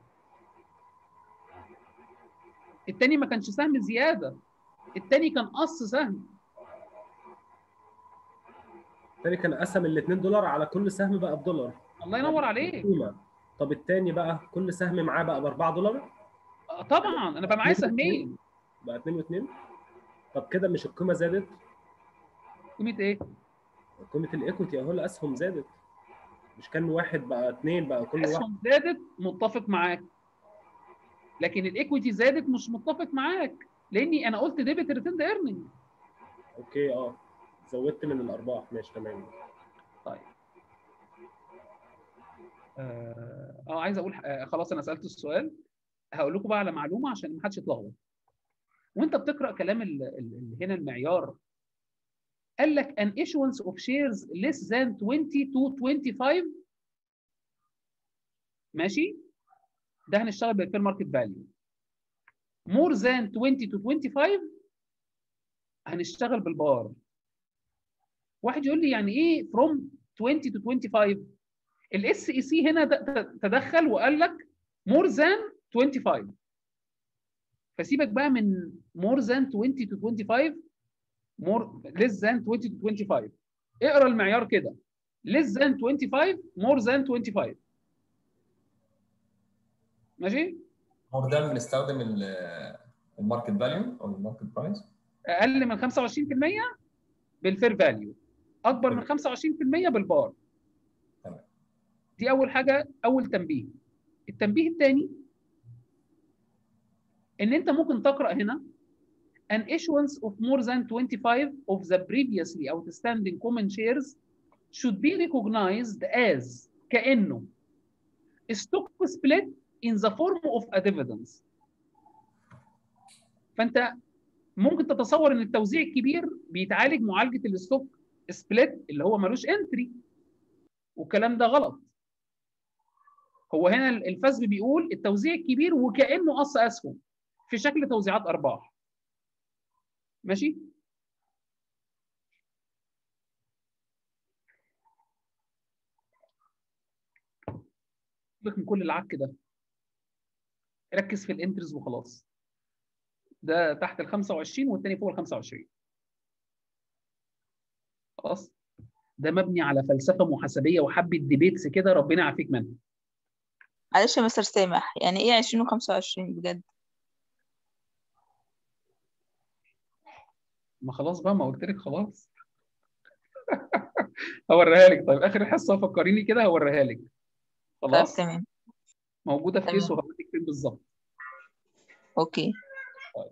التاني ما كانش سهم زياده، التاني كان قص سهم. التاني كان قسم ال $2 على كل سهم بقى $1. الله ينور عليك. طب التاني بقى كل سهم معاه بقى ب $4؟ طبعا انا بقى معايا سهمين. بقى 2 و2. طب كده مش القيمه زادت؟ قيمه ايه؟ قيمه الايكوتي اهو، الاسهم زادت. مش كان 1 بقى 2، بقى كل واحد. الاسهم زادت، متفق معاك. لكن الايكويتي زادت، مش متفق معاك، لاني انا قلت ديبت ريتيرند ايرنينج. اوكي زودت من الارباح، ماشي تمام. طيب عايز اقول خلاص انا سالت السؤال. هقول لكم بقى على معلومه عشان ما حدش يتلخبط. وانت بتقرا كلام هنا المعيار، قال لك an issuance of shares less than 20 to 25. ماشي، ده هنشتغل بالفير ماركت فاليو. more than 20 to 25 هنشتغل بالبار. واحد يقول لي يعني ايه from 20 to 25؟ الاس اي سي هنا تدخل وقال لك more than 25. فسيبك بقى من more than 20 to 25، more less than 20 to 25. اقرا المعيار كده less than 25 more than 25. ماشي؟ هو ده بنستخدم الماركت فاليو او الماركت برايس. اقل من 25% بالفير فاليو، اكبر من 25% بالبار. تمام. دي اول حاجه، اول تنبيه. التنبيه الثاني ان انت ممكن تقرا هنا an issuance of more than 25 of the previously outstanding common shares should be recognized as كأنه stock split in the form of a dividends. فانت ممكن تتصور ان التوزيع الكبير بيتعالج معالجه الستوك سبليت اللي هو ملوش انتري، والكلام ده غلط. هو هنا الفسب بيقول التوزيع الكبير وكانه قص اسهم في شكل توزيعات ارباح. ماشي؟ سيبك من كل العك ده، ركز في الانترز وخلاص. ده تحت ال 25 والثاني فوق ال 25. خلاص؟ ده مبني على فلسفه محاسبيه وحبه ديبيتس كده، ربنا يعافيك منها. معلش يا مستر سامح، يعني ايه 20 و25 بجد؟ ما خلاص بقى، ما قلت لك خلاص. هوريها لك. طيب اخر حصه فكريني كده، هوريها لك. خلاص؟ طيب تمام. موجوده في كيس تمام. وهقول لك فين بالظبط. اوكي. طيب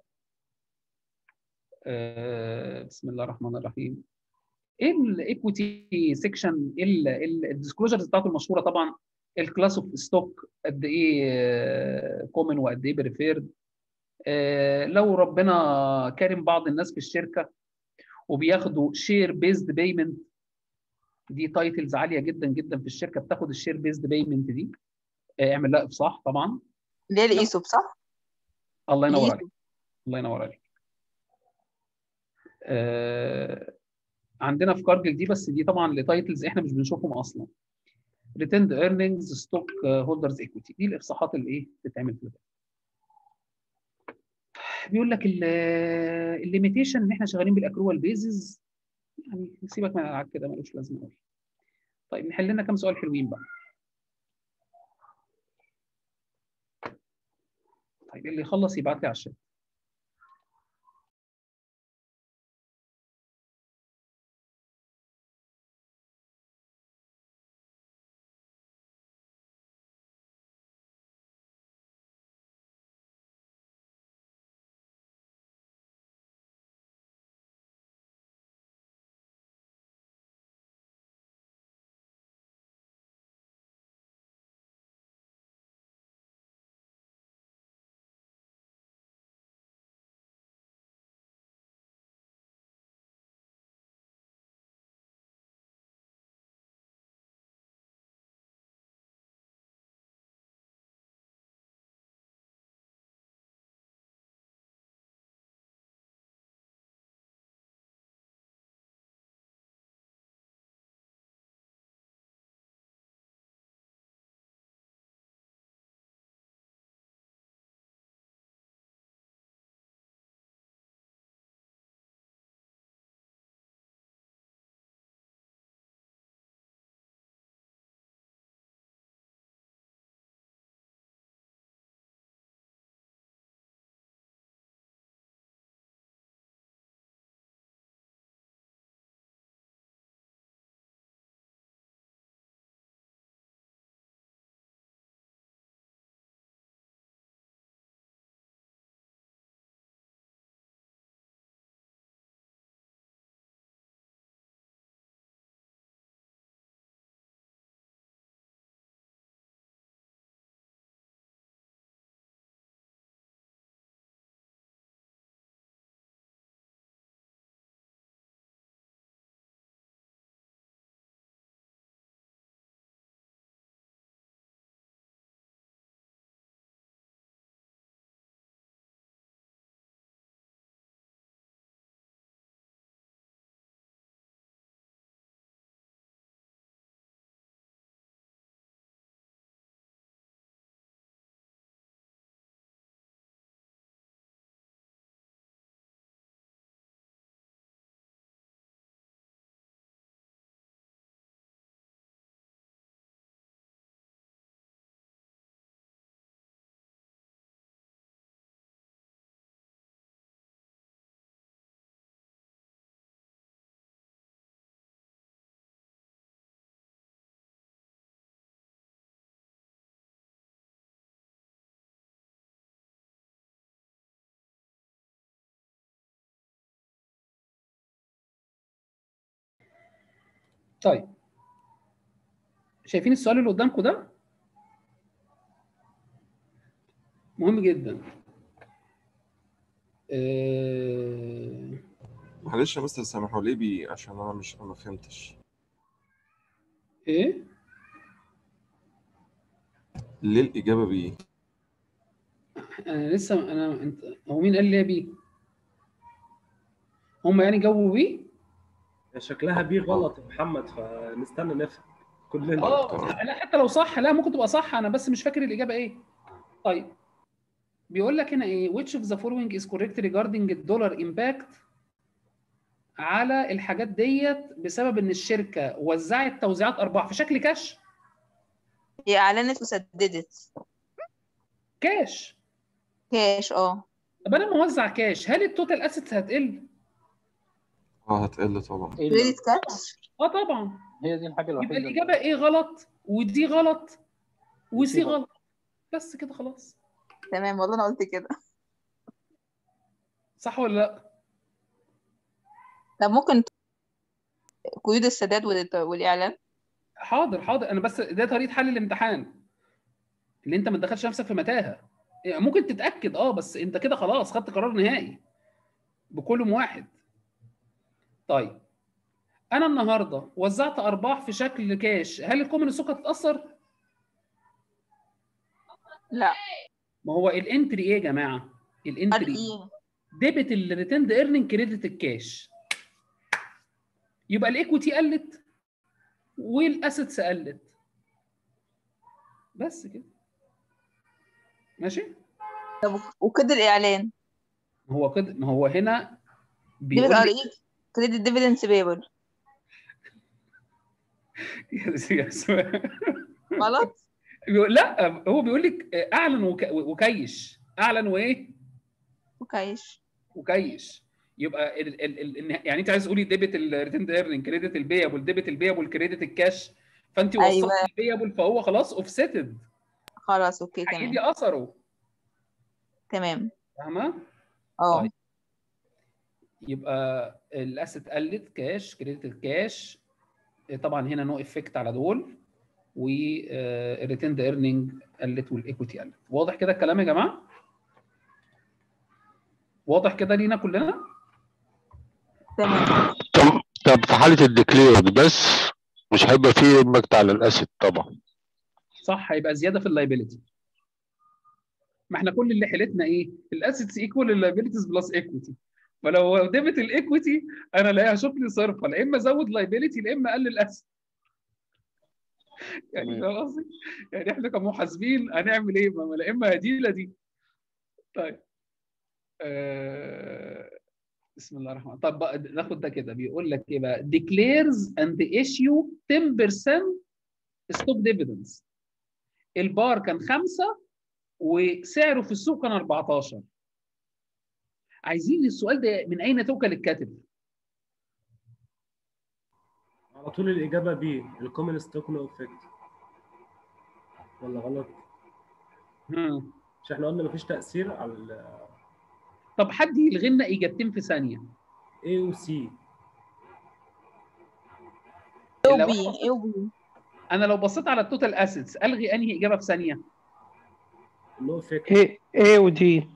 بسم الله الرحمن الرحيم. ايه الايكويتي سيكشن؟ ايه الديسكلوجرز بتاعته المشهوره طبعا. الكلاس اوف ستوك قد ايه كومن وقد ايه بريفيرد. لو ربنا كرم بعض الناس في الشركه وبياخدوا شير بيزد بيمنت، دي تايتلز عاليه جدا جدا في الشركه بتاخد الشير بيزد بيمنت دي. اعمل لها افصاح طبعا. اللي هي الايسوب صح؟ الله ينور عليك. الايسوب. الله ينور عليك. عندنا في كارجل دي، بس دي طبعا لتايتلز احنا مش بنشوفهم اصلا. ريتيند ايرنينجز، ستوك هولدرز ايكويتي، دي الافصاحات اللي ايه بتتعمل كده. بيقول لك الليميتيشن ان احنا شغالين بالاكروال بيزز، يعني سيبك من الالعاب كده ملوش لازمه قوي. طيب نحل لنا كام سؤال حلوين بقى. طيب اللي يخلص يبعت لي على الشات. طيب شايفين السؤال اللي قدامكم ده؟ مهم جدا. معلش يا مستر سامح، هو ليه بي؟ عشان انا ما فهمتش. ايه؟ ليه الإجابة بي؟ انت هو مين قال لي يا بي؟ هم يعني جاوبوا بي؟ شكلها بي غلط يا محمد، فنستنى نفهم كلنا. لا حتى لو صح، لا ممكن تبقى صح، انا بس مش فاكر الاجابه ايه. طيب بيقول لك هنا ايه؟ which of the following is correct regarding الدولار impact على الحاجات ديت بسبب ان الشركه وزعت توزيعات ارباح في شكل كاش؟ هي اعلنت وسددت. كاش. كاش طب انا موزع كاش، هل التوتال اسيتس هتقل؟ هتقل طبعا. كريدت كاش. طبعا. هي دي الحاجه الوحيده. يبقى الاجابه ايه غلط، ودي غلط، وسي غلط. بس كده خلاص. تمام والله انا قلت كده. صح ولا لا؟ طب ممكن قيود السداد والاعلان؟ حاضر انا بس ده طريقه حل الامتحان اللي انت ما تدخلش نفسك في متاهه. ممكن تتاكد بس انت كده خلاص خدت قرار نهائي بكل واحد. طيب انا النهارده وزعت ارباح في شكل كاش، هل الكومن ستوك هتتاثر؟ لا. ما هو الانتري ايه يا جماعه؟ الانتري ديبت الريتيند ايرنينج كريدت الكاش، يبقى الايكويتي قلت والاسيتس قلت، بس كده. ماشي. طب وكده الاعلان؟ هو كده، ما هو هنا بيقول لي كريدت ديفيدنس بيبل. غلط. لا هو بيقول لك اعلن وكيش. اعلن وايه؟ وكيش. يبقى يعني انت عايز تقولي ديبت الريتند ايرنينج كريدت البيبل، ديبت البيبل كريدت الكاش، فانت وصلت البيبل فهو خلاص اوفستد. خلاص اوكي تمام. هيجي اثره. تمام. فاهمه؟ طيب يبقى الاسيت قلت كاش كريدت الكاش، طبعا هنا نو افكت على دول، والريتند ايرنينج قلت والايكويتي قلت. واضح كده الكلام يا جماعه؟ واضح كده لينا كلنا؟ تمام. طب في حاله الديكلير بس مش هيبقى فيه امباكت على الاسيت طبعا. صح، هيبقى زياده في اللايبيلتي. ما احنا كل اللي حيلتنا ايه؟ الاسيتس ايكوال اللايبيلتيز بلس ايكويتي، فلو ديبت الايكويتي انا لا هشوف لي صرفه، لا اما ازود لايبيلتي لا اما اقلل اسيت. يعني فاهم قصدي؟ يعني احنا كمحاسبين هنعمل ايه؟ ما لا اما دي لا دي. طيب بسم الله الرحمن الرحيم. طب ناخد ده كده، بيقول لك ايه بقى؟ declares and issue 10% stock dividends. البار كان 5 وسعره في السوق كان 14. عايزين السؤال ده من اين توكل الكاتب؟ على طول الاجابه بي، الكومن ستوك نو افكت. ولا غلط؟ مش احنا قلنا مفيش تاثير على طب حد يلغي لنا اجابتين في ثانيه. A و C. انا لو بصيت على التوتال اسيتس الغي انهي اجابه في ثانيه؟ نو افكت. A و D.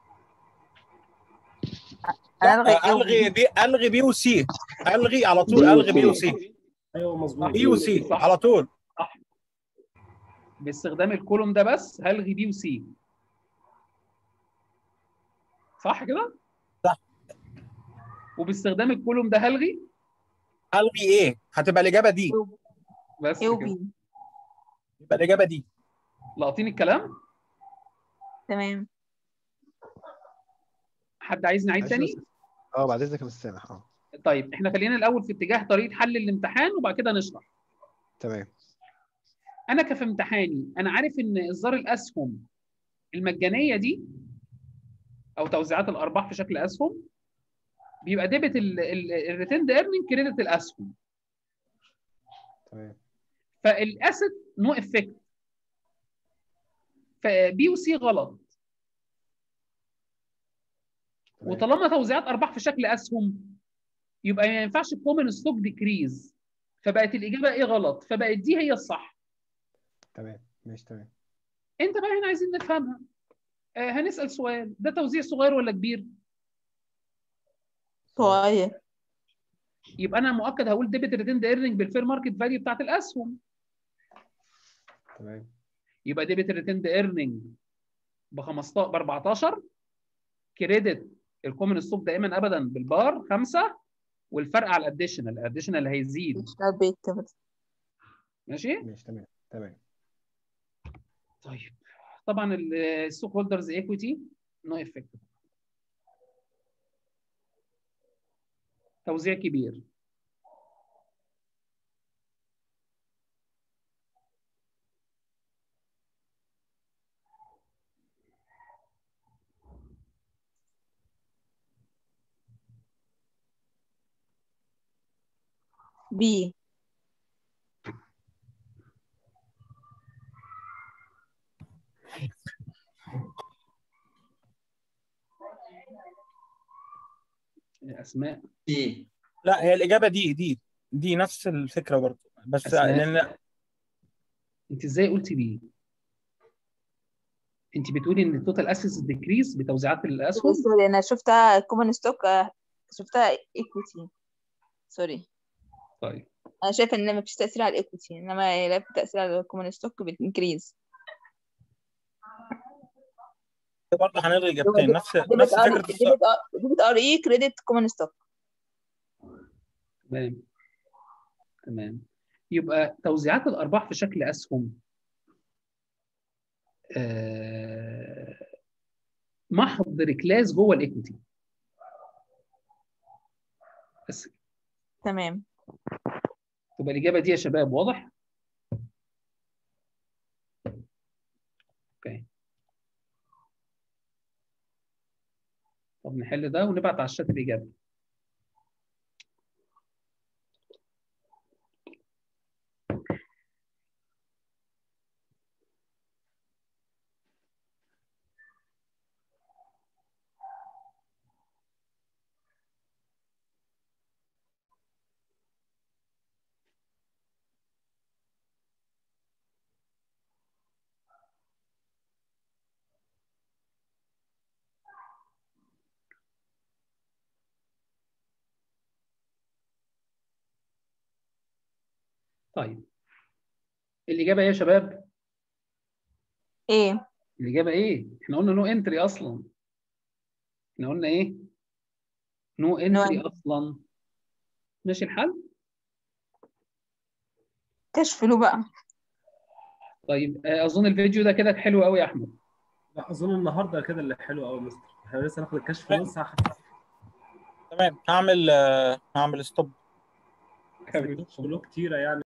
الغي بي وسي. الغي على طول، الغي بي وسي. ايوه مظبوط. بي وسي على طول. صح. باستخدام الكولوم ده بس هلغي بي وسي. صح كده؟ صح. وباستخدام الكولوم ده هلغي ايه؟ هتبقى الاجابه دي. بس كده. يبقى الاجابه دي. لاقطين الكلام؟ تمام. حد عايز نعيد تاني؟ بعد اذنك يا مستر سامح. طيب احنا خلينا الاول في اتجاه طريقه حل الامتحان وبعد كده نشرح. تمام. انا كفي امتحاني انا عارف ان اصدار الاسهم المجانيه دي او توزيعات الارباح في شكل اسهم بيبقى ديبت الريتيند ايرنينج كريدت الاسهم. تمام. فالاسيت نو افكت، فبي وسي غلط. وطالما توزيعات ارباح في شكل اسهم يبقى ما ينفعش الكومن ستوك ديكريز، فبقت الاجابه ايه غلط، فبقت دي هي الصح. تمام ماشي تمام. انت بقى هنا عايزين نفهمها. هنسال سؤال، ده توزيع صغير ولا كبير؟ صغير. يبقى انا مؤكد هقول ديبت ريتيند ايرنينج بالفير ماركت فاليو بتاعت الاسهم. تمام. يبقى ديبت ريتيند ايرنينج ب 15 ب 14، كريدت الكومن ستوك دائما ابدا بالبار 5، والفرق على الاديشنال هيزيد. ماشي؟ ماشي تمام تمام. طيب طبعا الستوك هولدرز ايكويتي نو افكت، توزيع كبير. بي. اسماء. دي. لا هي الاجابه دي نفس الفكره برضه، بس أسماء. لان انت ازاي قلتي بي؟ انت بتقولي ان التوتال اسيتس ديكريز بتوزيعات الاسهم. سوري انا شفتها كومن ستوك، شفتها ايكويتي. سوري. طيب انا شايفه ان مفيش تاثير على الايكويتي، انما لا في تاثير على الكومن ستوك بالانكريز. برضه هنلغي اجابتين، نفس فكره السؤال. ديبت ار اي كريدت كومن ستوك. تمام تمام. يبقى توزيعات الارباح في شكل اسهم محض ركلاز جوه الايكويتي بس. تمام. تبقى الاجابه دي يا شباب واضح؟ اوكي. طب نحل ده ونبعت على الشات الاجابه. طيب الإجابة إيه يا شباب؟ ايه؟ الإجابة إيه؟ إحنا قلنا نو انتري أصلا. إحنا قلنا إيه؟ نو انتري أصلا. ماشي الحل؟ كشف له بقى. طيب أظن الفيديو ده كده حلو قوي يا أحمد. لا اظن النهارده كده اللي حلو قوي يا مستر، احنا لسه هناخد الكشف نص ساعه. تمام هعمل ستوب. كشف له كتيره يعني.